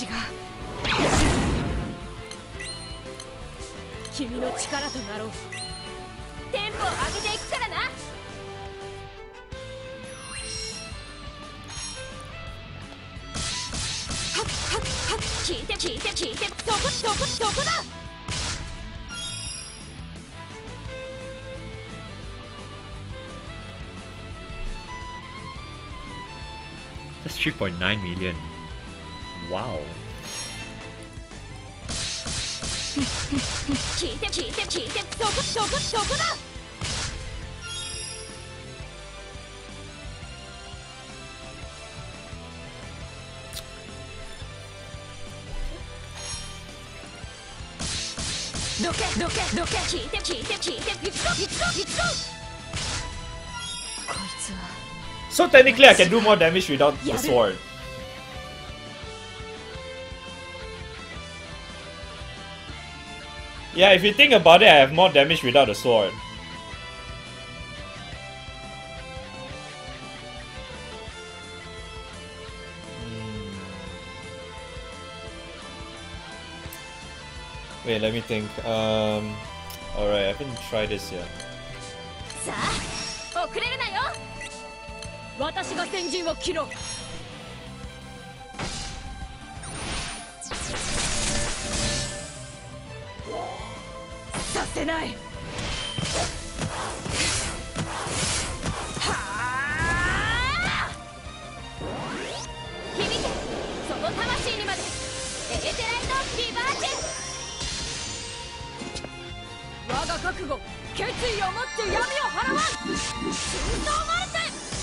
ちが君の力となろう。テンポを上げていくからな。聞いて聞いて聞いて、そこそこそこだ。 That's three point nine million. Wow. 聞いて聞いて聞いて、そこそこそこだ。どけどけどけ、聞いて聞いて聞いて、行くぞ行くぞ行くぞ。こいつは So technically I can do more damage without the sword. Yeah, if you think about it, I have more damage without the sword. Wait, let me think. Um, alright, I haven't tried this yet. さあ、遅れるなよ。私が先陣を切ろう。させない。はあ。響け、その魂にまで。エーテライトリバーチェ。我が覚悟、決意を持って闇を払わん。心臓マルテ。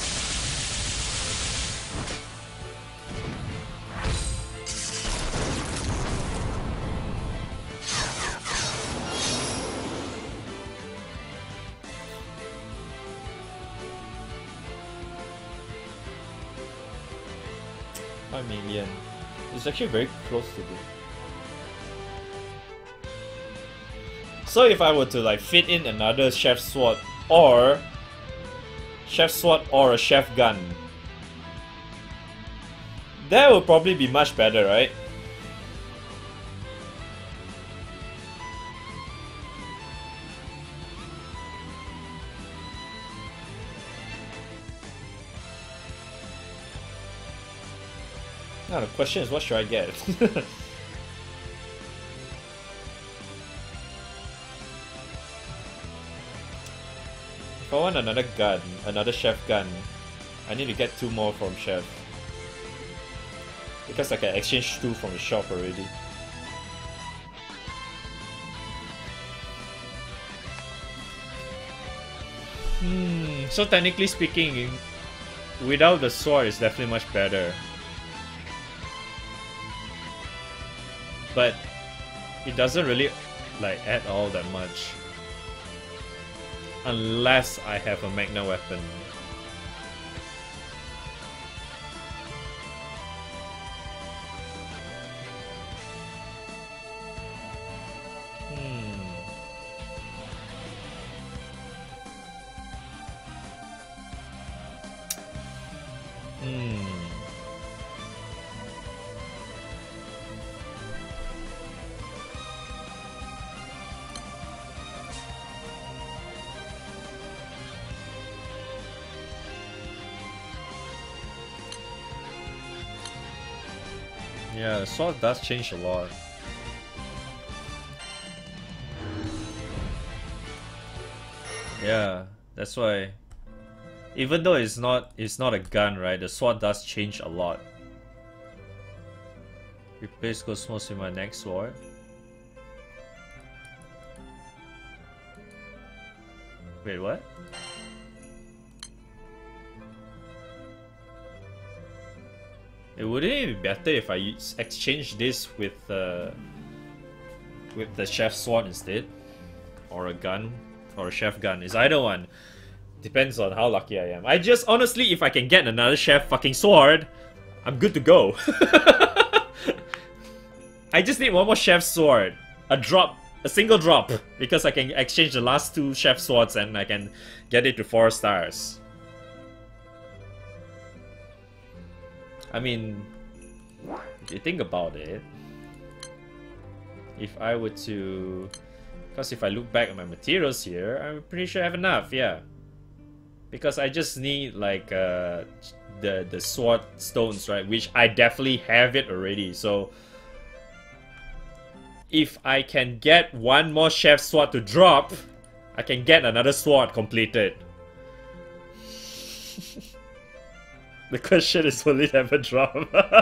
five million. It's actually very close to this. So if I were to like fit in another chef's sword or chef's sword or a chef gun, that would probably be much better, right? Now the question is, what should I get? If I want another gun, another chef gun, I need to get two more from chef. Because I can exchange two from the shop already. Hmm, so technically speaking, without the sword is definitely much better. But it doesn't really like add all that much unless I have a magna weapon. Hmm. Hmm. Yeah, the sword does change a lot. Yeah, that's why. Even though it's not it's not a gun, right? The sword does change a lot. Replace Cosmos with my next sword. Wait, what? It wouldn't it be better if I use, exchange this with uh, with the chef sword instead, or a gun, or a chef gun? It's either one. Depends on how lucky I am. I just honestly, if I can get another chef fucking sword, I'm good to go. I just need one more chef sword, a drop, a single drop, because I can exchange the last two chef swords and I can get it to four stars. I mean, If you think about it, if I were to, because if I look back at my materials here, I'm pretty sure I have enough, yeah. Because I just need like uh, the the sword stones, right? Which I definitely have it already. So if I can get one more chef's sword to drop, I can get another sword completed. The question is, will it ever drop?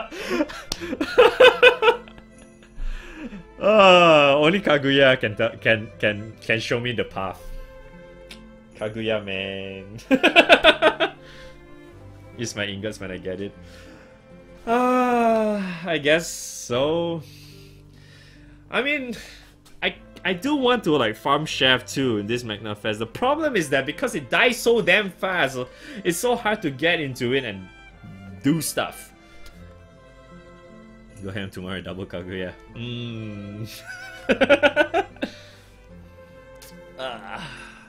uh, only Kaguya can can can can show me the path. Kaguya, man. Use my ingots when I get it. Uh, I guess so. I mean, I I do want to like farm chef too in this Magnafest. The problem is that because it dies so damn fast, it's so hard to get into it and do stuff. Go ham tomorrow, double Kaguya. Mm. uh,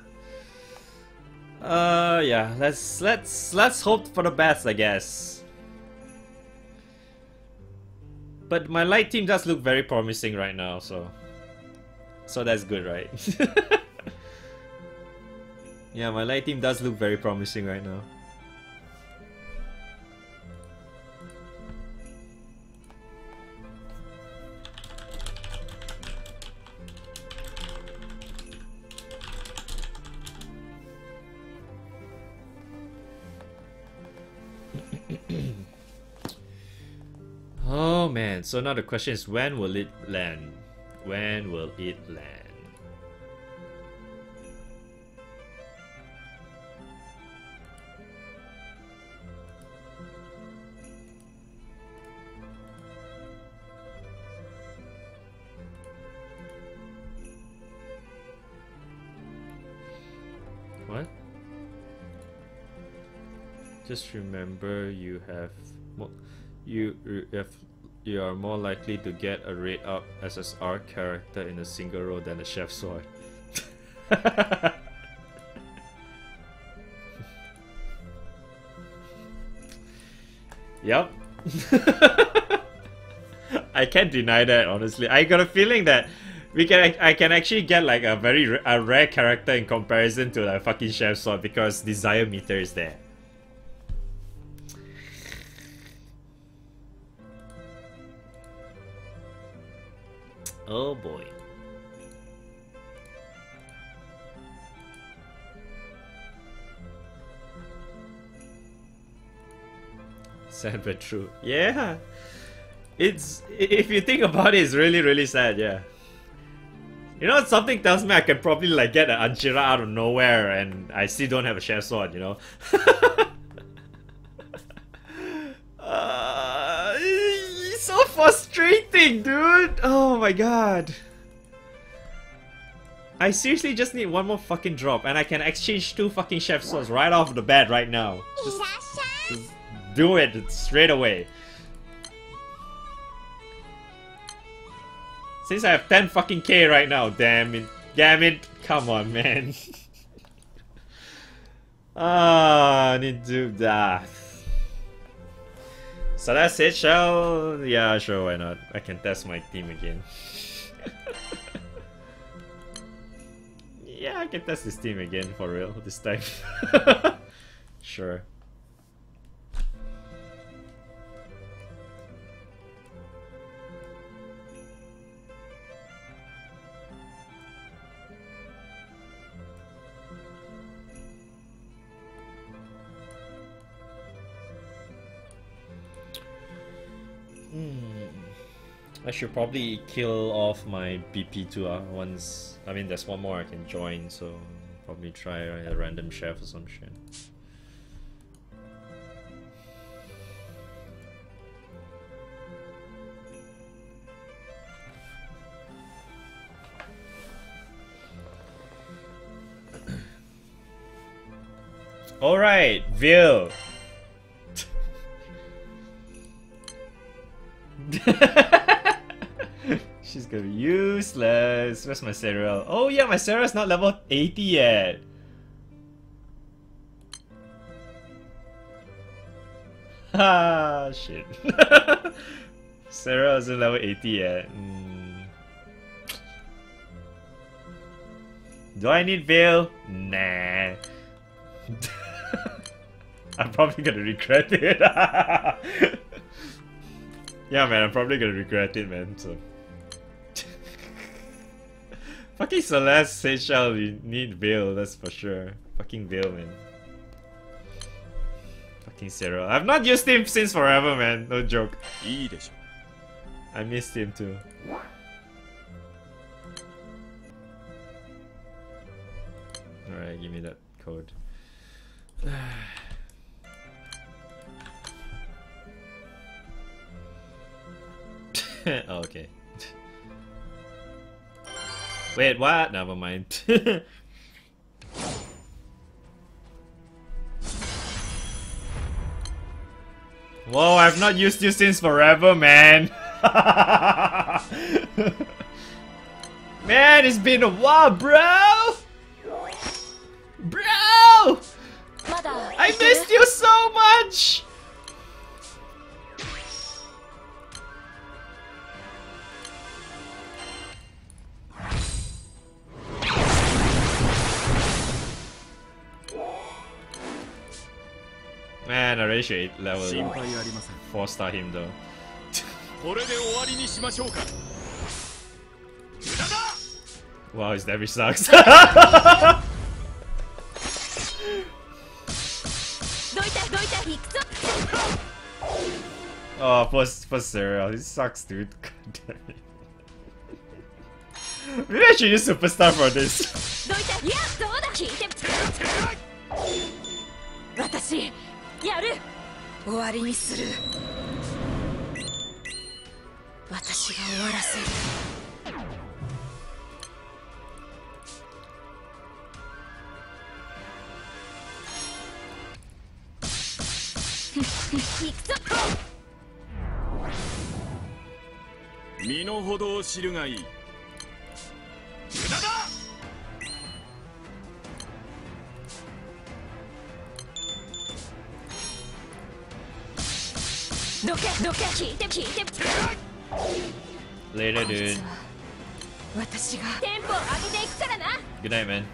uh, yeah. Let's let's let's hope for the best, I guess. But my light team does look very promising right now, so so that's good, right? Yeah, my light team does look very promising right now. Oh man, so now the question is, when will it land? When will it land? What? Just remember you have more You if you are more likely to get a rate up S S R character in a single row than a chef sword. Yep. I can't deny that, honestly. I got a feeling that we can I can actually get like a very a rare character in comparison to like fucking chef sword because desire meter is there. Oh boy. Sad but true. Yeah. It's, if you think about it, it's really really sad, yeah. You know, something tells me I can probably like get an Anchira out of nowhere and I still don't have a chef sword, you know. uh, it's so frustrating, dude. Oh my god. I seriously just need one more fucking drop and I can exchange two fucking chef swords right off the bat right now. Just, just do it straight away. Since I have ten fucking K right now, damn it. Damn it. Come on, man. Ah, I need to do that. So that's it, shall? Yeah, sure, why not? I can test my team again. Yeah, I can test this team again for real this time. Sure. I should probably kill off my B P too uh, once. I mean, there's one more I can join, so probably try a random chef or some shit. Alright, Vil. She's gonna be useless. Where's my Serial? Oh yeah, my Serial's not level eighty yet. Ah, shit. Sarah isn't level eighty yet. Mm. Do I need Veil? Nah. I'm probably gonna regret it. Yeah, man, I'm probably gonna regret it, man. So. Fucking Celeste, Seychelles, you need Veil, that's for sure. Fucking Veil, man. Fucking Cyril. I've not used him since forever, man. No joke. I missed him too. Alright, give me that code. Oh, okay. Wait, what? Never mind. Whoa, I've not used you since forever, man. Man, it's been a while, bro. Bro! I missed you so much! Man, I really should eight level four star him though. Wow, his damage sucks. Oh, poor, poor Cyril, he sucks, dude. God damn it. Maybe I should use Superstar for this. Later, dude. Good night, man.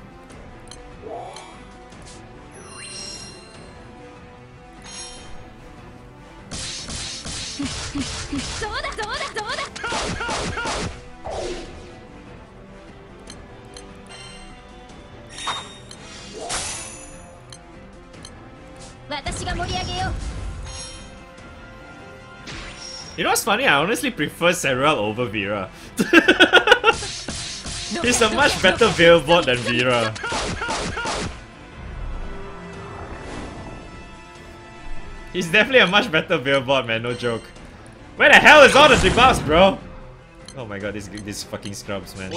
You know what's funny? I honestly prefer Cyril over Vera. He's a much better Veil bot than Vera. He's definitely a much better Veil bot, man, no joke. Where the hell is all the debuffs, bro? Oh my god, these, these fucking scrubs, man.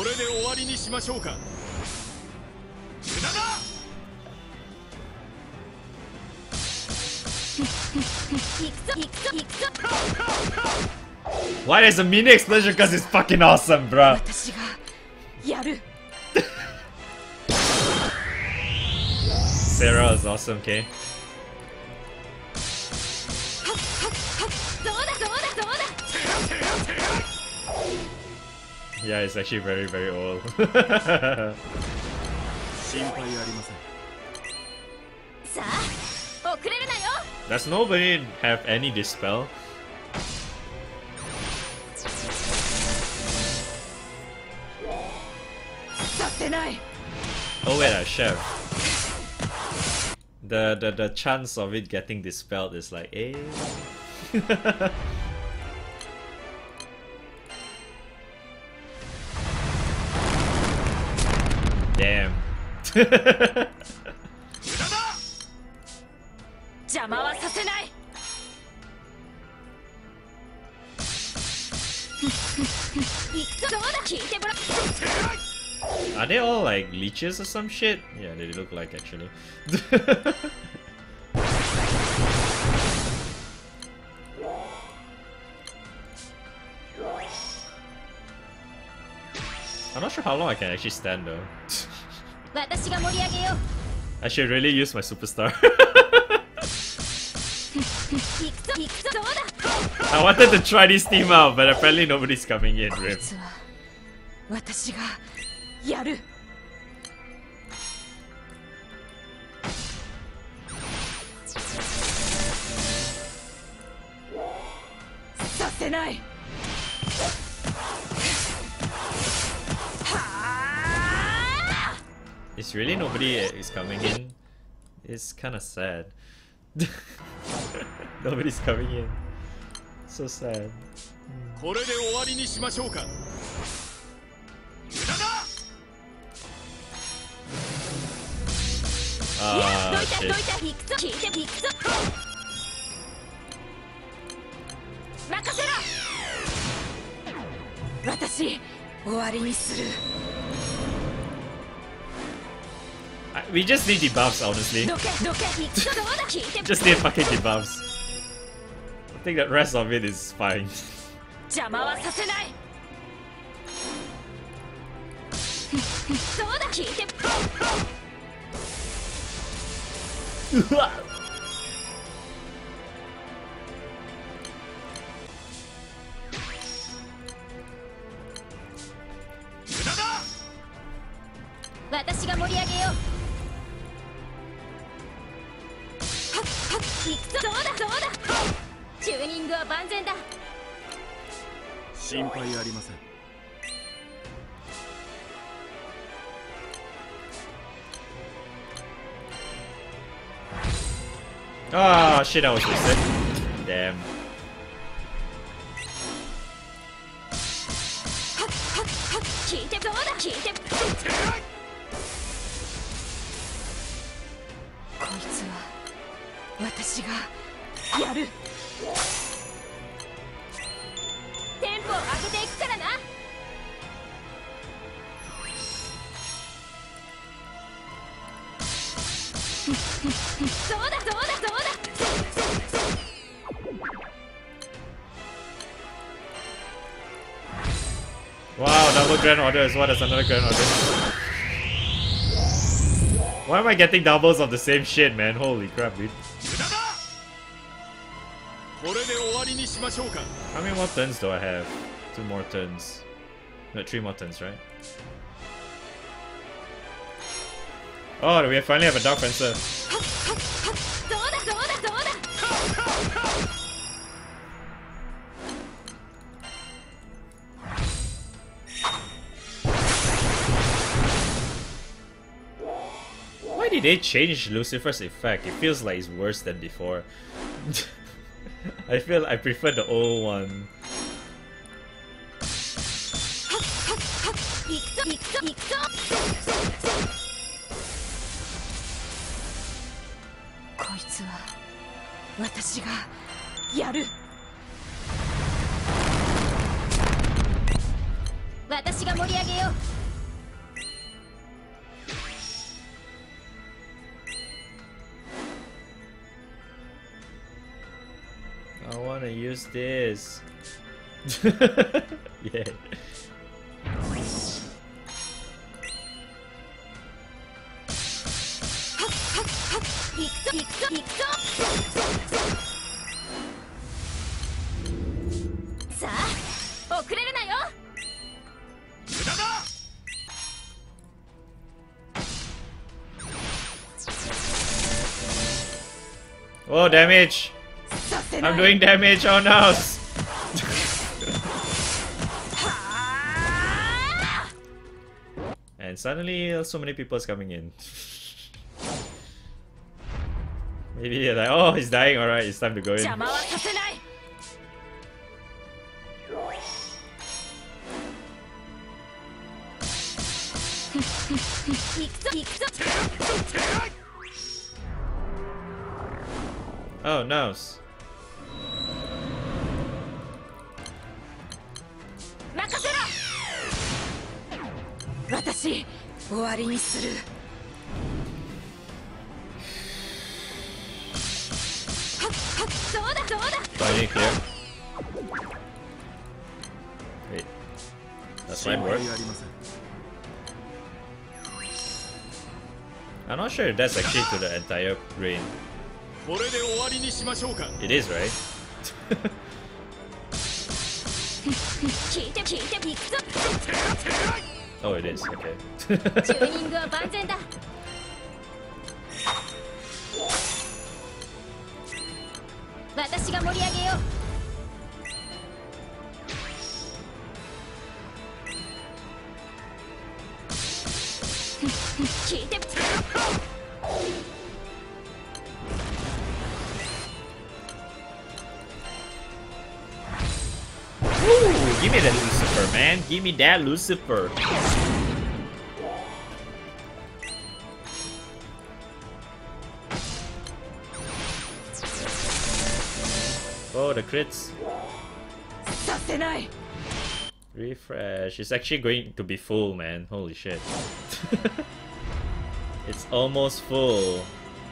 Why there's a mini explosion? Because it's fucking awesome, bro. Sarah is awesome, okay? Yeah, it's actually very, very old. Does nobody have any dispel? Oh wait, a chef. The, the the chance of it getting dispelled is like, eh. Damn. Are they all like leeches or some shit? Yeah, they look like actually. I'm not sure how long I can actually stand though. I should really use my superstar. I wanted to try this team out, but apparently nobody's coming in, Rip. 私がやる。させない。 It's really nobody is coming in. It's kind of sad. Nobody's coming in. So sad. これで終わりにしましょうか。 Ah, shit. 任せろ。私終わりにする。 We just need debuffs, honestly. Just need fucking debuffs. I think the rest of it is fine. 邪魔はさせない。そうだ、聞いて。私が盛り上げよう。 そうだそうだ。チューニングは万全だ。 心配ありません。 Ah, shit, I was reset. Damn. 聞いてそうだ。聞いて。こいつは。 私がやる。テンポを上げていくからな。そうだそうだそうだ。 Wow, double grand order as well as another grand order. Why am I getting doubles of the same shit, man? Holy crap, dude. How many more turns do I have? Two more turns. No, three more turns, right? Oh, we finally have a Dark Fencer. Why did they change Lucifer's effect? It feels like it's worse than before. I feel I prefer the old one. I wanna use this. Yeah. Oh, damage! I'm doing damage, oh no! And suddenly, so many people's coming in. Maybe they're like, oh, he's dying, alright, it's time to go in. Oh, no. Finally clear. Wait. That's fine work. I'm not sure if that's actually to the entire rain. これで終わりにしましょうか。 It is, right? 聞いて聞いてビッグ Oh, it is. Okay. チューニングは万全だ。私が盛り上げよう。聞いて Ooh, give me that Lucifer, man. Give me that Lucifer. Oh, the crits. させない。 Refresh. It's actually going to be full, man. Holy shit. It's almost full.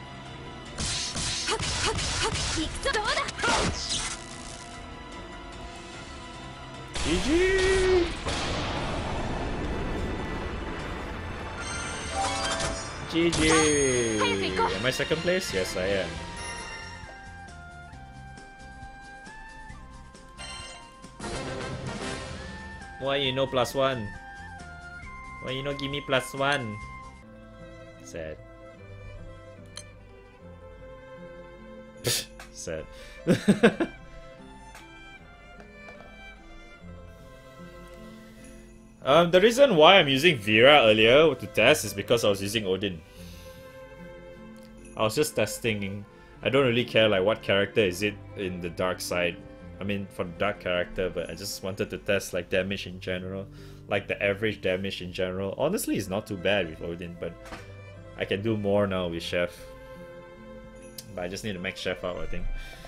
ビッグどうだ。 G G! G G! Am I second place? Yes, I am. Why you no plus one? Why you no give me plus one? Sad. Sad. um, the reason why I'm using Vera earlier to test is because I was using Odin. I was just testing. I don't really care like what character is it in the dark side. I mean, for the dark character, but I just wanted to test like damage in general, like the average damage in general. Honestly, it's not too bad with Odin, but I can do more now with Chef. But I just need to max Chef out, I think.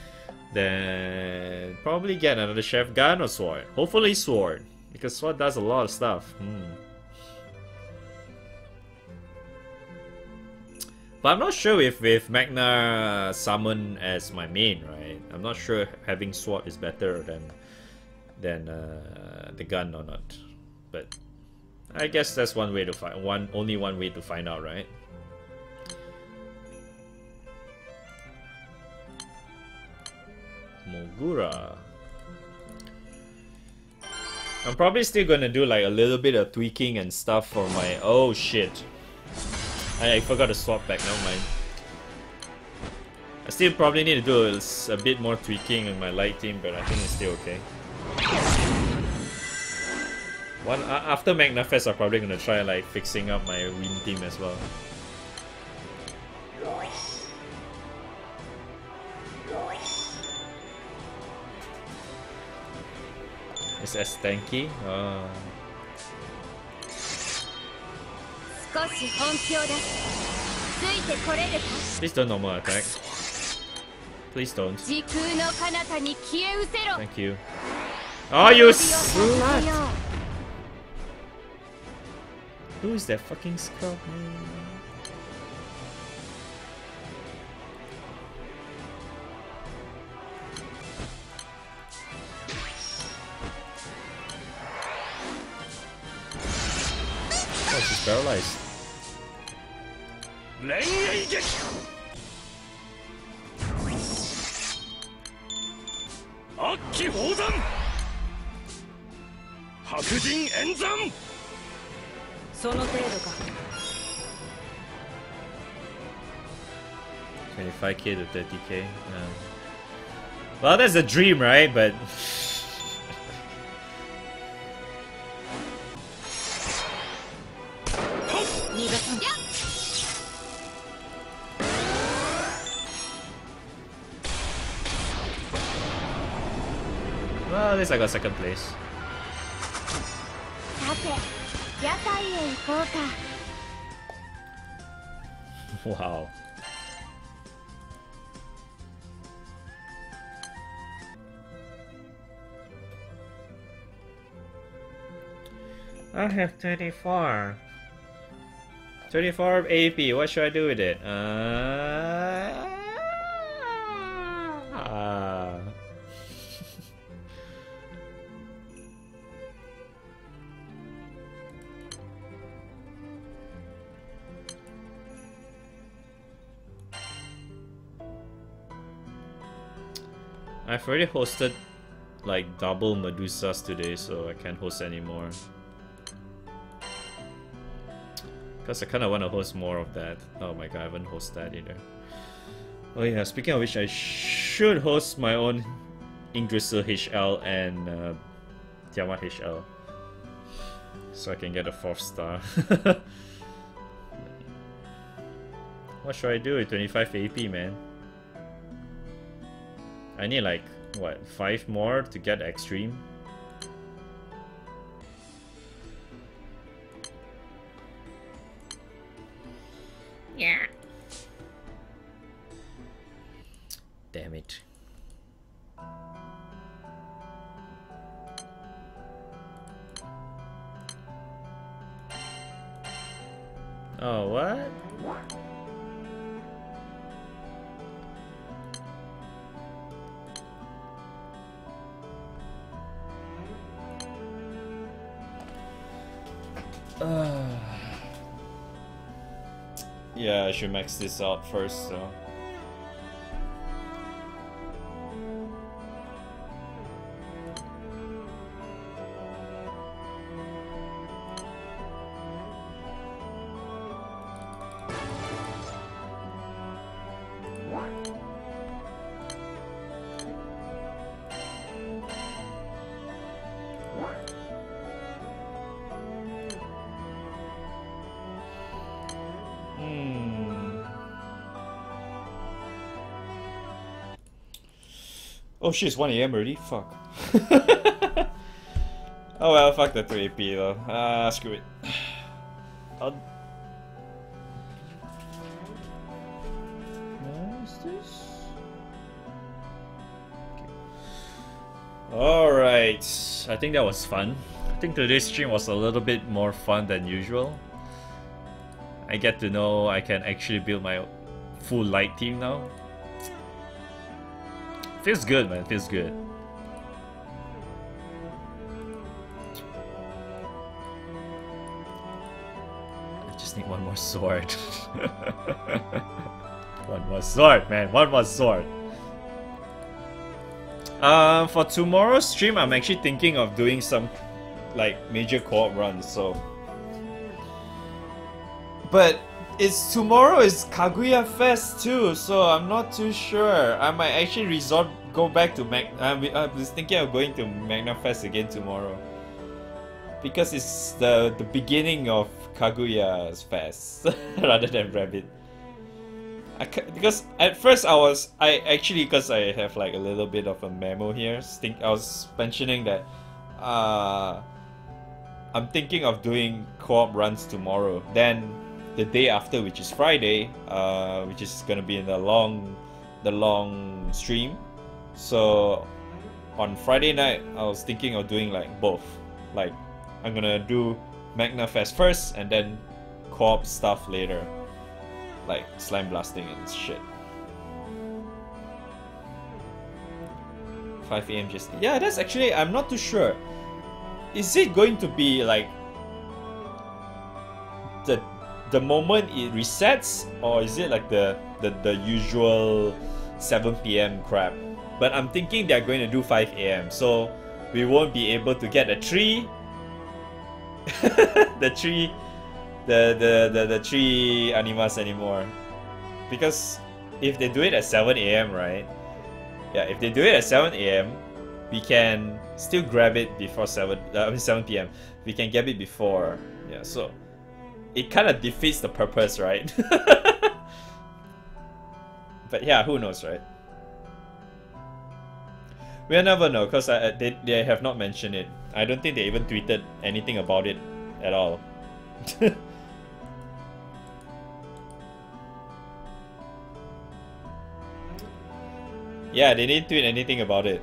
Then probably get another Chef gun or sword. Hopefully sword, because sword does a lot of stuff. Hmm. But I'm not sure if with Magna summon as my main, right? I'm not sure having sword is better than than uh, the gun or not. But I guess that's one way to find one only one way to find out, right? Mogura. I'm probably still gonna do like a little bit of tweaking and stuff for my oh shit. I, I forgot to swap back, never mind. I still probably need to do a, a bit more tweaking in my light team, but I think it's still okay. One uh, after Magnafest, I'm probably gonna try like fixing up my win team as well. It's as tanky. Uh... 少し本気を出す。ついてこれるか。 Please don't normal attack. Please don't. 時空の彼方に消え失せろ。 Thank you. Oh, you slut! Who is that fucking scrub, man? Oh, she's paralyzed. 恋愛劇悪鬼宝山白人演算その程度か。 twenty-five K to thirty K. Yeah. Well, that's a dream, right? But well, at least I got second place. さて、屋台へ行こうか。 Wow. I have twenty-four. twenty-four A P. What should I do with it? Uh... Ah. I've already hosted like double Medusas today, so I can't host anymore. Because I kind of want to host more of that. Oh my god, I haven't hosted that either. Oh yeah, speaking of which, I should host my own Yggdrasil H L and uh, Tiamat H L. So I can get a fourth star. What should I do with twenty-five A P, man? I need like, what, five more to get extreme? Yeah. Damn it. Oh, what? Uh, yeah, I should max this out first, so. Oh shit, it's one A M already? Fuck. Oh well, fuck the two A P though. Ah, uh, screw it. I'll... What is this? Okay. Alright, I think that was fun. I think today's stream was a little bit more fun than usual. I get to know I can actually build my full light team now. Feels good, man. Feels good. I just need one more sword. One more sword, man. One more sword. Um, for tomorrow's stream, I'm actually thinking of doing some like major co-op runs. So, but it's tomorrow is Kaguya Fest too, so I'm not too sure. I might actually resort go back to Mag. I was thinking of going to Magna Fest again tomorrow because it's the the beginning of Kaguya's Fest rather than Rabbit. I because at first I was I actually because I have like a little bit of a memo here. Think I was mentioning that uh, I'm thinking of doing co-op runs tomorrow. Then the day after, which is Friday, uh, which is gonna be in the long, the long stream. So on Friday night, I was thinking of doing like both. Like I'm gonna do Magna Fest first, and then co-op stuff later, like slime blasting and shit. five A M just yeah, that's actually I'm not too sure. Is it going to be like the the moment it resets, or is it like the the, the usual seven P M crap? But I'm thinking they're going to do five A M, so we won't be able to get a tree. the tree the, the the the tree animas anymore. Because if they do it at seven A M, right? Yeah, if they do it at seven A M, we can still grab it before seven uh, I mean seven P M. We can get it before. Yeah, so it kind of defeats the purpose, right? But yeah, who knows, right? We'll never know, because they, they have not mentioned it. I don't think they even tweeted anything about it at all. Yeah, they didn't tweet anything about it.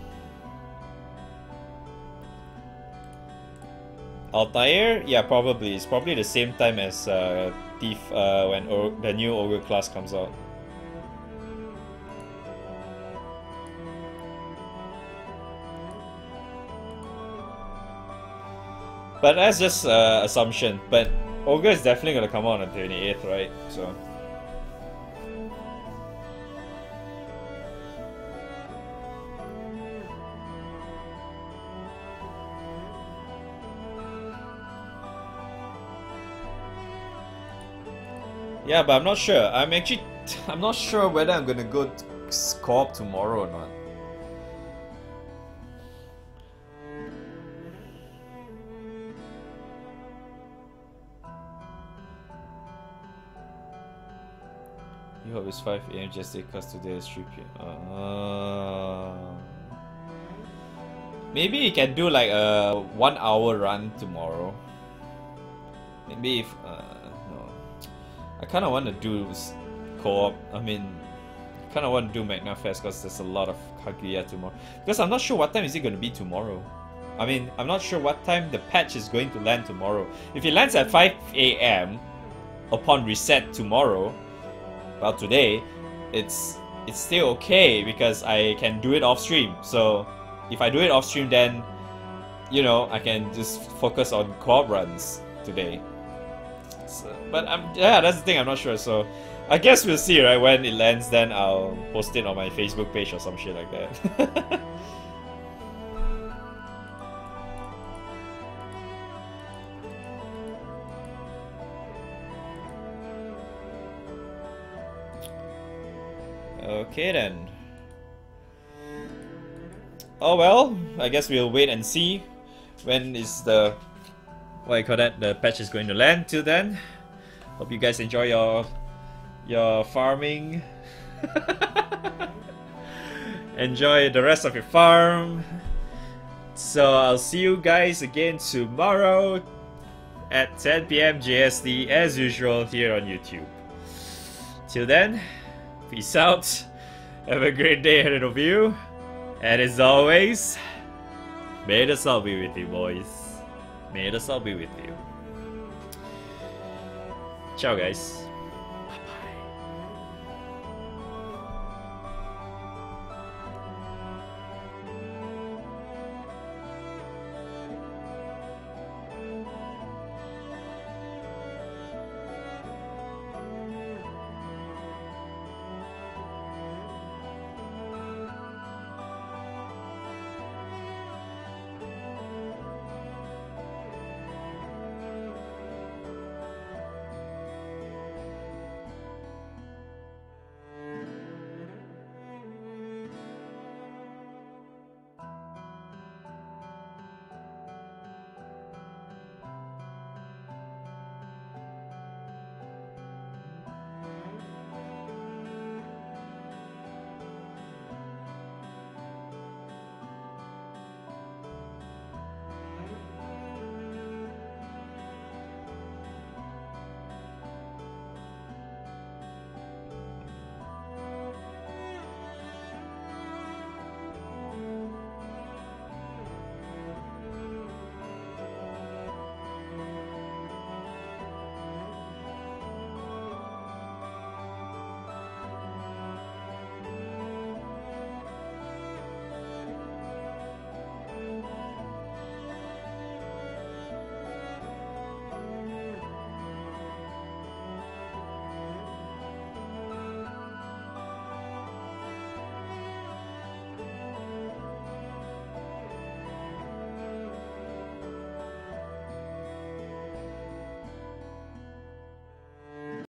Altair? Yeah, probably. It's probably the same time as uh, Thief uh, when o the new Ogre class comes out. But that's just uh, assumption. But Ogre is definitely gonna come out on the twenty-eighth, right? So. Yeah, but I'm not sure. I'm actually, I'm not sure whether I'm gonna go co-op tomorrow or not. You hope it's five A M just because today is three P M Uh, maybe you can do like a one hour run tomorrow. Maybe if uh, no, I kind of want to do co-op. I mean, kind of want to do Magna Fest because there's a lot of Kaguya tomorrow. Because I'm not sure what time is it going to be tomorrow. I mean, I'm not sure what time the patch is going to land tomorrow. If it lands at five A M upon reset tomorrow, well, today, it's it's still okay because I can do it off stream. So if I do it off stream, then you know I can just focus on co-op runs today. So, but I'm yeah, that's the thing. I'm not sure. So I guess we'll see, right? When it lands, then I'll post it on my Facebook page or some shit like that. Okay then. Oh well, I guess we'll wait and see when is the what you call that the patch is going to land. Till then, hope you guys enjoy your your farming. Enjoy the rest of your farm. So I'll see you guys again tomorrow at ten P M J S T as usual here on YouTube. Till then, peace out. Have a great day ahead of you. And as always, may the sun be with you, boys. May the sun be with you. Ciao, guys.